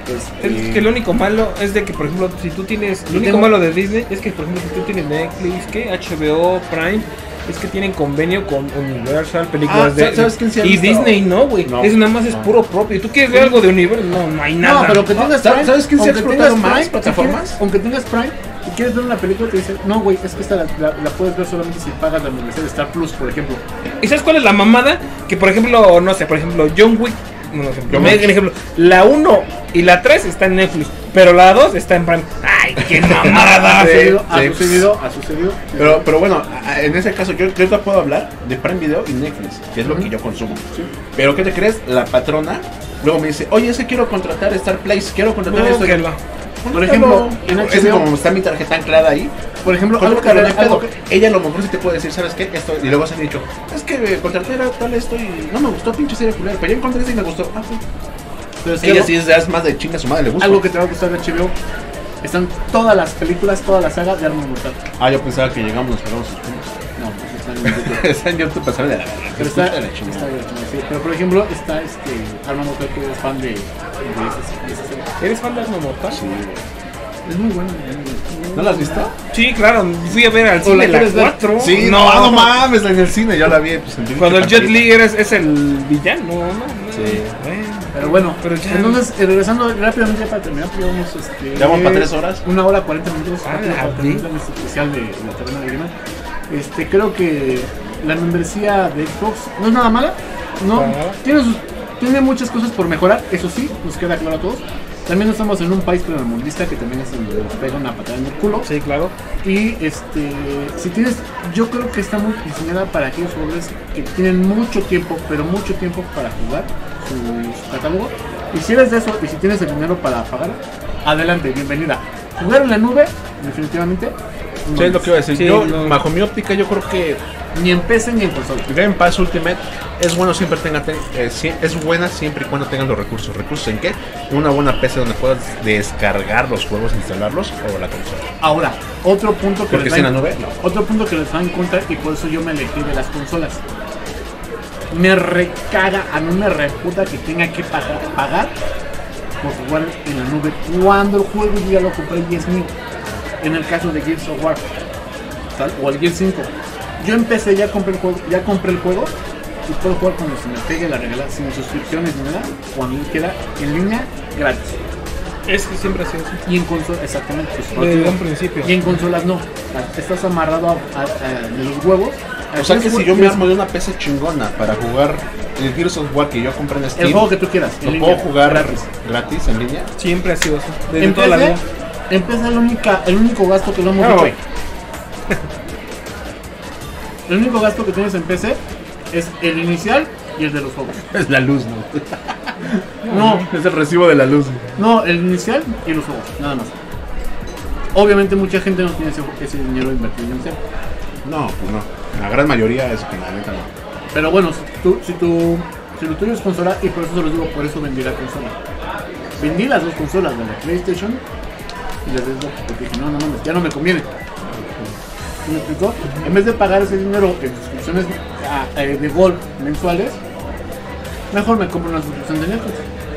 Es que lo único malo es de que, por ejemplo, si tú tienes... Lo único malo de Disney es que, por ejemplo, si tú tienes Netflix, HBO, Prime, es que tienen convenio con Universal, películas de... ¿Sabes quién se ha visto? Disney no, güey. Es nada más es puro propio. ¿Y tú quieres ver algo de Universal? No hay nada. No, pero que tengas Prime... ¿Sabes quién se ha explotado más plataformas? Aunque tengas Prime y quieres ver una película, te dicen, no, güey, es que esta la puedes ver solamente si pagas la membresía de Star Plus, por ejemplo. ¿Y sabes cuál es la mamada? Que, por ejemplo, no sé, por ejemplo, John Wick... Un ejemplo, la 1 y la 3 está en Netflix, pero la 2 está en Prime. ¡Ay, qué mamada! Ha sucedido. Pero bueno, en ese caso yo te puedo hablar de Prime Video y Netflix, que es lo que yo consumo. Sí. Pero ¿qué te crees? La patrona luego me dice, oye, quiero contratar Star Place, quiero contratar esto. Por ejemplo, en es HBO, como está mi tarjeta anclada ahí. por ejemplo, Algo que ella a lo mejor sí te puede decir, ¿sabes qué? Esto, y luego se han dicho, es que contraté tal esto y no me gustó, pinche serie culera, pero ya encontré ese y me gustó. Ah, sí. pero es Ella que sí es más de chinga, su madre le gusta. algo que te va a gustar de HBO, están todas las películas, toda la saga de Arma Mortal. Ah, yo pensaba que llegamos, nos pegamos sus puntos. No, pues están en YouTube. Está en YouTube para saber de la verdad. Pero está, de la está chingada. bien, sí. Pero por ejemplo, está Arma Mortal, que es fan de esa serie. ¿Eres fan de Arma Mortal? Sí. Es muy bueno. ¿No la has visto? Sí, claro, fui a ver al ¿O cine la la quieres ver? 4. Sí, no mames, en el cine, yo la vi. Pues, en Cuando el Jet Li Li es el villano, ¿no? Sí. Pero bueno, Pero ya- entonces regresando rápidamente para terminar, pues vamos Ya vamos para 3 horas. 1 hora 40 minutos Ah, rápido para ¿sí? terminar este especial de la Taberna de Gamer. Creo que la membresía de Xbox no es nada mala, no tiene muchas cosas por mejorar, eso sí, nos queda claro a todos. También no estamos en un país primermundista que también es donde nos pega una patada en el culo. Sí, claro. Y si tienes, yo creo que está muy diseñada para aquellos jugadores que tienen mucho tiempo, pero mucho tiempo para jugar su catálogo. Y si eres de eso, y si tienes el dinero para pagar, adelante, bienvenida. Jugar en la nube, definitivamente. Sí, es lo que iba a decir. Sí, yo, no. bajo mi óptica, yo creo que Ni en PC ni en consola. Game Pass Ultimate es bueno siempre es buena siempre y cuando tengan los recursos. ¿Recursos en qué? En una buena PC donde puedas descargar los juegos, instalarlos o la consola. Ahora, otro punto que Porque les si en va la nube, no. otro punto que les va en contra, y por eso yo me elegí de las consolas. Me recaga, a mí me reputa que tenga que pagar por jugar en la nube cuando el juego yo ya lo compré y es mío. En el caso de Gears of War, ¿tal? O el Gears 5. Yo empecé, ya compré el juego y puedo jugar cuando se me pegue la regla, sin suscripciones ni nada, cuando yo quiera, en línea, gratis. Es que siempre ha sido así. Y en consolas, exactamente. Pues, Desde un principio. y en consolas no. Estás amarrado de los huevos. O sea que si yo me armo de una PC chingona para jugar el Gears of War que yo compré en Steam, el juego que tú quieras, ¿lo en puedo línea, jugar gratis en línea? Siempre ha sido así. Desde toda la vida. Empieza el único gasto que no hemos No. hecho. El único gasto que tienes en PC es el inicial y el de los juegos. Es la luz, ¿no? No, Es el recibo de la luz. no, el inicial y los juegos, nada más. Obviamente mucha gente no tiene ese dinero invertido en PC. No, pues no. La gran mayoría es que la neta no. Pero bueno, si lo tuyo es consola, y por eso se los digo, por eso vendí la consola. Vendí las dos consolas de la PlayStation y las desbloqueé porque dije, no mames, ya no me conviene. ¿Sí me explicó? En vez de pagar ese dinero en suscripciones de Gold mensuales, mejor me compro una suscripción de Netflix.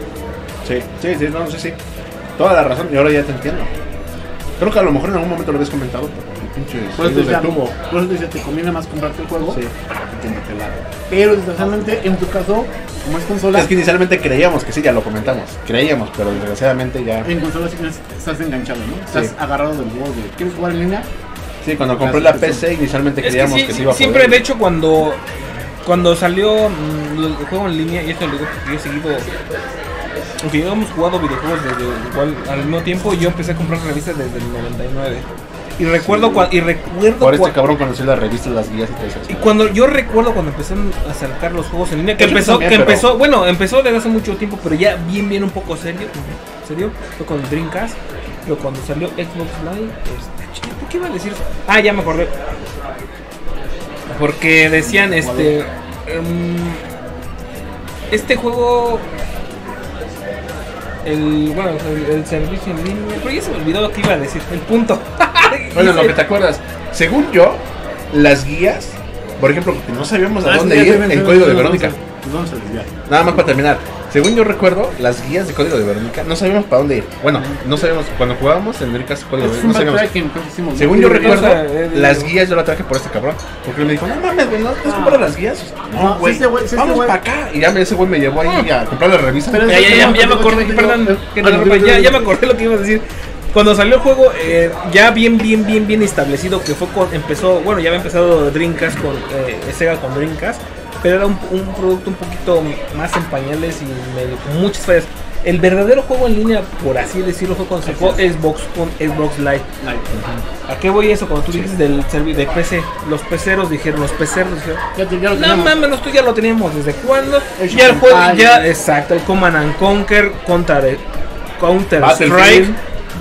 Sí. Toda la razón, y ahora ya te entiendo. Creo que a lo mejor en algún momento lo habías comentado, pero el pinche Por eso sonido de tubo. te conviene más comprarte el juego. Sí. Pero desgraciadamente, en tu caso, como es consola, Es que inicialmente creíamos que sí, ya lo comentamos. Creíamos, pero desgraciadamente ya. en consola sí estás enganchado, ¿no? Estás Sí. agarrado del juego de ¿quieres jugar en línea? Sí, cuando compré la PC, inicialmente Es que creíamos sí, que se iba a poder. siempre, de hecho, cuando salió el juego en línea, y esto lo digo porque yo he seguido, aunque ya hemos jugado videojuegos desde igual al mismo tiempo, yo empecé a comprar revistas desde el 99. Y recuerdo Por este cabrón conocí las revistas, las guías y todo eso. y cuando yo recuerdo cuando empezaron a sacar los juegos en línea, que Yo empezó, también, que pero- empezó, bueno, empezó desde hace mucho tiempo, pero ya bien un poco serio, fue con Dreamcast, pero cuando salió Xbox Live, ¿por qué iba a decir eso? Ah, ya me acordé. Porque decían, este juego, el servicio en línea, pero ya se me olvidó lo que iba a decir, el punto. Bueno, lo que te acuerdas, según yo, las guías, por ejemplo, porque no sabíamos a dónde ir en Código de Verónica. Vamos a desviar. Nada más para terminar. Según yo recuerdo, las guías de Código de Verónica no sabíamos para dónde ir. Bueno, no sabíamos, cuando jugábamos en Dreamcast Código de Es Verónica, un no sabíamos. backtracking, creo que hicimos. Según yo recuerdo, o sea, las guías yo las traje por este cabrón. Porque él me dijo, no mames, güey, ¿no has comprado las guías? No, güey, sí, sí, vamos güey. para acá. Y ya ese güey me llevó ahí a comprar la revista. Pero Ya me acordé, perdón, que te interrumpa, ya me acordé lo que iba a decir. Cuando salió el juego, ya bien establecido, que fue empezó, bueno, ya había empezado Dreamcast con Sega con Dreamcast, pero era un producto un poquito más en pañales y con muchas fallas. El verdadero juego en línea, por así decirlo, fue cuando sacó Xbox con Xbox Live. ¿A qué voy eso? Cuando tú dices del servicio de PC, los peceros dijeron, Ya lo no teníamos. mames, nosotros ya lo teníamos desde cuándo. El Ya el juego, Shanghai. ya, exacto, el Command and Conquer, Counter Strike,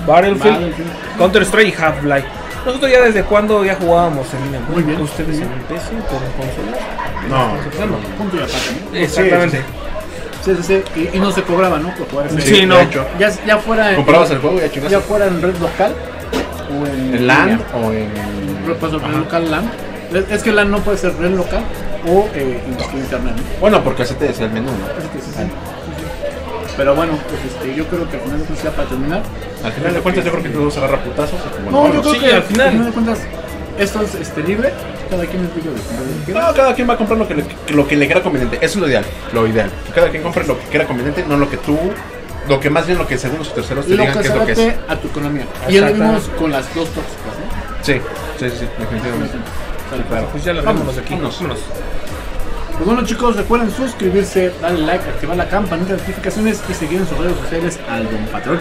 Battlefield, Counter-Strike y Half-Life. Nosotros ya desde cuando ya jugábamos en línea. Muy bien. ¿Ustedes en PC, por consola? No. Punto y aparte, ¿no? Exactamente. Sí. Y no se cobraba, ¿no? Por jugar ese. Sí, no. Ya fuera. Comprabas el juego y ya chingaste. Ya fuera en red local o en LAN o en. Pues red local LAN. Es que LAN no puede ser red local o internet, ¿no? Bueno, porque así te decía el menú, ¿no? Sí. Pero bueno, pues yo creo que al final de cuentas, para terminar. Al final de cuentas, yo creo que tú vas a agarrar putazos. No, yo creo que al final de cuentas, esto es libre. Cada quien es libre de comprar lo que quiera. No, cada quien va a comprar lo que le quiera conveniente. Eso es lo ideal. Que cada quien compre lo que quiera conveniente, no lo que tú. Lo que más bien lo que segundos o terceros te digan que es lo que es. A tu economía. Y ya lo vimos con las dos tóxicas, ¿no? Sí, definitivamente. Sale, claro. Pues ya las vámonos aquí. Vámonos. Pues bueno, chicos, recuerden suscribirse, darle like, activar la campanita de notificaciones y seguir en sus redes sociales al Don Patrón.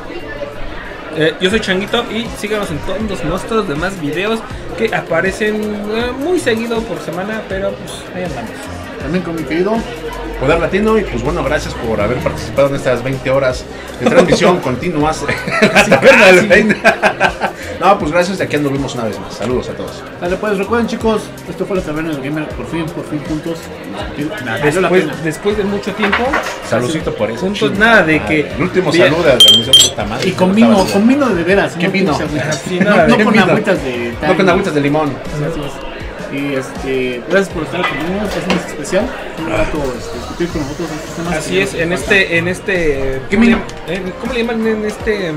Yo soy Changuito y síganos en todos nuestros demás videos que aparecen muy seguido por semana, pero pues ahí andamos. También con mi querido Poder Latino, y pues bueno, gracias por haber participado en estas 20 horas de transmisión continuas. La taberna del Reino. No, pues gracias, de aquí anduvimos una vez más. Saludos a todos. Dale, pues recuerden, chicos, esto fue la taberna del gamer, por fin juntos. Después de mucho tiempo, Saludcito por eso. juntos, nada de que El último saludo de la transmisión de esta madre. Y con vino de veras. ¿Qué vino? Sí, No nada, con vino. agüitas de No con agüitas de limón. Así es. Y gracias por estar conmigo, es un especial, un rato discutir con nosotros estos temas. así es, en este ¿Qué vino? ¿Cómo le llaman en este?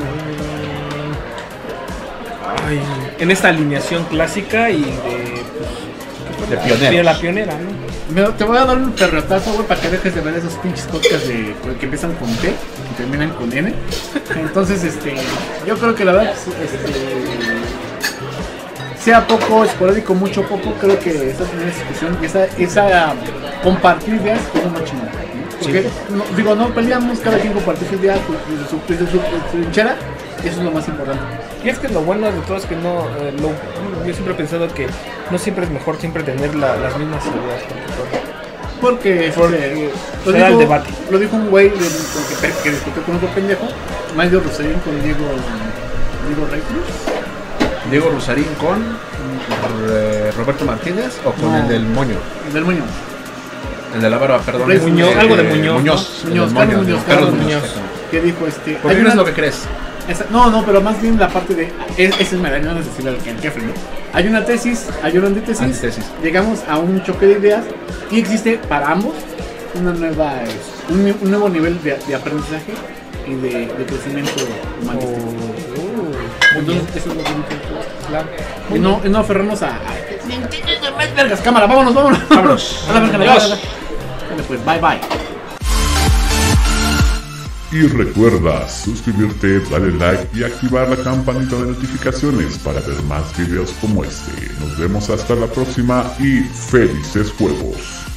En esta alineación clásica y De pioneros. de la pionera, ¿no? Te voy a dar un perrotazo, güey, para que dejes de ver esos pinches podcasts que empiezan con T y terminan con N. Entonces, yo creo que la verdad, sea poco, esporádico, mucho poco, creo que esa primera discusión y esa compartir ideas es lo más chingón, ¿no? Porque, no peleamos, cada quien comparte sus ideas desde su trinchera, eso es lo más importante. Y es que lo bueno de todo es que no, yo siempre he pensado que no siempre es mejor siempre tener las mismas ideas. Porque se da el debate. Lo dijo un güey que discutió con otro pendejo, Mario Rosarín con Diego Reyes. Diego Rosarín con Roberto Martínez o con el del Moño. El del Moño. El de la barba, perdón. Muñoz, algo de Muñoz. Carlos Muñoz. ¿Qué dijo ¿Por qué no es lo que crees? No, pero más bien la parte de. Esa es medalla, no es decir el jefe, ¿no? Hay una tesis, hay una antítesis. Llegamos a un choque de ideas y existe para ambos un nuevo nivel de aprendizaje y de crecimiento humanístico. Entonces, eso es lo que claro. Y no aferrarnos a vergas, cámara, vámonos. A la verga, dale, pues, bye. Y recuerda suscribirte, darle like y activar la campanita de notificaciones para ver más videos como este. Nos vemos hasta la próxima y felices juegos.